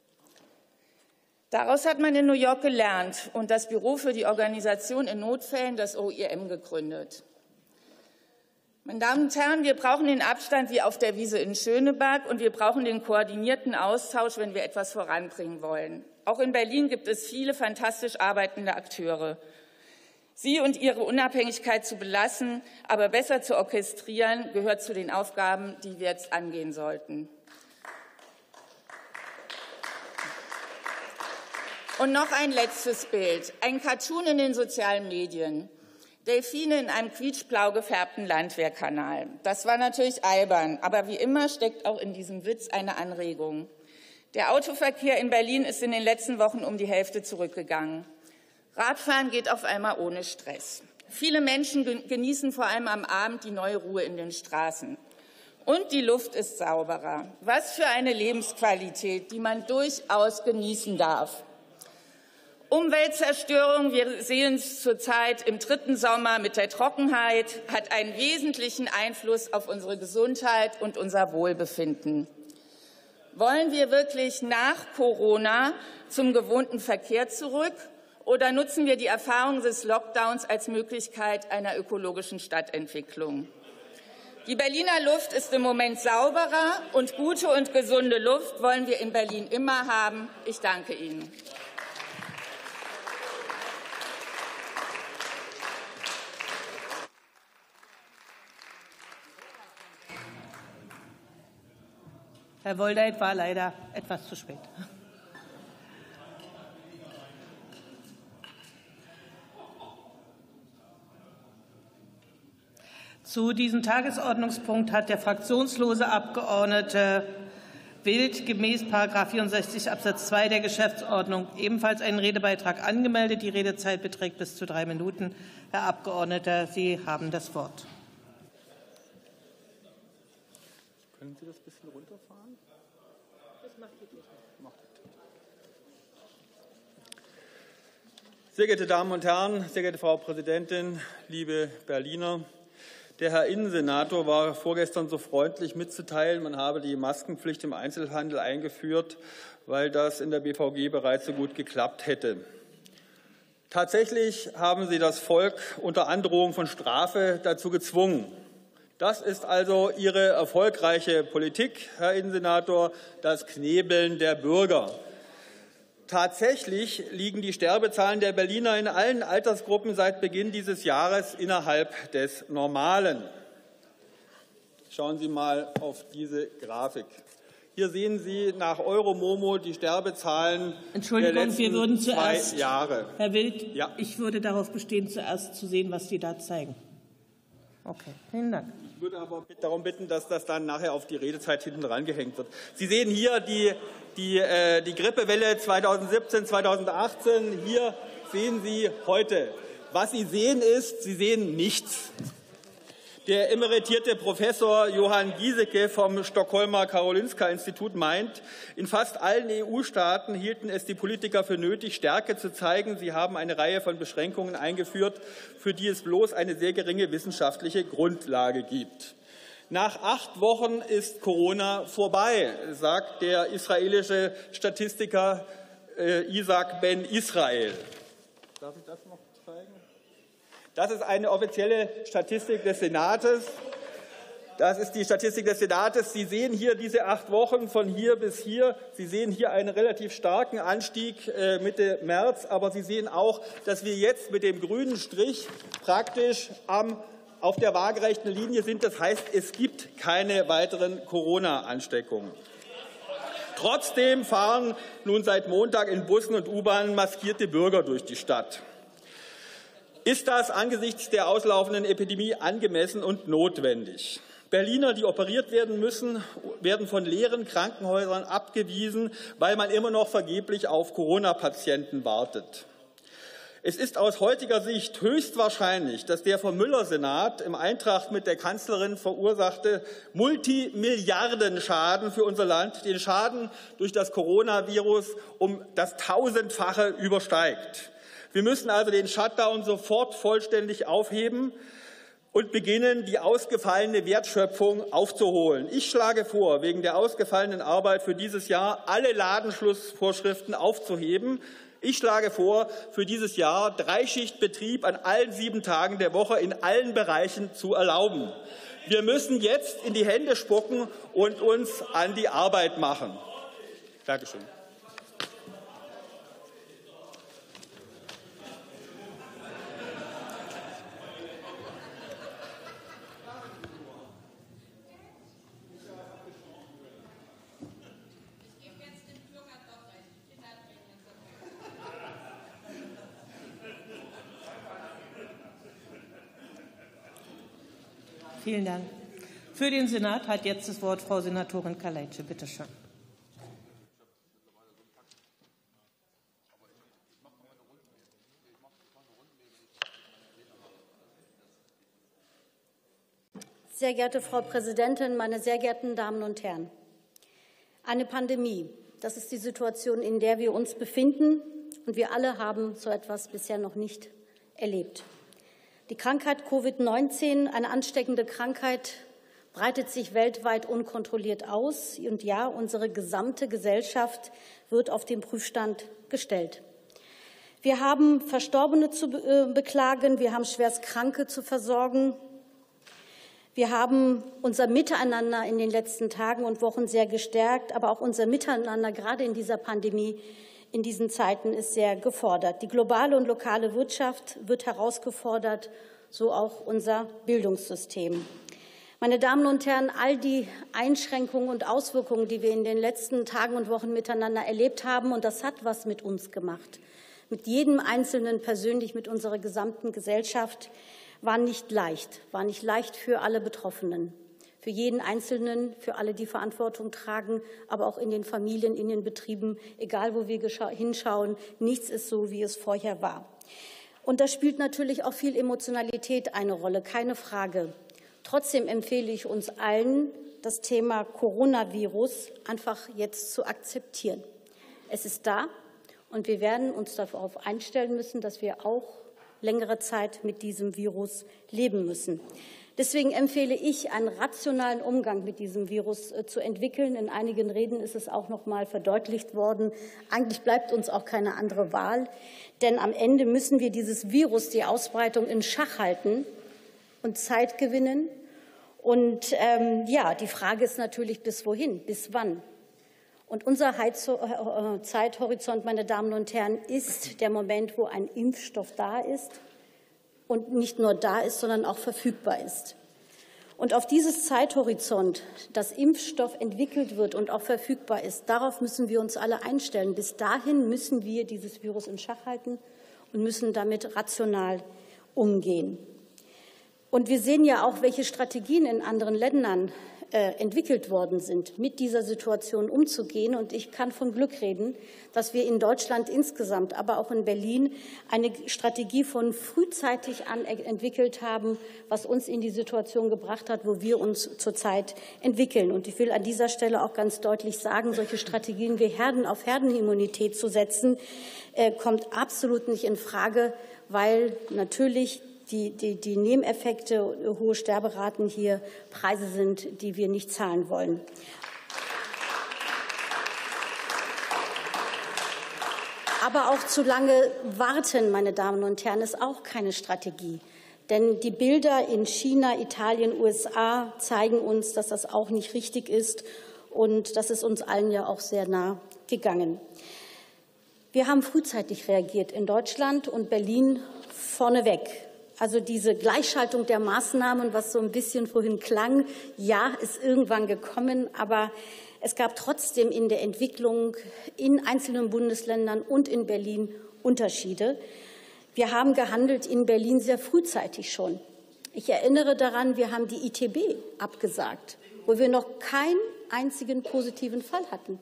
Daraus hat man in New York gelernt und das Büro für die Organisation in Notfällen, das O E M, gegründet. Meine Damen und Herren, wir brauchen den Abstand wie auf der Wiese in Schöneberg und wir brauchen den koordinierten Austausch, wenn wir etwas voranbringen wollen. Auch in Berlin gibt es viele fantastisch arbeitende Akteure. Sie und ihre Unabhängigkeit zu belassen, aber besser zu orchestrieren, gehört zu den Aufgaben, die wir jetzt angehen sollten. Und noch ein letztes Bild, ein Cartoon in den sozialen Medien. Delfine in einem quietschblau gefärbten Landwehrkanal. Das war natürlich albern, aber wie immer steckt auch in diesem Witz eine Anregung. Der Autoverkehr in Berlin ist in den letzten Wochen um die Hälfte zurückgegangen. Radfahren geht auf einmal ohne Stress. Viele Menschen genießen vor allem am Abend die neue Ruhe in den Straßen. Und die Luft ist sauberer. Was für eine Lebensqualität, die man durchaus genießen darf. Umweltzerstörung, wir sehen es zurzeit im dritten Sommer mit der Trockenheit, hat einen wesentlichen Einfluss auf unsere Gesundheit und unser Wohlbefinden. Wollen wir wirklich nach Corona zum gewohnten Verkehr zurück Oder nutzen wir die Erfahrung des Lockdowns als Möglichkeit einer ökologischen Stadtentwicklung? Die Berliner Luft ist im Moment sauberer, und gute und gesunde Luft wollen wir in Berlin immer haben. Ich danke Ihnen. Herr Woldeit war leider etwas zu spät. Zu diesem Tagesordnungspunkt hat der fraktionslose Abgeordnete Wild gemäß Paragraph vierundsechzig Absatz zwei der Geschäftsordnung ebenfalls einen Redebeitrag angemeldet. Die Redezeit beträgt bis zu drei Minuten. Herr Abgeordneter, Sie haben das Wort. Können Sie das ein bisschen runterfahren? Das macht die Technik. Sehr geehrte Damen und Herren, sehr geehrte Frau Präsidentin, liebe Berliner! Der Herr Innensenator war vorgestern so freundlich mitzuteilen, man habe die Maskenpflicht im Einzelhandel eingeführt, weil das in der B V G bereits so gut geklappt hätte. Tatsächlich haben Sie das Volk unter Androhung von Strafe dazu gezwungen. Das ist also Ihre erfolgreiche Politik, Herr Innensenator, das Knebeln der Bürger. Tatsächlich liegen die Sterbezahlen der Berliner in allen Altersgruppen seit Beginn dieses Jahres innerhalb des Normalen. Schauen Sie mal auf diese Grafik. Hier sehen Sie nach Euromomo die Sterbezahlen der letzten wir würden zwei zuerst, Jahre. Herr Wild, ja. ich würde darauf bestehen, zuerst zu sehen, was Sie da zeigen. Okay, vielen Dank. Ich würde aber darum bitten, dass das dann nachher auf die Redezeit hinten rangehängt wird. Sie sehen hier die, die, äh, die Grippewelle zweitausendsiebzehn, zweitausendachtzehn. Hier sehen Sie heute. Was Sie sehen ist, Sie sehen nichts. Der emeritierte Professor Johann Giesecke vom Stockholmer Karolinska-Institut meint, in fast allen E U-Staaten hielten es die Politiker für nötig, Stärke zu zeigen. Sie haben eine Reihe von Beschränkungen eingeführt, für die es bloß eine sehr geringe wissenschaftliche Grundlage gibt. Nach acht Wochen ist Corona vorbei, sagt der israelische Statistiker äh, Isaac Ben Israel. Darf ich das noch zeigen? Das ist eine offizielle Statistik des Senates. Das ist die Statistik des Senates. Sie sehen hier diese acht Wochen von hier bis hier. Sie sehen hier einen relativ starken Anstieg Mitte März. Aber Sie sehen auch, dass wir jetzt mit dem grünen Strich praktisch am, auf der waagerechten Linie sind. Das heißt, es gibt keine weiteren Corona-Ansteckungen. Trotzdem fahren nun seit Montag in Bussen und U-Bahnen maskierte Bürger durch die Stadt. Ist das angesichts der auslaufenden Epidemie angemessen und notwendig? Berliner, die operiert werden müssen, werden von leeren Krankenhäusern abgewiesen, weil man immer noch vergeblich auf Corona-Patienten wartet. Es ist aus heutiger Sicht höchstwahrscheinlich, dass der vom Müller-Senat im Eintracht mit der Kanzlerin verursachte Multimilliardenschaden für unser Land den Schaden durch das Coronavirus um das Tausendfache übersteigt. Wir müssen also den Shutdown sofort vollständig aufheben und beginnen, die ausgefallene Wertschöpfung aufzuholen. Ich schlage vor, wegen der ausgefallenen Arbeit für dieses Jahr alle Ladenschlussvorschriften aufzuheben. Ich schlage vor, für dieses Jahr Dreischichtbetrieb an allen sieben Tagen der Woche in allen Bereichen zu erlauben. Wir müssen jetzt in die Hände spucken und uns an die Arbeit machen. Dankeschön. Vielen Dank. Für den Senat hat jetzt das Wort Frau Senatorin Kaleitsche. Bitte schön. Sehr geehrte Frau Präsidentin, meine sehr geehrten Damen und Herren! Eine Pandemie, das ist die Situation, in der wir uns befinden, und wir alle haben so etwas bisher noch nicht erlebt. Die Krankheit Covid neunzehn, eine ansteckende Krankheit, breitet sich weltweit unkontrolliert aus. Und ja, unsere gesamte Gesellschaft wird auf den Prüfstand gestellt. Wir haben Verstorbene zu beklagen, wir haben Schwerstkranke zu versorgen. Wir haben unser Miteinander in den letzten Tagen und Wochen sehr gestärkt, aber auch unser Miteinander gerade in dieser Pandemie, in diesen Zeiten ist sehr gefordert. Die globale und lokale Wirtschaft wird herausgefordert, so auch unser Bildungssystem. Meine Damen und Herren, all die Einschränkungen und Auswirkungen, die wir in den letzten Tagen und Wochen miteinander erlebt haben, und das hat was mit uns gemacht, mit jedem Einzelnen persönlich, mit unserer gesamten Gesellschaft, war nicht leicht, war nicht leicht für alle Betroffenen, für jeden Einzelnen, für alle, die Verantwortung tragen, aber auch in den Familien, in den Betrieben, egal wo wir hinschauen, nichts ist so, wie es vorher war. Und da spielt natürlich auch viel Emotionalität eine Rolle, keine Frage. Trotzdem empfehle ich uns allen, das Thema Coronavirus einfach jetzt zu akzeptieren. Es ist da. Und wir werden uns darauf einstellen müssen, dass wir auch längere Zeit mit diesem Virus leben müssen. Deswegen empfehle ich, einen rationalen Umgang mit diesem Virus zu entwickeln. In einigen Reden ist es auch noch mal verdeutlicht worden. Eigentlich bleibt uns auch keine andere Wahl, denn am Ende müssen wir dieses Virus, die Ausbreitung, in Schach halten und Zeit gewinnen. Und ähm, ja, die Frage ist natürlich, bis wohin, bis wann? Und unser Zeithorizont, meine Damen und Herren, ist der Moment, wo ein Impfstoff da ist und nicht nur da ist, sondern auch verfügbar ist. Und auf dieses Zeithorizont, dass Impfstoff entwickelt wird und auch verfügbar ist, darauf müssen wir uns alle einstellen. Bis dahin müssen wir dieses Virus in Schach halten und müssen damit rational umgehen. Und wir sehen ja auch, welche Strategien in anderen Ländern entwickelt worden sind, mit dieser Situation umzugehen. Und ich kann von Glück reden, dass wir in Deutschland insgesamt, aber auch in Berlin eine Strategie von frühzeitig an entwickelt haben, was uns in die Situation gebracht hat, wo wir uns zurzeit entwickeln. Und ich will an dieser Stelle auch ganz deutlich sagen, solche Strategien wie Herden auf Herdenimmunität zu setzen, kommt absolut nicht in Frage, weil natürlich Die, die, die Nebeneffekte, hohe Sterberaten hier Preise sind, die wir nicht zahlen wollen. Aber auch zu lange warten, meine Damen und Herren, ist auch keine Strategie. Denn die Bilder in China, Italien, U S A zeigen uns, dass das auch nicht richtig ist. Und das ist uns allen ja auch sehr nah gegangen. Wir haben frühzeitig reagiert in Deutschland und Berlin vorneweg. Also diese Gleichschaltung der Maßnahmen, was so ein bisschen vorhin klang, ja, ist irgendwann gekommen, aber es gab trotzdem in der Entwicklung in einzelnen Bundesländern und in Berlin Unterschiede. Wir haben gehandelt in Berlin sehr frühzeitig schon. Ich erinnere daran, wir haben die I T B abgesagt, wo wir noch keinen einzigen positiven Fall hatten.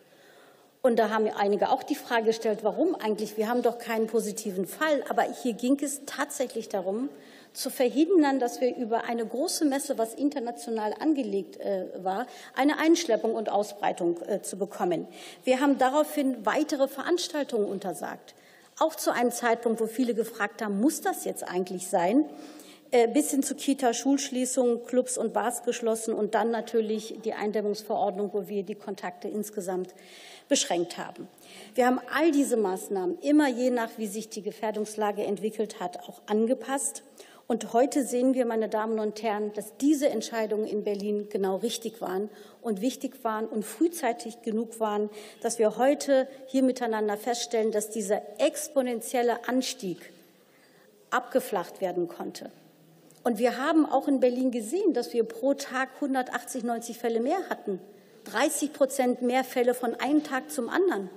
Und da haben einige auch die Frage gestellt, warum eigentlich? Wir haben doch keinen positiven Fall. Aber hier ging es tatsächlich darum, zu verhindern, dass wir über eine große Messe, was international angelegt äh, war, eine Einschleppung und Ausbreitung äh, zu bekommen. Wir haben daraufhin weitere Veranstaltungen untersagt. Auch zu einem Zeitpunkt, wo viele gefragt haben, muss das jetzt eigentlich sein? Äh, bis hin zu Kita, Schulschließungen, Clubs und Bars geschlossen und dann natürlich die Eindämmungsverordnung, wo wir die Kontakte insgesamt beschränkt haben. Wir haben all diese Maßnahmen immer je nach, wie sich die Gefährdungslage entwickelt hat, auch angepasst. Und heute sehen wir, meine Damen und Herren, dass diese Entscheidungen in Berlin genau richtig waren und wichtig waren und frühzeitig genug waren, dass wir heute hier miteinander feststellen, dass dieser exponentielle Anstieg abgeflacht werden konnte. Und wir haben auch in Berlin gesehen, dass wir pro Tag hundertachtzig, neunzig Fälle mehr hatten. dreißig Prozent mehr Fälle von einem Tag zum anderen.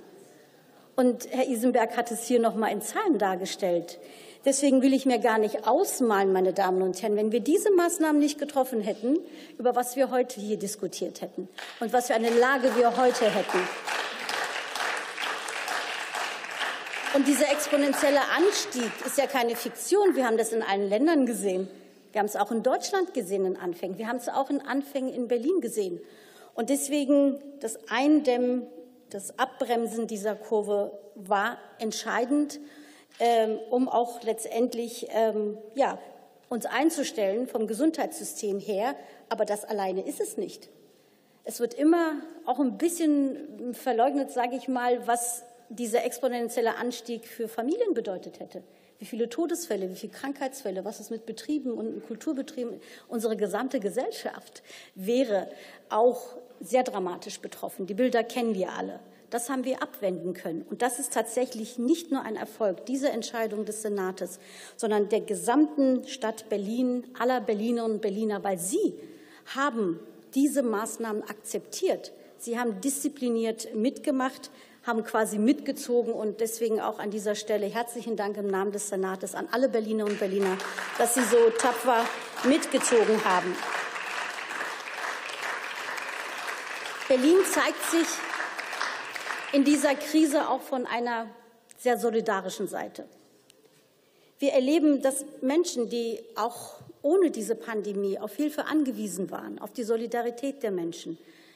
Und Herr Isenberg hat es hier noch mal in Zahlen dargestellt. Deswegen will ich mir gar nicht ausmalen, meine Damen und Herren, wenn wir diese Maßnahmen nicht getroffen hätten, über was wir heute hier diskutiert hätten und was für eine Lage wir heute hätten. Und dieser exponentielle Anstieg ist ja keine Fiktion. Wir haben das in allen Ländern gesehen. Wir haben es auch in Deutschland gesehen in Anfängen. Wir haben es auch in Anfängen in Berlin gesehen. Und deswegen das Eindämmen, das Abbremsen dieser Kurve war entscheidend, ähm, um auch letztendlich ähm, ja, uns einzustellen vom Gesundheitssystem her. Aber das alleine ist es nicht. Es wird immer auch ein bisschen verleugnet, sage ich mal, was dieser exponentielle Anstieg für Familien bedeutet hätte. Wie viele Todesfälle, wie viele Krankheitsfälle, was es mit Betrieben und Kulturbetrieben, unsere gesamte Gesellschaft wäre auch sehr dramatisch betroffen. Die Bilder kennen wir alle. Das haben wir abwenden können. Und das ist tatsächlich nicht nur ein Erfolg dieser Entscheidung des Senates, sondern der gesamten Stadt Berlin, aller Berlinerinnen und Berliner, weil sie haben diese Maßnahmen akzeptiert. Sie haben diszipliniert mitgemacht, haben quasi mitgezogen, und deswegen auch an dieser Stelle herzlichen Dank im Namen des Senates an alle Berlinerinnen und Berliner, dass Sie so tapfer mitgezogen haben. Berlin zeigt sich in dieser Krise auch von einer sehr solidarischen Seite. Wir erleben, dass Menschen, die auch ohne diese Pandemie auf Hilfe angewiesen waren, auf die Solidarität der Menschen,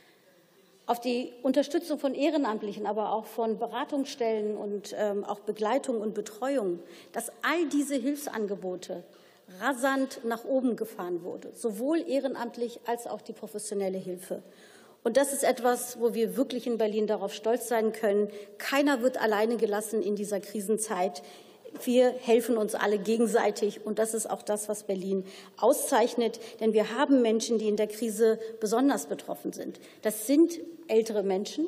auf die Unterstützung von Ehrenamtlichen, aber auch von Beratungsstellen und ähm, auch Begleitung und Betreuung, dass all diese Hilfsangebote rasant nach oben gefahren wurde, sowohl ehrenamtlich als auch die professionelle Hilfe. Und das ist etwas, wo wir wirklich in Berlin darauf stolz sein können. Keiner wird alleine gelassen in dieser Krisenzeit. Wir helfen uns alle gegenseitig, und das ist auch das, was Berlin auszeichnet. Denn wir haben Menschen, die in der Krise besonders betroffen sind. Das sind ältere Menschen,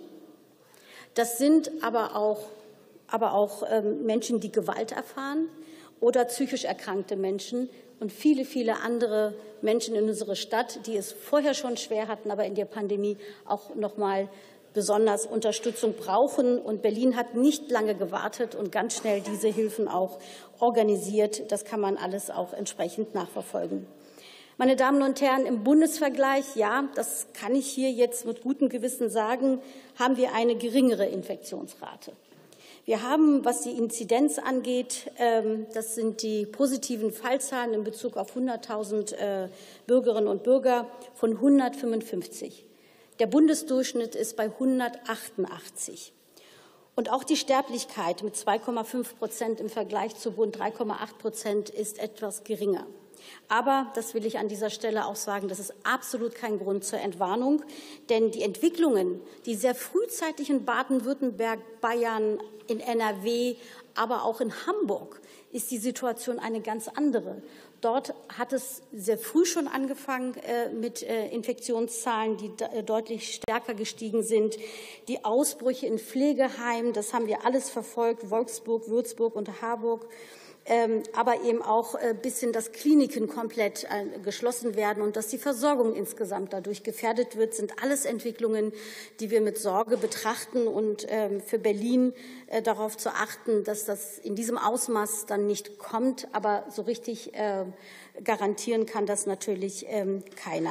das sind aber auch, aber auch ähm, Menschen, die Gewalt erfahren, oder psychisch erkrankte Menschen und viele, viele andere Menschen in unserer Stadt, die es vorher schon schwer hatten, aber in der Pandemie auch noch mal besonders Unterstützung brauchen. Und Berlin hat nicht lange gewartet und ganz schnell diese Hilfen auch organisiert. Das kann man alles auch entsprechend nachverfolgen. Meine Damen und Herren, im Bundesvergleich, ja, das kann ich hier jetzt mit gutem Gewissen sagen, haben wir eine geringere Infektionsrate. Wir haben, was die Inzidenz angeht, das sind die positiven Fallzahlen in Bezug auf hunderttausend Bürgerinnen und Bürger von hundertfünfundfünfzig. Der Bundesdurchschnitt ist bei hundertachtundachtzig. Und auch die Sterblichkeit mit zwei Komma fünf Prozent im Vergleich zu Bund drei Komma acht Prozent ist etwas geringer. Aber, das will ich an dieser Stelle auch sagen, das ist absolut kein Grund zur Entwarnung, denn die Entwicklungen, die sehr frühzeitig in Baden-Württemberg, Bayern, in N R W, aber auch in Hamburg, ist die Situation eine ganz andere. Dort hat es sehr früh schon angefangen äh, mit äh, Infektionszahlen, die äh, deutlich stärker gestiegen sind. Die Ausbrüche in Pflegeheimen, das haben wir alles verfolgt, Wolfsburg, Würzburg und Harburg. Ähm, aber eben auch äh, bis hin, dass Kliniken komplett äh, geschlossen werden und dass die Versorgung insgesamt dadurch gefährdet wird, sind alles Entwicklungen, die wir mit Sorge betrachten, und ähm, für Berlin äh, darauf zu achten, dass das in diesem Ausmaß dann nicht kommt. Aber so richtig äh, garantieren kann das natürlich ähm, keiner.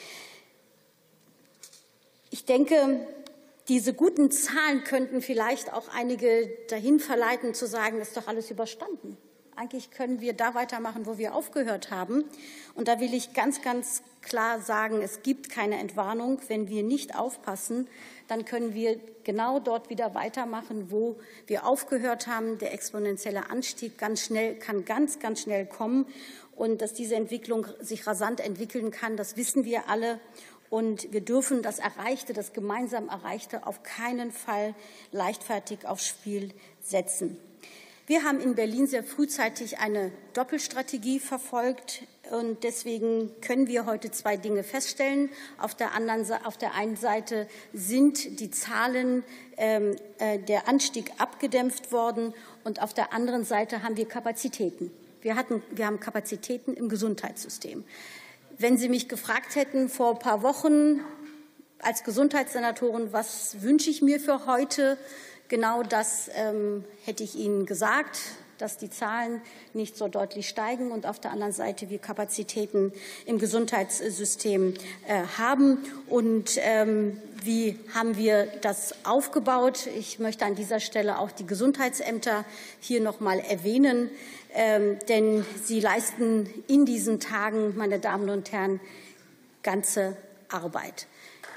Ich denke, diese guten Zahlen könnten vielleicht auch einige dahin verleiten, zu sagen, ist doch alles überstanden. Eigentlich können wir da weitermachen, wo wir aufgehört haben. Und da will ich ganz, ganz klar sagen, es gibt keine Entwarnung. Wenn wir nicht aufpassen, dann können wir genau dort wieder weitermachen, wo wir aufgehört haben. Der exponentielle Anstieg ganz schnell, kann ganz, ganz schnell kommen. Und dass diese Entwicklung sich rasant entwickeln kann, das wissen wir alle. Und wir dürfen das Erreichte, das gemeinsam Erreichte, auf keinen Fall leichtfertig aufs Spiel setzen. Wir haben in Berlin sehr frühzeitig eine Doppelstrategie verfolgt, und deswegen können wir heute zwei Dinge feststellen. Auf der anderen, auf der einen Seite sind die Zahlen, äh, der Anstieg abgedämpft worden, und auf der anderen Seite haben wir Kapazitäten. Wir hatten, wir haben Kapazitäten im Gesundheitssystem. Wenn Sie mich gefragt hätten vor ein paar Wochen als Gesundheitssenatorin, was wünsche ich mir für heute, genau das ähm, hätte ich Ihnen gesagt, dass die Zahlen nicht so deutlich steigen und auf der anderen Seite wir Kapazitäten im Gesundheitssystem äh, haben. Und ähm, wie haben wir das aufgebaut? Ich möchte an dieser Stelle auch die Gesundheitsämter hier noch mal erwähnen, ähm, denn sie leisten in diesen Tagen, meine Damen und Herren, ganze Arbeit.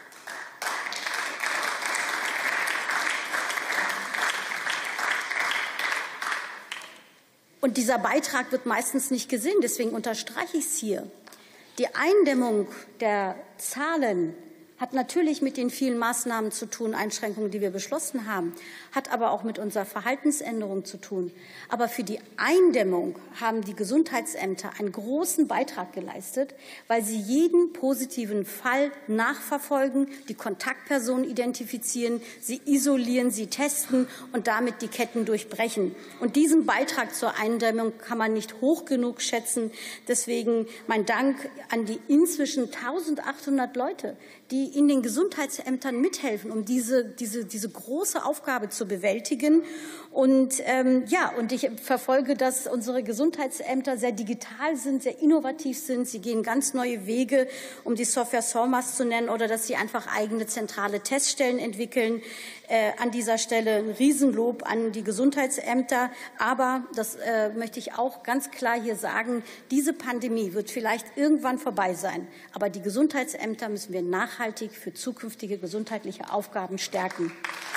Und dieser Beitrag wird meistens nicht gesehen, deswegen unterstreiche ich es hier. Die Eindämmung der Zahlen hat natürlich mit den vielen Maßnahmen zu tun, Einschränkungen, die wir beschlossen haben, hat aber auch mit unserer Verhaltensänderung zu tun. Aber für die Eindämmung haben die Gesundheitsämter einen großen Beitrag geleistet, weil sie jeden positiven Fall nachverfolgen, die Kontaktpersonen identifizieren, sie isolieren, sie testen und damit die Ketten durchbrechen. Und diesen Beitrag zur Eindämmung kann man nicht hoch genug schätzen. Deswegen mein Dank an die inzwischen eintausendachthundert Leute, die in den Gesundheitsämtern mithelfen, um diese, diese, diese große Aufgabe zu bewältigen. Und, ähm, ja, und ich verfolge, dass unsere Gesundheitsämter sehr digital sind, sehr innovativ sind. Sie gehen ganz neue Wege, um die Software SORMAS zu nennen, oder dass sie einfach eigene zentrale Teststellen entwickeln. Äh, an dieser Stelle ein Riesenlob an die Gesundheitsämter. Aber, das äh, möchte ich auch ganz klar hier sagen, diese Pandemie wird vielleicht irgendwann vorbei sein. Aber die Gesundheitsämter müssen wir nachhaltig für zukünftige gesundheitliche Aufgaben stärken.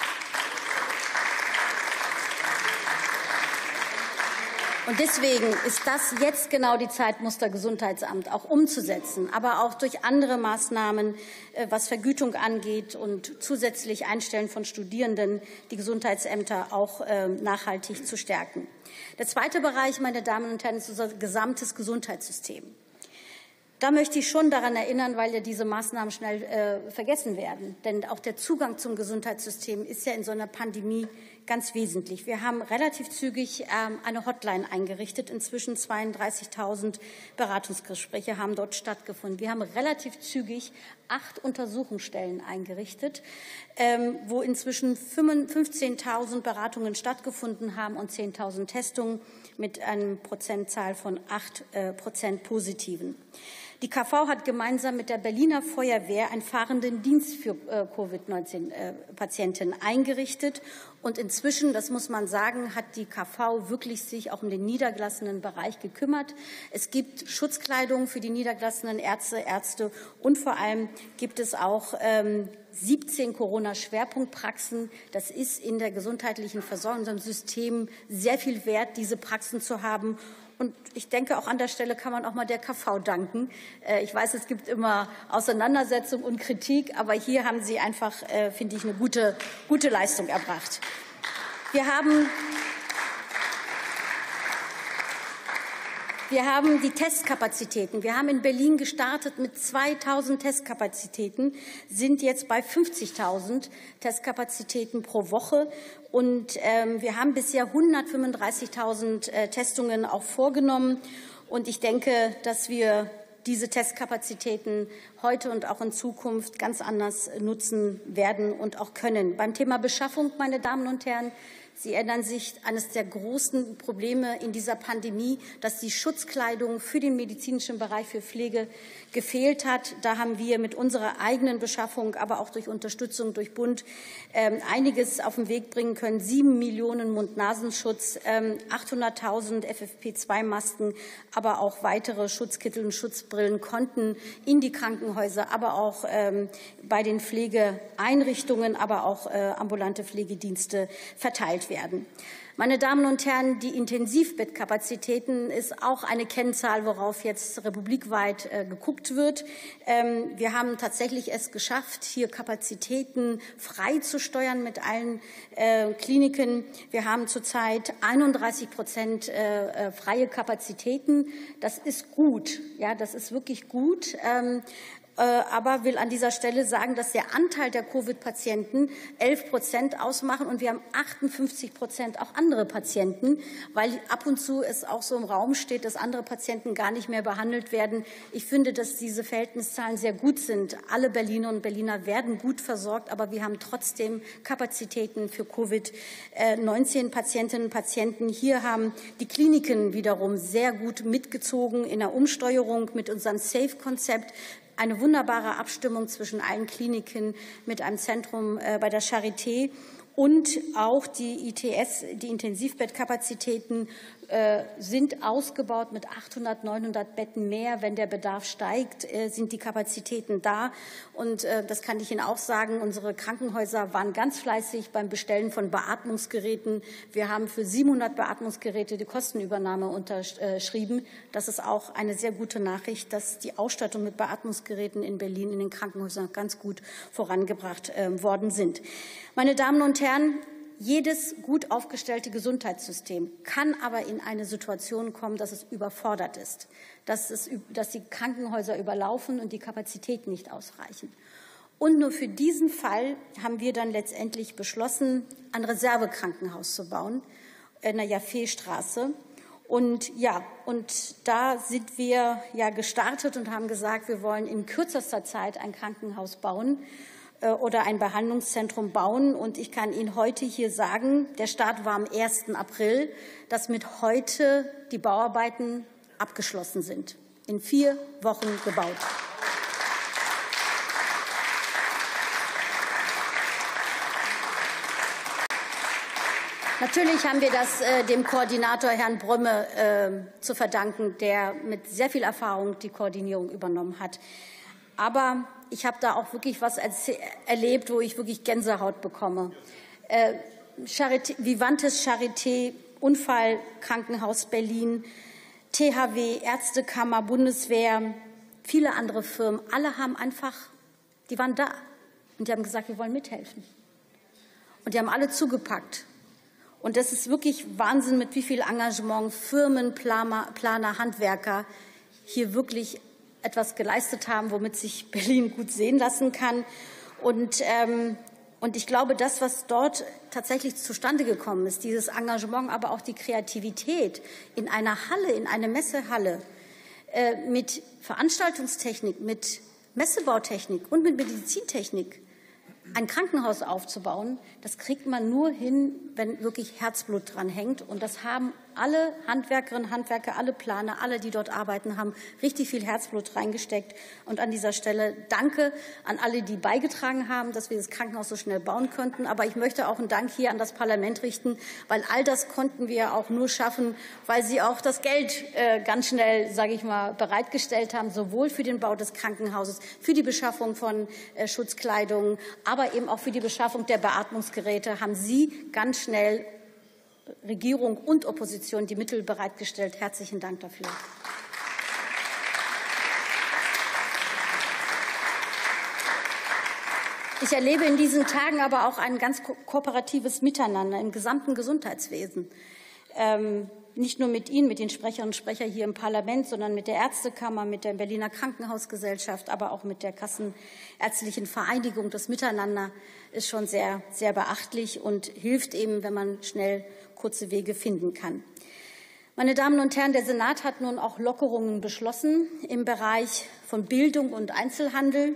Und deswegen ist das jetzt genau die Zeit, Muster Gesundheitsamt auch umzusetzen, aber auch durch andere Maßnahmen, was Vergütung angeht und zusätzlich Einstellen von Studierenden, die Gesundheitsämter auch nachhaltig zu stärken. Der zweite Bereich, meine Damen und Herren, ist unser gesamtes Gesundheitssystem. Da möchte ich schon daran erinnern, weil ja diese Maßnahmen schnell äh, vergessen werden. Denn auch der Zugang zum Gesundheitssystem ist ja in so einer Pandemie ganz wesentlich. Wir haben relativ zügig ähm, eine Hotline eingerichtet. Inzwischen zweiunddreißigtausend Beratungsgespräche haben dort stattgefunden. Wir haben relativ zügig acht Untersuchungsstellen eingerichtet, ähm, wo inzwischen fünfzehntausend Beratungen stattgefunden haben und zehntausend Testungen mit einer Prozentzahl von acht äh, Prozent Positiven. Die K V hat gemeinsam mit der Berliner Feuerwehr einen fahrenden Dienst für äh, Covid neunzehn Patienten eingerichtet. Und inzwischen, das muss man sagen, hat die K V wirklich sich auch um den niedergelassenen Bereich gekümmert. Es gibt Schutzkleidung für die niedergelassenen Ärzte, Ärzte und vor allem gibt es auch ähm, siebzehn Corona-Schwerpunktpraxen. Das ist in der gesundheitlichen Versorgung, in unserem System sehr viel wert, diese Praxen zu haben. Und ich denke, auch an der Stelle kann man auch mal der K V danken. Ich weiß, es gibt immer Auseinandersetzung und Kritik, aber hier haben Sie einfach, finde ich, eine gute, gute Leistung erbracht. Wir haben Wir haben die Testkapazitäten. Wir haben in Berlin gestartet mit zweitausend Testkapazitäten, sind jetzt bei fünfzigtausend Testkapazitäten pro Woche. Und ähm, wir haben bisher hundertfünfunddreißigtausend äh, Testungen auch vorgenommen. Und ich denke, dass wir diese Testkapazitäten heute und auch in Zukunft ganz anders nutzen werden und auch können. Beim Thema Beschaffung, meine Damen und Herren, Sie erinnern sich, eines der großen Probleme in dieser Pandemie, dass die Schutzkleidung für den medizinischen Bereich, für Pflege gefehlt hat. Da haben wir mit unserer eigenen Beschaffung, aber auch durch Unterstützung durch Bund ähm, einiges auf den Weg bringen können. Sieben Millionen Mund-Nasenschutz, ähm, achthunderttausend F F P zwei Masken, aber auch weitere Schutzkittel und Schutzbrillen konnten in die Krankenhäuser, aber auch ähm, bei den Pflegeeinrichtungen, aber auch äh, ambulante Pflegedienste verteilt werden. Meine Damen und Herren, die Intensivbettkapazitäten ist auch eine Kennzahl, worauf jetzt republikweit äh, geguckt wird. Ähm, wir haben tatsächlich es geschafft, hier Kapazitäten frei zu steuern mit allen äh, Kliniken. Wir haben zurzeit einunddreißig Prozent äh, freie Kapazitäten. Das ist gut. Ja, das ist wirklich gut. Ähm, aber will an dieser Stelle sagen, dass der Anteil der Covid-Patienten elf Prozent ausmachen und wir haben achtundfünfzig Prozent auch andere Patienten, weil ab und zu es auch so im Raum steht, dass andere Patienten gar nicht mehr behandelt werden. Ich finde, dass diese Verhältniszahlen sehr gut sind. Alle Berlinerinnen und Berliner werden gut versorgt, aber wir haben trotzdem Kapazitäten für Covid neunzehn Patientinnen und Patienten. Hier haben die Kliniken wiederum sehr gut mitgezogen in der Umsteuerung mit unserem SAFE-Konzept. Eine wunderbare Abstimmung zwischen allen Kliniken mit einem Zentrum äh, bei der Charité und auch die I T S, die Intensivbettkapazitäten äh, sind ausgebaut mit achthundert, neunhundert Betten mehr. Wenn der Bedarf steigt, äh, sind die Kapazitäten da. Und äh, das kann ich Ihnen auch sagen, unsere Krankenhäuser waren ganz fleißig beim Bestellen von Beatmungsgeräten. Wir haben für siebenhundert Beatmungsgeräte die Kostenübernahme unterschrieben. Das ist auch eine sehr gute Nachricht, dass die Ausstattung mit Beatmungsgeräten in Berlin in den Krankenhäusern ganz gut vorangebracht äh, worden sind. Meine Damen und Herren, jedes gut aufgestellte Gesundheitssystem kann aber in eine Situation kommen, dass es überfordert ist, dass, es, dass die Krankenhäuser überlaufen und die Kapazitäten nicht ausreichen. Und nur für diesen Fall haben wir dann letztendlich beschlossen, ein Reservekrankenhaus zu bauen in der Jaffe-Straße. Und ja, und da sind wir ja gestartet und haben gesagt, wir wollen in kürzester Zeit ein Krankenhaus bauen oder ein Behandlungszentrum bauen. Und ich kann Ihnen heute hier sagen, der Start war am ersten April, dass mit heute die Bauarbeiten abgeschlossen sind. In vier Wochen gebaut. Natürlich haben wir das äh, dem Koordinator Herrn Brömme äh, zu verdanken, der mit sehr viel Erfahrung die Koordinierung übernommen hat. Aber ich habe da auch wirklich was erlebt, wo ich wirklich Gänsehaut bekomme. Äh, Charité, Vivantes Charité, Unfallkrankenhaus Berlin, T H W, Ärztekammer, Bundeswehr, viele andere Firmen, alle haben einfach, die waren da und die haben gesagt, wir wollen mithelfen. Und die haben alle zugepackt. Und das ist wirklich Wahnsinn, mit wie viel Engagement Firmen, Planer, Planer, Handwerker hier wirklich etwas geleistet haben, womit sich Berlin gut sehen lassen kann. Und, ähm, und ich glaube, das, was dort tatsächlich zustande gekommen ist, dieses Engagement, aber auch die Kreativität in einer Halle, in einer Messehalle, äh, mit Veranstaltungstechnik, mit Messebautechnik und mit Medizintechnik, ein Krankenhaus aufzubauen, das kriegt man nur hin, wenn wirklich Herzblut dran hängt. Und das haben alle Handwerkerinnen, Handwerker, alle Planer, alle, die dort arbeiten, haben richtig viel Herzblut reingesteckt. Und an dieser Stelle danke an alle, die beigetragen haben, dass wir das Krankenhaus so schnell bauen konnten. Aber ich möchte auch einen Dank hier an das Parlament richten, weil all das konnten wir auch nur schaffen, weil Sie auch das Geld äh, ganz schnell, sage ich mal, bereitgestellt haben, sowohl für den Bau des Krankenhauses, für die Beschaffung von äh, Schutzkleidung, aber eben auch für die Beschaffung der Beatmungsgeräte haben Sie ganz schnell, Regierung und Opposition, die Mittel bereitgestellt. Herzlichen Dank dafür. Ich erlebe in diesen Tagen aber auch ein ganz ko kooperatives Miteinander im gesamten Gesundheitswesen. Ähm, nicht nur mit Ihnen, mit den Sprecherinnen und Sprechern hier im Parlament, sondern mit der Ärztekammer, mit der Berliner Krankenhausgesellschaft, aber auch mit der Kassenärztlichen Vereinigung. Das Miteinander ist schon sehr, sehr beachtlich und hilft eben, wenn man schnell kurze Wege finden kann. Meine Damen und Herren, der Senat hat nun auch Lockerungen beschlossen im Bereich von Bildung und Einzelhandel.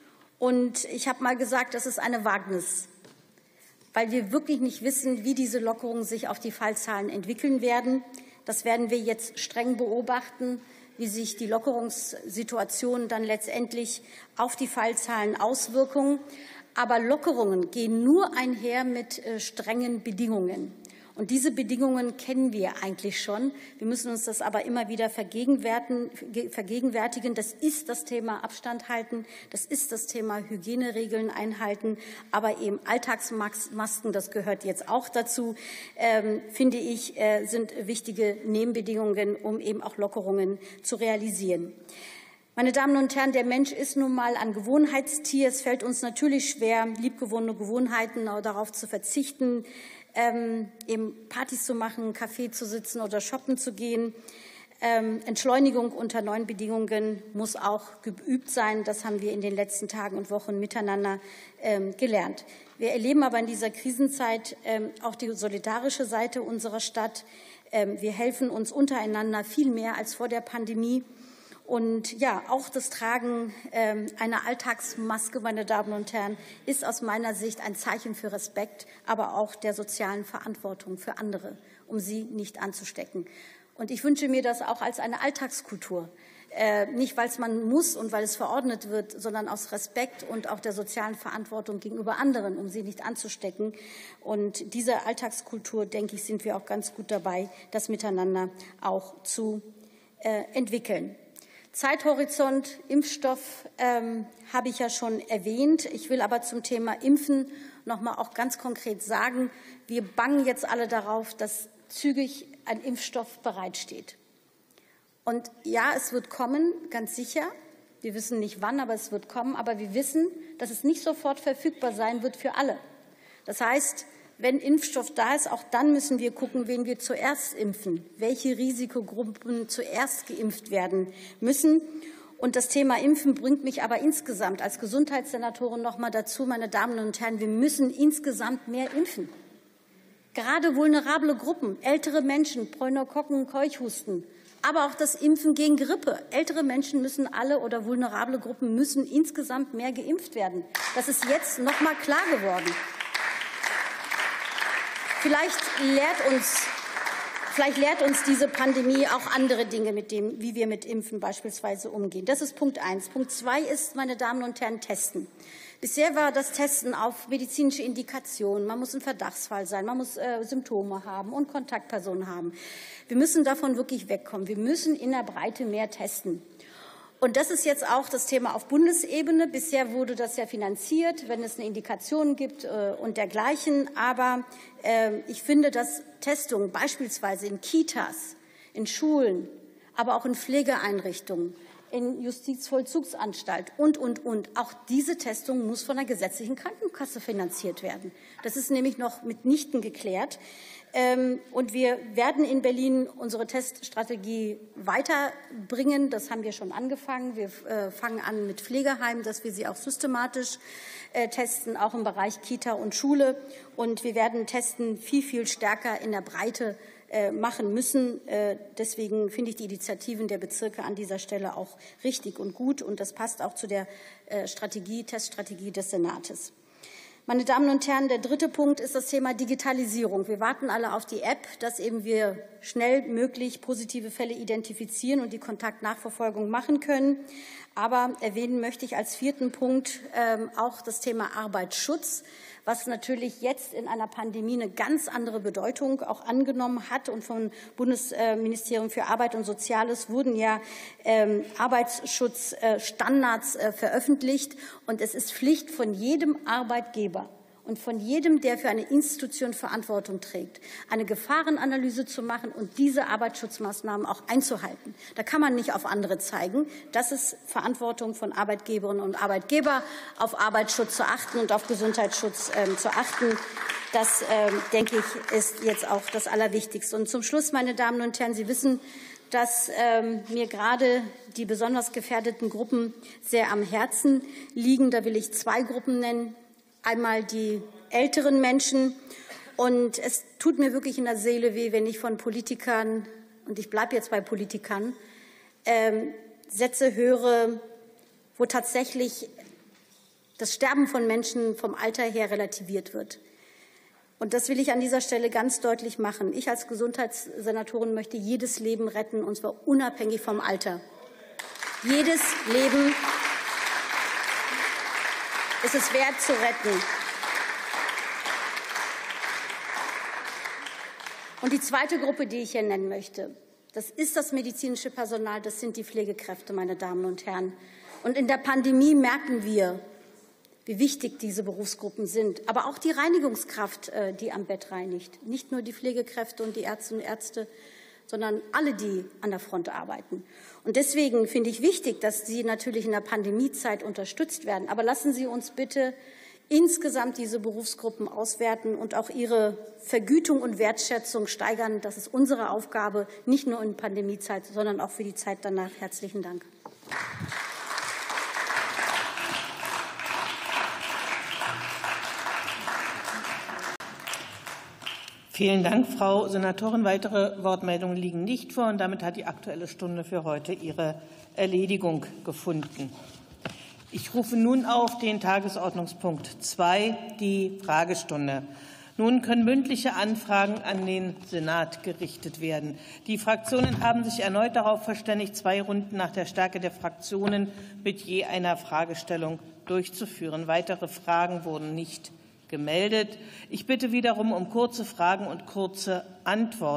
Und ich habe mal gesagt, das ist eine Wagnis, weil wir wirklich nicht wissen, wie diese Lockerungen sich auf die Fallzahlen entwickeln werden. Das werden wir jetzt streng beobachten, wie sich die Lockerungssituation dann letztendlich auf die Fallzahlen auswirken. Aber Lockerungen gehen nur einher mit äh, strengen Bedingungen. Und diese Bedingungen kennen wir eigentlich schon. Wir müssen uns das aber immer wieder vergegenwärtigen. Das ist das Thema Abstand halten, das ist das Thema Hygieneregeln einhalten, aber eben Alltagsmasken, das gehört jetzt auch dazu, ähm, finde ich, äh, sind wichtige Nebenbedingungen, um eben auch Lockerungen zu realisieren. Meine Damen und Herren, der Mensch ist nun mal ein Gewohnheitstier. Es fällt uns natürlich schwer, liebgewonnene Gewohnheiten darauf zu verzichten, Ähm, eben Partys zu machen, Kaffee zu sitzen oder shoppen zu gehen. Ähm, Entschleunigung unter neuen Bedingungen muss auch geübt sein. Das haben wir in den letzten Tagen und Wochen miteinander ähm, gelernt. Wir erleben aber in dieser Krisenzeit ähm, auch die solidarische Seite unserer Stadt. Ähm, wir helfen uns untereinander viel mehr als vor der Pandemie. Und ja, auch das Tragen äh, einer Alltagsmaske, meine Damen und Herren, ist aus meiner Sicht ein Zeichen für Respekt, aber auch der sozialen Verantwortung für andere, um sie nicht anzustecken. Und ich wünsche mir das auch als eine Alltagskultur. Äh, nicht, weil es man muss und weil es verordnet wird, sondern aus Respekt und auch der sozialen Verantwortung gegenüber anderen, um sie nicht anzustecken. Und diese Alltagskultur, denke ich, sind wir auch ganz gut dabei, das miteinander auch zu äh, entwickeln. Zeithorizont, Impfstoff ähm, habe ich ja schon erwähnt. Ich will aber zum Thema Impfen noch mal auch ganz konkret sagen, wir bangen jetzt alle darauf, dass zügig ein Impfstoff bereitsteht. Und ja, es wird kommen, ganz sicher. Wir wissen nicht wann, aber es wird kommen. Aber wir wissen, dass es nicht sofort verfügbar sein wird für alle. Das heißt, wenn Impfstoff da ist, auch dann müssen wir gucken, wen wir zuerst impfen, welche Risikogruppen zuerst geimpft werden müssen. Und das Thema Impfen bringt mich aber insgesamt als Gesundheitssenatorin noch mal dazu, meine Damen und Herren, wir müssen insgesamt mehr impfen. Gerade vulnerable Gruppen, ältere Menschen, Pneumokokken, Keuchhusten, aber auch das Impfen gegen Grippe. Ältere Menschen müssen alle oder vulnerable Gruppen müssen insgesamt mehr geimpft werden. Das ist jetzt noch mal klar geworden. Vielleicht lehrt uns, vielleicht lehrt uns diese Pandemie auch andere Dinge, mit dem, wie wir mit Impfen beispielsweise umgehen. Das ist Punkt eins. Punkt zwei ist, meine Damen und Herren, Testen. Bisher war das Testen auf medizinische Indikationen. Man muss ein Verdachtsfall sein, man muss äh, Symptome haben und Kontaktpersonen haben. Wir müssen davon wirklich wegkommen. Wir müssen in der Breite mehr testen. Und das ist jetzt auch das Thema auf Bundesebene. Bisher wurde das ja finanziert, wenn es eine Indikation gibt äh, und dergleichen. Aber äh, ich finde, dass Testungen beispielsweise in Kitas, in Schulen, aber auch in Pflegeeinrichtungen, in Justizvollzugsanstalt und, und, und. Auch diese Testung muss von der gesetzlichen Krankenkasse finanziert werden. Das ist nämlich noch mitnichten geklärt. Und wir werden in Berlin unsere Teststrategie weiterbringen. Das haben wir schon angefangen. Wir fangen an mit Pflegeheimen, dass wir sie auch systematisch testen, auch im Bereich Kita und Schule. Und wir werden Testen viel, viel stärker in der Breite machen müssen. Deswegen finde ich die Initiativen der Bezirke an dieser Stelle auch richtig und gut. Und das passt auch zu der Strategie, Teststrategie des Senates. Meine Damen und Herren, der dritte Punkt ist das Thema Digitalisierung. Wir warten alle auf die App, dass eben wir schnell möglich positive Fälle identifizieren und die Kontaktnachverfolgung machen können. Aber erwähnen möchte ich als vierten Punkt ähm, auch das Thema Arbeitsschutz, was natürlich jetzt in einer Pandemie eine ganz andere Bedeutung auch angenommen hat. Und vom Bundesministerium für Arbeit und Soziales wurden ja ähm, Arbeitsschutzstandards äh, veröffentlicht. Und es ist Pflicht von jedem Arbeitgeber und von jedem, der für eine Institution Verantwortung trägt, eine Gefahrenanalyse zu machen und diese Arbeitsschutzmaßnahmen auch einzuhalten. Da kann man nicht auf andere zeigen. Das ist Verantwortung von Arbeitgeberinnen und Arbeitgebern, auf Arbeitsschutz zu achten und auf Gesundheitsschutz äh, zu achten. Das, äh, denke ich, ist jetzt auch das Allerwichtigste. Und zum Schluss, meine Damen und Herren, Sie wissen, dass ähm, mir gerade die besonders gefährdeten Gruppen sehr am Herzen liegen. Da will ich zwei Gruppen nennen. Einmal die älteren Menschen. Und es tut mir wirklich in der Seele weh, wenn ich von Politikern, und ich bleibe jetzt bei Politikern, ähm, Sätze höre, wo tatsächlich das Sterben von Menschen vom Alter her relativiert wird. Und das will ich an dieser Stelle ganz deutlich machen. Ich als Gesundheitssenatorin möchte jedes Leben retten, und zwar unabhängig vom Alter. Jedes Leben ist es wert zu retten. Und die zweite Gruppe, die ich hier nennen möchte, das ist das medizinische Personal, das sind die Pflegekräfte, meine Damen und Herren. Und in der Pandemie merken wir, wie wichtig diese Berufsgruppen sind. Aber auch die Reinigungskraft, die am Bett reinigt. Nicht nur die Pflegekräfte und die Ärztinnen und Ärzte, sondern alle, die an der Front arbeiten. Und deswegen finde ich wichtig, dass sie natürlich in der Pandemiezeit unterstützt werden. Aber lassen Sie uns bitte insgesamt diese Berufsgruppen auswerten und auch ihre Vergütung und Wertschätzung steigern. Das ist unsere Aufgabe, nicht nur in Pandemiezeit, sondern auch für die Zeit danach. Herzlichen Dank. Vielen Dank, Frau Senatorin. Weitere Wortmeldungen liegen nicht vor, und damit hat die Aktuelle Stunde für heute ihre Erledigung gefunden. Ich rufe nun auf den Tagesordnungspunkt zwei, die Fragestunde. Nun können mündliche Anfragen an den Senat gerichtet werden. Die Fraktionen haben sich erneut darauf verständigt, zwei Runden nach der Stärke der Fraktionen mit je einer Fragestellung durchzuführen. Weitere Fragen wurden nicht gemeldet. Ich bitte wiederum um kurze Fragen und kurze Antworten.